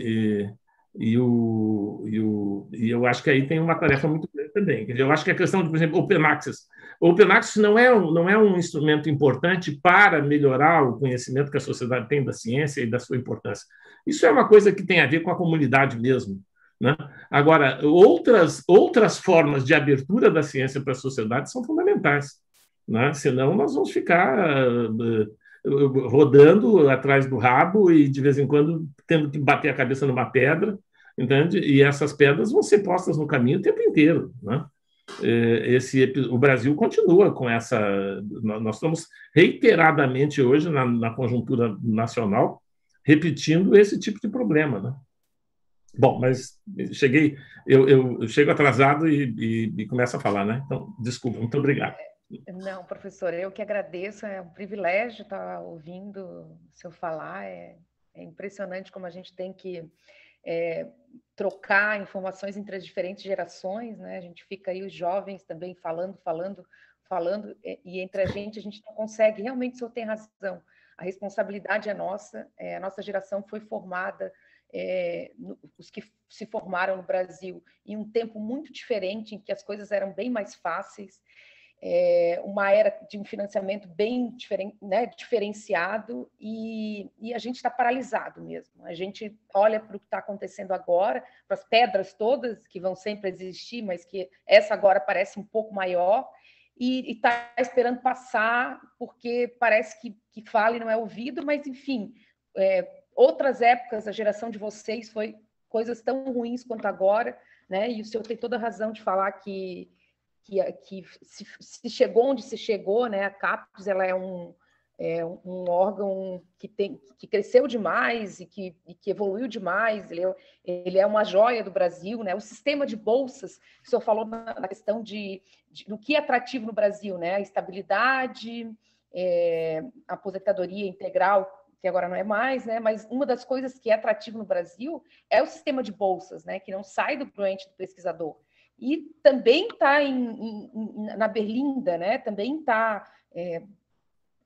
E eu acho que aí tem uma tarefa muito grande também. Quer dizer, eu acho que a questão de, por exemplo, Open Access. O Open Access não é um instrumento importante para melhorar o conhecimento que a sociedade tem da ciência e da sua importância. Isso é uma coisa que tem a ver com a comunidade mesmo, né? Agora, outras formas de abertura da ciência para a sociedade são fundamentais, né? Senão nós vamos ficar rodando atrás do rabo e, de vez em quando, tendo que bater a cabeça numa pedra, entende? E essas pedras vão ser postas no caminho o tempo inteiro, né? O Brasil continua com essa... Nós estamos reiteradamente hoje, na conjuntura nacional, repetindo esse tipo de problema, né? Bom, mas eu chego atrasado e começo a falar, né? Então, desculpa, muito obrigado. Não, professor, eu que agradeço, é um privilégio estar ouvindo o senhor falar, é impressionante como a gente tem que trocar informações entre as diferentes gerações, né? A gente fica aí, os jovens também falando, e entre a gente não consegue, realmente o senhor tem razão, a responsabilidade é nossa, a nossa geração foi formada, os que se formaram no Brasil em um tempo muito diferente, em que as coisas eram bem mais fáceis, uma era de um financiamento bem diferenciado, e a gente está paralisado mesmo. A gente olha para o que está acontecendo agora, para as pedras todas que vão sempre existir, mas que essa agora parece um pouco maior, e está esperando passar, porque parece que fala e não é ouvido, mas, enfim, outras épocas, a geração de vocês foi coisas tão ruins quanto agora, né? E o senhor tem toda a razão de falar que se chegou onde se chegou, né? A CAPES, ela é um órgão que cresceu demais e que evoluiu demais, ele é uma joia do Brasil, né? O sistema de bolsas, o senhor falou na questão do que é atrativo no Brasil, né? A estabilidade, a aposentadoria integral, que agora não é mais, né? Mas uma das coisas que é atrativo no Brasil é o sistema de bolsas, né? Que não sai do doente do pesquisador. E também está na Berlinda, né? Também está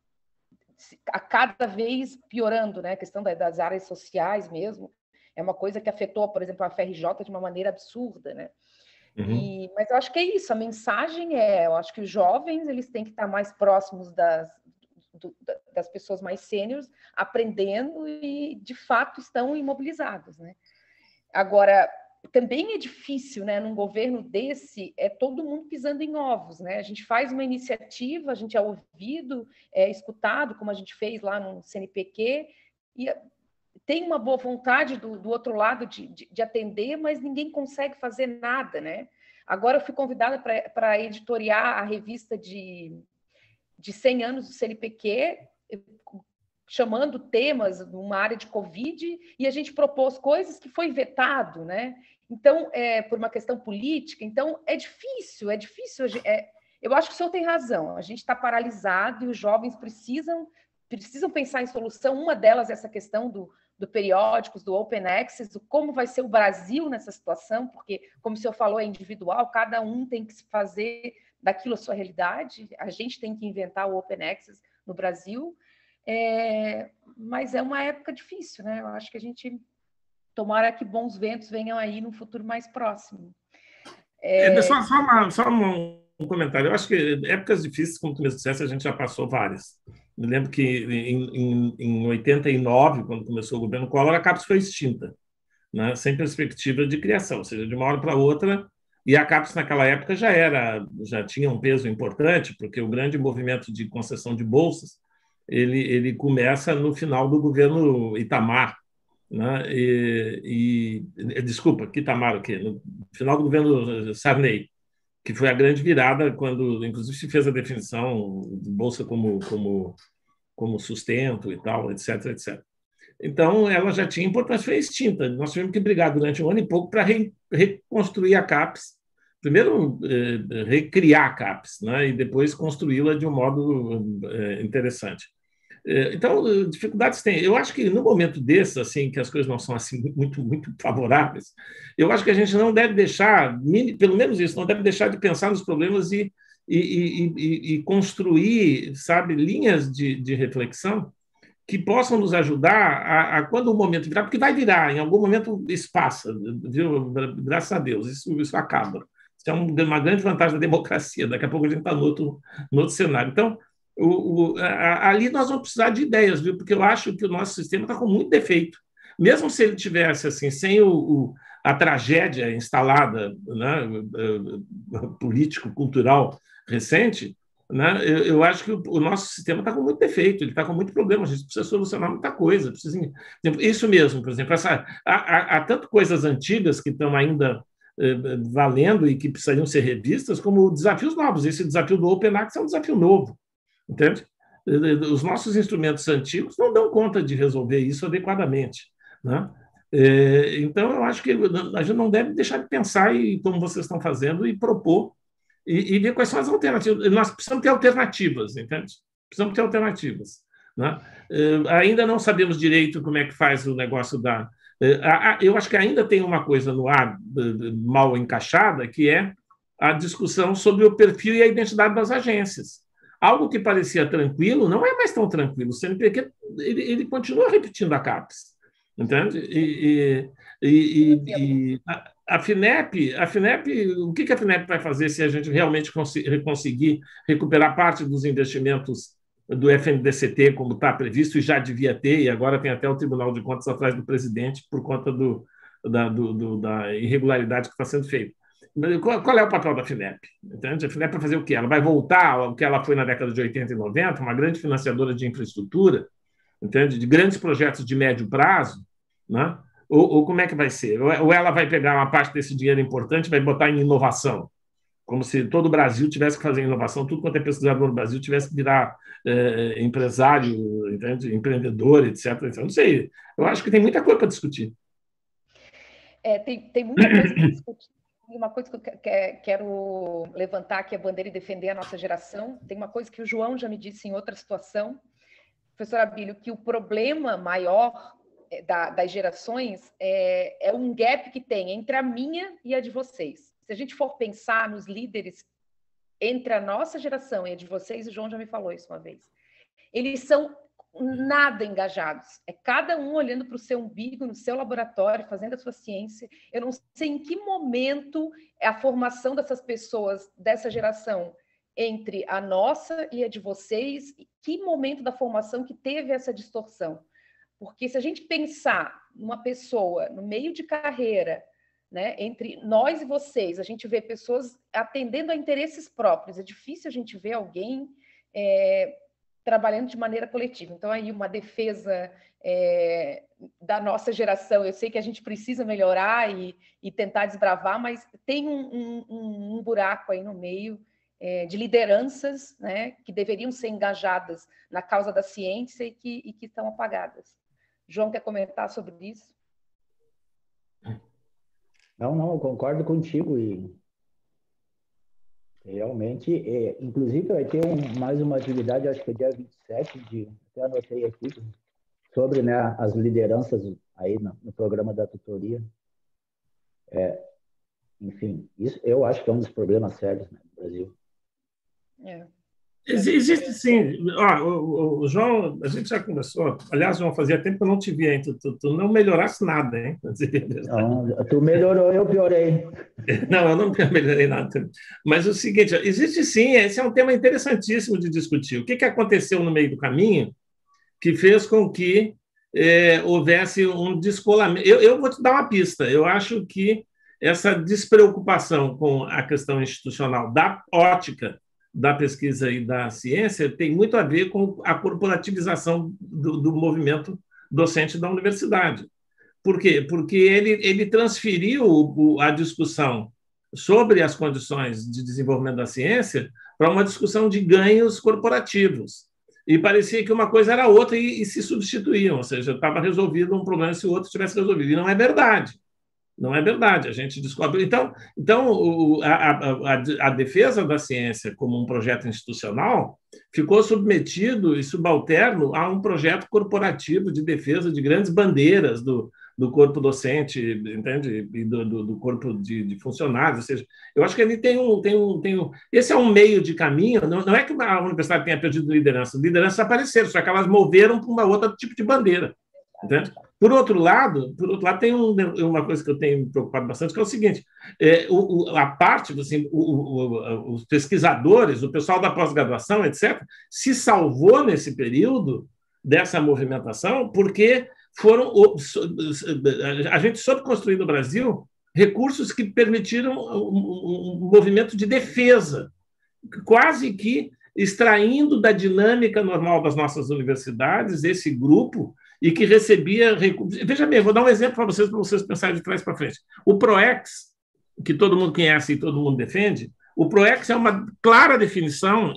a cada vez piorando, né? A questão das áreas sociais mesmo é uma coisa que afetou, por exemplo, a FRJ de uma maneira absurda, né? Uhum. Mas eu acho que é isso, a mensagem eu acho que os jovens eles têm que estar mais próximos das pessoas mais sêniores, aprendendo e, de fato, estão imobilizados, né? Agora, também é difícil, né, num governo desse, todo mundo pisando em ovos, né? A gente faz uma iniciativa, a gente é ouvido, é escutado, como a gente fez lá no CNPq, e tem uma boa vontade do outro lado de atender, mas ninguém consegue fazer nada, né? Agora eu fui convidada para editoriar a revista de 100 anos do CNPq, chamando temas numa área de Covid, e a gente propôs coisas que foi vetado, né? Então, por uma questão política, então é difícil. Eu acho que o senhor tem razão, a gente está paralisado e os jovens precisam pensar em solução. Uma delas é essa questão do periódicos, do Open Access, como vai ser o Brasil nessa situação, porque, como o senhor falou, é individual, cada um tem que se fazer daquilo a sua realidade, a gente tem que inventar o Open Access no Brasil, mas é uma época difícil, né? Eu acho que a gente tomara que bons ventos venham aí no futuro mais próximo. Só um comentário. Eu acho que épocas difíceis, como tu mesmo disseste, a gente já passou várias. Me lembro que em 89, quando começou o governo Collor, a CAPES foi extinta, né? Sem perspectiva de criação, ou seja, de uma hora para outra. E a CAPES, naquela época, já tinha um peso importante, porque o grande movimento de concessão de bolsas ele começa no final do governo Itamar, né? Desculpa, que Itamar o quê? No final do governo Sarney, que foi a grande virada quando, inclusive, se fez a definição de bolsa como sustento e tal, etc, etc. Então, ela já tinha importância, foi extinta. Nós tivemos que brigar durante um ano e pouco para reconstruir a CAPES. Primeiro, recriar a CAPES, né? E depois construí-la de um modo interessante. Então, dificuldades tem. Eu acho que no momento desse, assim, que as coisas não são assim muito, muito favoráveis, eu acho que a gente não deve deixar, pelo menos isso, não deve deixar de pensar nos problemas e construir, sabe, linhas de reflexão que possam nos ajudar a quando o momento virar, porque vai virar, em algum momento isso passa, viu? Graças a Deus, isso acaba. Isso é uma grande vantagem da democracia. Daqui a pouco a gente está no outro cenário. Então, ali nós vamos precisar de ideias, viu? Porque eu acho que o nosso sistema está com muito defeito. Mesmo se ele tivesse assim, sem a tragédia instalada, né, político-cultural recente, né, eu acho que o nosso sistema está com muito defeito, ele está com muito problema, a gente precisa solucionar muita coisa. Isso mesmo, por exemplo, há tanto coisas antigas que estão ainda valendo e que precisariam ser revistas, como desafios novos. Esse desafio do Open Access é um desafio novo. Entende? Os nossos instrumentos antigos não dão conta de resolver isso adequadamente, né? Então, eu acho que a gente não deve deixar de pensar, como vocês estão fazendo, e propor, e ver quais são as alternativas. Nós precisamos ter alternativas, entende? Precisamos ter alternativas, né? Ainda não sabemos direito como é que faz o negócio da... Eu acho que ainda tem uma coisa no ar mal encaixada, que é a discussão sobre o perfil e a identidade das agências. Algo que parecia tranquilo não é mais tão tranquilo. O CNPq ele continua repetindo a CAPES, entende? A FINEP, o que a FINEP vai fazer se a gente realmente conseguir recuperar parte dos investimentos do FNDCT, como está previsto, e já devia ter, e agora tem até o Tribunal de Contas atrás do presidente por conta da irregularidade que está sendo feita. Qual é o papel da FINEP? Entende? A FINEP vai fazer o quê? Ela vai voltar ao que ela foi na década de 80 e 90, uma grande financiadora de infraestrutura, entende? De grandes projetos de médio prazo, né? Ou como é que vai ser? Ou ela vai pegar uma parte desse dinheiro importante e vai botar em inovação, como se todo o Brasil tivesse que fazer inovação, tudo quanto é pesquisador no Brasil tivesse que virar empresário, entende? Empreendedor, etc. Não sei, eu acho que tem muita coisa para discutir. Tem muita coisa para discutir. Uma coisa que eu quero levantar aqui a bandeira e defender a nossa geração. Tem uma coisa que o João já me disse em outra situação, professor Abílio, que o problema maior das gerações é um gap que tem entre a minha e a de vocês. Se a gente for pensar nos líderes entre a nossa geração e a de vocês, o João já me falou isso uma vez, eles são nada engajados. É cada um olhando para o seu umbigo, no seu laboratório, fazendo a sua ciência. Eu não sei em que momento é a formação dessas pessoas, dessa geração, entre a nossa e a de vocês, que momento da formação que teve essa distorção. Porque se a gente pensar numa pessoa no meio de carreira, né, entre nós e vocês, a gente vê pessoas atendendo a interesses próprios. É difícil a gente ver alguém trabalhando de maneira coletiva. Então, aí uma defesa da nossa geração, eu sei que a gente precisa melhorar e tentar desbravar, mas tem um buraco aí no meio de lideranças, né, que deveriam ser engajadas na causa da ciência e que estão apagadas. João, quer comentar sobre isso? Não, eu concordo contigo e realmente, inclusive vai ter mais uma atividade, acho que é dia 27, até anotei aqui, sobre, né, as lideranças aí no programa da tutoria. Enfim, isso eu acho que é um dos problemas sérios, né, do Brasil. Existe sim. O João, a gente já conversou. Aliás, João, fazia tempo que eu não te via, hein? Tu não melhorasse nada, hein? Não, tu melhorou, eu piorei. Não, eu não melhorei nada. Mas o seguinte, existe sim, esse é um tema interessantíssimo de discutir. O que aconteceu no meio do caminho que fez com que houvesse um descolamento? Eu vou te dar uma pista. Eu acho que essa despreocupação com a questão institucional da ótica da pesquisa e da ciência tem muito a ver com a corporativização do movimento docente da universidade. Por quê? Porque ele transferiu a discussão sobre as condições de desenvolvimento da ciência para uma discussão de ganhos corporativos. E parecia que uma coisa era outra e se substituíam, ou seja, estava resolvido um problema se o outro tivesse resolvido. E não é verdade. Não é verdade, a gente descobre. Então a defesa da ciência como um projeto institucional ficou submetido e subalterno a um projeto corporativo de defesa de grandes bandeiras do corpo docente, entende? E do corpo de funcionários. Ou seja, eu acho que ele tem um. Esse é um meio de caminho. Não é que a universidade tenha perdido liderança. Lideranças apareceram, só que elas moveram para uma outra tipo de bandeira. Entende? Por outro lado, tem uma coisa que eu tenho me preocupado bastante, que é o seguinte: a parte, assim, os pesquisadores, o pessoal da pós-graduação, etc., se salvou nesse período dessa movimentação porque a gente soube construir no Brasil recursos que permitiram um movimento de defesa, quase que extraindo da dinâmica normal das nossas universidades esse grupo e que recebia recursos. Veja bem, vou dar um exemplo para vocês pensarem de trás para frente. O PROEX, que todo mundo conhece e todo mundo defende, o PROEX é uma clara definição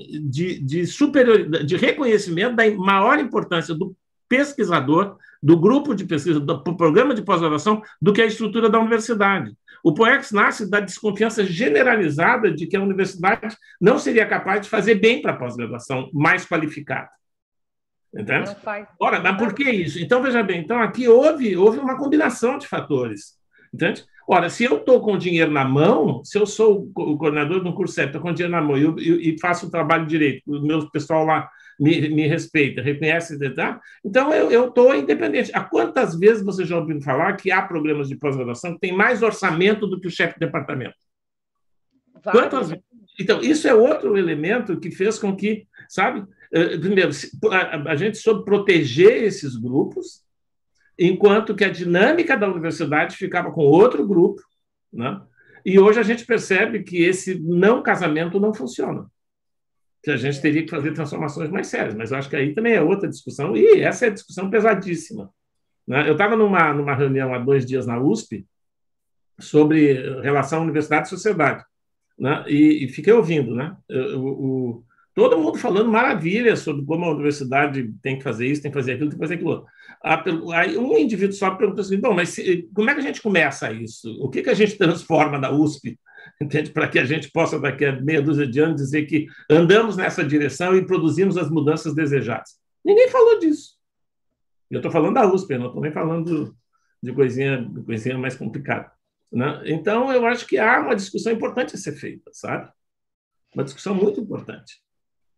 de reconhecimento da maior importância do pesquisador, do grupo de pesquisa, do programa de pós-graduação, do que a estrutura da universidade. O PROEX nasce da desconfiança generalizada de que a universidade não seria capaz de fazer bem para a pós-graduação mais qualificada. Entende? Ora, mas por que isso? Então, veja bem, então aqui houve uma combinação de fatores. Entende? Ora, se eu estou com dinheiro na mão, se eu sou o coordenador de um curso CEP, estou com dinheiro na mão e faço o trabalho direito, o meu pessoal lá me respeita, reconhece, tá? Então eu estou independente. Há quantas vezes você já ouviu falar que há programas de pós-graduação que têm mais orçamento do que o chefe de departamento? Quantas vezes? Então, isso é outro elemento que fez com que, sabe, primeiro, a gente soube proteger esses grupos, enquanto que a dinâmica da universidade ficava com outro grupo, né? E hoje a gente percebe que esse não casamento não funciona, que a gente teria que fazer transformações mais sérias, mas eu acho que aí também é outra discussão, e essa é a discussão pesadíssima, né? Eu estava numa reunião há 2 dias na USP sobre relação universidade e sociedade, né? E fiquei ouvindo, né? Todo mundo falando maravilhas sobre como a universidade tem que fazer isso, tem que fazer aquilo, tem que fazer aquilo outro. Aí um indivíduo só pergunta assim, bom, mas como é que a gente começa isso? O que a gente transforma da USP, entende? Para que a gente possa, daqui a meia dúzia de anos, dizer que andamos nessa direção e produzimos as mudanças desejadas. Ninguém falou disso. Eu estou falando da USP, eu não estou nem falando de coisinha mais complicada, né? Então, eu acho que há uma discussão importante a ser feita, sabe? Uma discussão muito importante.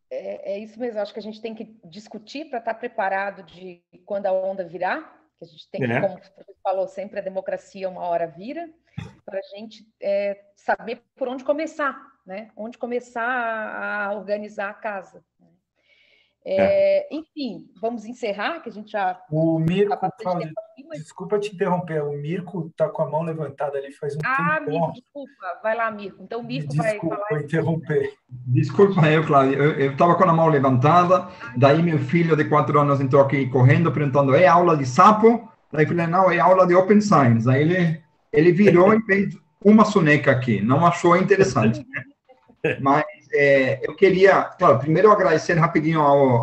É isso mesmo, acho que a gente tem que discutir para estar preparado de quando a onda virar, que a gente tem que, como você falou, sempre a democracia uma hora vira, para a gente saber por onde começar, né? Onde começar a organizar a casa. Enfim, vamos encerrar, que a gente já... O Mirko, Cláudia, desculpa te interromper, o Mirko está com a mão levantada ali faz um tempo. Mirko, desculpa, vai lá, Mirko. Então, o Mirko vai falar... Desculpa interromper. Desculpa eu, Cláudia, eu estava com a mão levantada, daí meu filho de 4 anos entrou aqui correndo, perguntando, é aula de sapo? Daí eu falei, não, é aula de Open Science. Aí ele virou e fez uma soneca aqui, não achou interessante, né? Mas eu queria, claro, primeiro agradecer rapidinho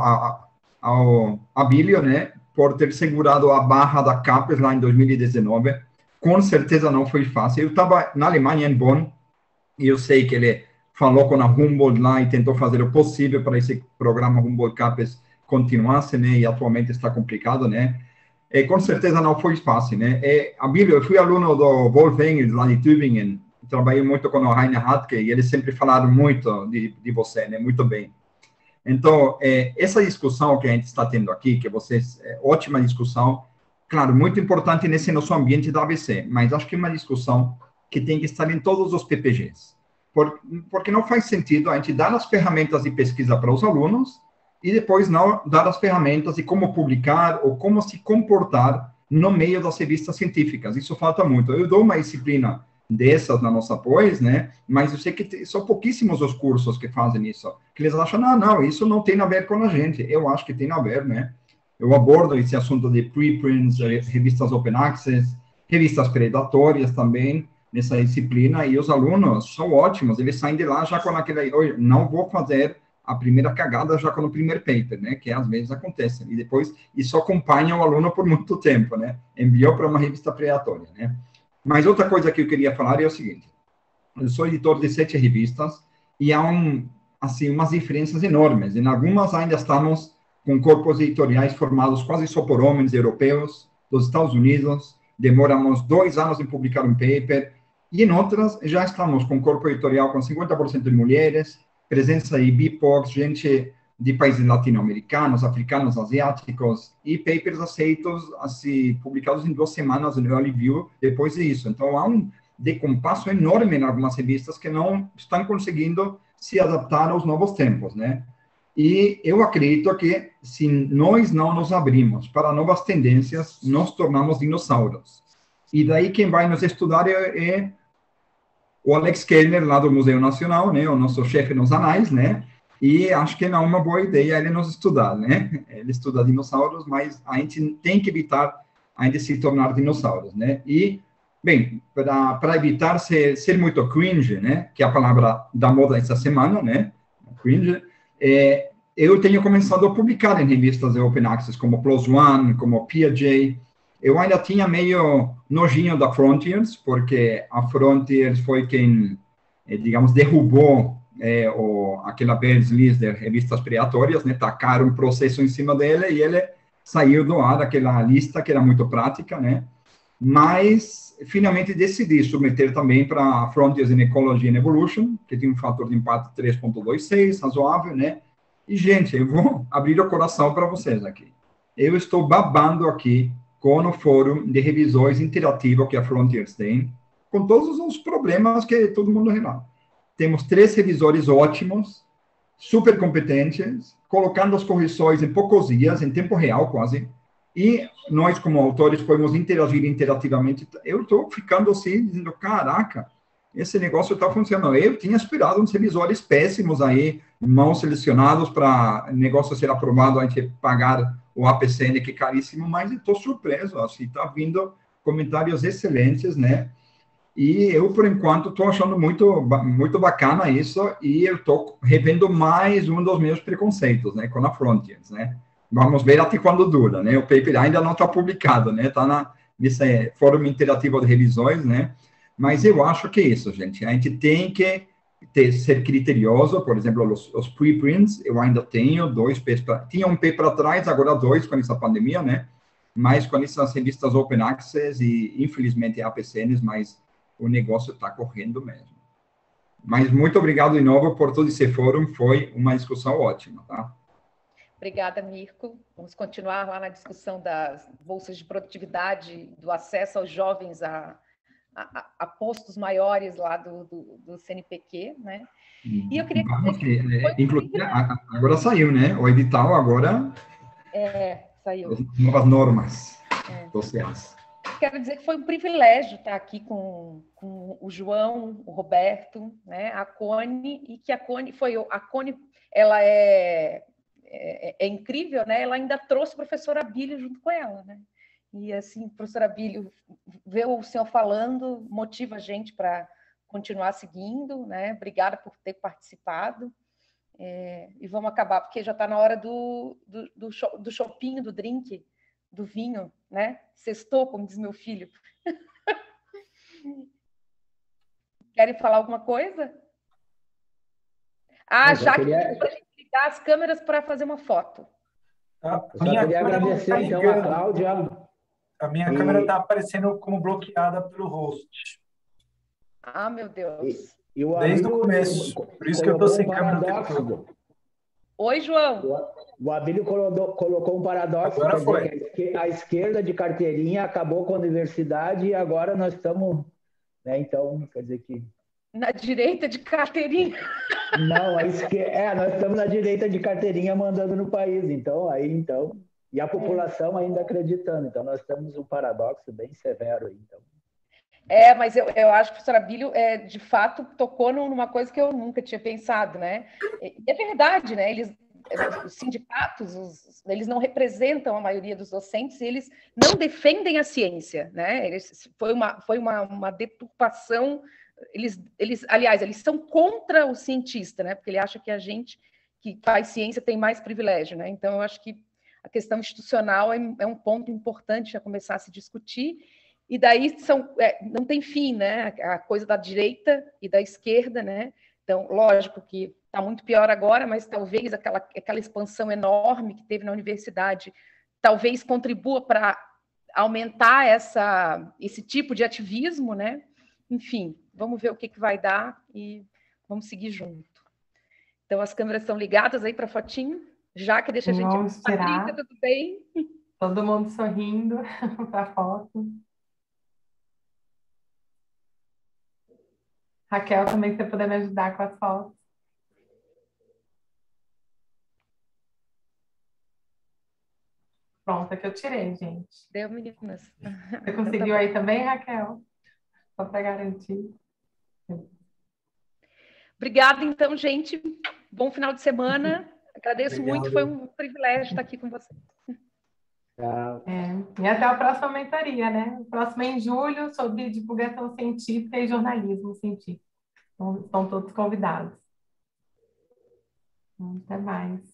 ao Abílio, né, por ter segurado a barra da CAPES lá em 2019. Com certeza não foi fácil. Eu estava na Alemanha, em Bonn, e eu sei que ele falou com a Humboldt lá e tentou fazer o possível para esse programa Humboldt CAPES continuasse, né, e atualmente está complicado, né. Com certeza não foi fácil, né. Abílio, eu fui aluno do Wolfgang lá de Tübingen, trabalhei muito com o Rainer Hatke, e eles sempre falaram muito de você, né, muito bem. Então, essa discussão que a gente está tendo aqui, que vocês, ótima discussão, claro, muito importante nesse nosso ambiente da ABC, mas acho que é uma discussão que tem que estar em todos os PPGs, porque não faz sentido a gente dar as ferramentas de pesquisa para os alunos e depois não dar as ferramentas de como publicar ou como se comportar no meio das revistas científicas. Isso falta muito. Eu dou uma disciplina dessas na nossa pós, né? Mas eu sei que são pouquíssimos os cursos que fazem isso, que eles acham, não, isso não tem a ver com a gente. Eu acho que tem a ver, né? Eu abordo esse assunto de preprints, revistas open access, revistas predatórias também, nessa disciplina, e os alunos são ótimos, eles saem de lá já com aquela, não vou fazer a primeira cagada já com o primeiro paper, né? Que às vezes acontece, e depois isso acompanha o aluno por muito tempo, né? Enviou para uma revista predatória, né? Mas outra coisa que eu queria falar é o seguinte, eu sou editor de 7 revistas e há umas diferenças enormes. Em algumas ainda estamos com corpos editoriais formados quase só por homens europeus, dos Estados Unidos, demoramos 2 anos em publicar um paper, e em outras já estamos com corpo editorial com 50% de mulheres, presença de BIPOCs, gente de países latino-americanos, africanos, asiáticos, e papers aceitos, assim, publicados em 2 semanas no Early View depois disso. Então, há um decompasso enorme em algumas revistas que não estão conseguindo se adaptar aos novos tempos, né? E eu acredito que, se nós não nos abrimos para novas tendências, nos tornamos dinossauros. E daí quem vai nos estudar é o Alex Kellner, lá do Museu Nacional, né? O nosso chefe nos anais, né? E acho que não é uma boa ideia ele nos estudar, né? Ele estuda dinossauros, mas a gente tem que evitar ainda se tornar dinossauros, né? E, bem, para evitar ser muito cringe, né? Que é a palavra da moda essa semana, né? Cringe. Eu tenho começado a publicar em revistas de Open Access, como PLOS ONE, como PeerJ. Eu ainda tinha meio nojinho da Frontiers, porque a Frontiers foi quem, digamos, derrubou aquela Bears List de revistas predatórias, né? Tacaram um processo em cima dele e ele saiu do ar aquela lista que era muito prática, né? Mas finalmente decidi submeter também para Frontiers in Ecology and Evolution, que tem um fator de impacto 3.26, razoável, né? E, gente, eu vou abrir o coração para vocês aqui. Eu estou babando aqui com o fórum de revisões interativo que a Frontiers tem, com todos os problemas que todo mundo relata. Temos 3 revisores ótimos, super competentes, colocando as correções em poucos dias, em tempo real quase, e nós, como autores, podemos interagir interativamente. Eu estou ficando assim, dizendo, caraca, esse negócio está funcionando. Eu tinha esperado uns revisores péssimos aí, mal selecionados para o negócio ser aprovado, a gente pagar o APCN, que é caríssimo, mas estou surpreso, assim, está vindo comentários excelentes, né? E eu, por enquanto, estou achando muito, muito bacana isso, e eu estou revendo mais um dos meus preconceitos, né, com a Frontiers, né? Vamos ver até quando dura, né? O paper ainda não está publicado, né? Está nesse fórum interativo de revisões, né? Mas eu acho que é isso, gente. A gente tem que ser criterioso. Por exemplo, os preprints, eu ainda tenho 2 papers. Tinha um paper atrás, agora 2 com essa pandemia, né? Mas com essas revistas Open Access e, infelizmente, APCNs, mas o negócio está correndo mesmo. Mas muito obrigado de novo por todo esse fórum, foi uma discussão ótima, tá? Obrigada, Mirko. Vamos continuar lá na discussão das bolsas de produtividade, do acesso aos jovens a postos maiores lá do CNPq, né? E eu queria dizer que inclusive, agora saiu, né? O edital agora... saiu. As novas normas sociais. Quero dizer que foi um privilégio estar aqui com o João, o Roberto, né? A Cone, e que a Cone ela é incrível, né? Ela ainda trouxe a professora Abílio junto com ela, né? E assim, professora Abílio, ver o senhor falando motiva a gente para continuar seguindo, né? Obrigada por ter participado. E vamos acabar, porque já está na hora do chopinho, do drink, do vinho, né? Sextou, como diz meu filho. Querem falar alguma coisa? Já que a gente ligar as câmeras para fazer uma foto. Eu queria agradecer, então, a Cláudia. A minha câmera está aparecendo como bloqueada pelo host. Meu Deus. Desde o começo. Por isso que eu estou sem câmera o tempo todo. Oi, João. O Abílio colocou um paradoxo. Agora foi. Dizer, a esquerda de carteirinha acabou com a universidade e agora nós estamos... Né, então, quer dizer que... Na direita de carteirinha. Não, nós estamos na direita de carteirinha mandando no país. Então, e a população ainda acreditando. Então, nós temos um paradoxo bem severo aí. Então. Mas eu acho que a professora Abílio, de fato, tocou numa coisa que eu nunca tinha pensado, né? E é verdade, né? Os sindicatos, eles não representam a maioria dos docentes e eles não defendem a ciência, né? Foi uma deturpação. Aliás, eles são contra o cientista, né? Porque ele acha que a gente que faz ciência tem mais privilégio, né? Então, eu acho que a questão institucional é um ponto importante a começar a se discutir. E daí não tem fim, né? A coisa da direita e da esquerda, né? Então, lógico que está muito pior agora, mas talvez aquela expansão enorme que teve na universidade talvez contribua para aumentar esse tipo de ativismo, né? Enfim, vamos ver o que vai dar e vamos seguir junto. Então, as câmeras estão ligadas aí para a fotinho. Já que deixa a gente... Vamos tirar. Patrícia, tudo bem? Todo mundo sorrindo para a foto. Raquel, também, se você puder me ajudar com as fotos. Pronto, aqui eu tirei, gente. Deu, meninas. Você conseguiu aí também, Raquel? Só para garantir. Obrigada, então, gente. Bom final de semana. Agradeço muito, foi um privilégio estar aqui com vocês. E até a próxima mentoria, né? O próximo é em julho, sobre divulgação científica e jornalismo científico. Então, estão todos convidados. Até mais.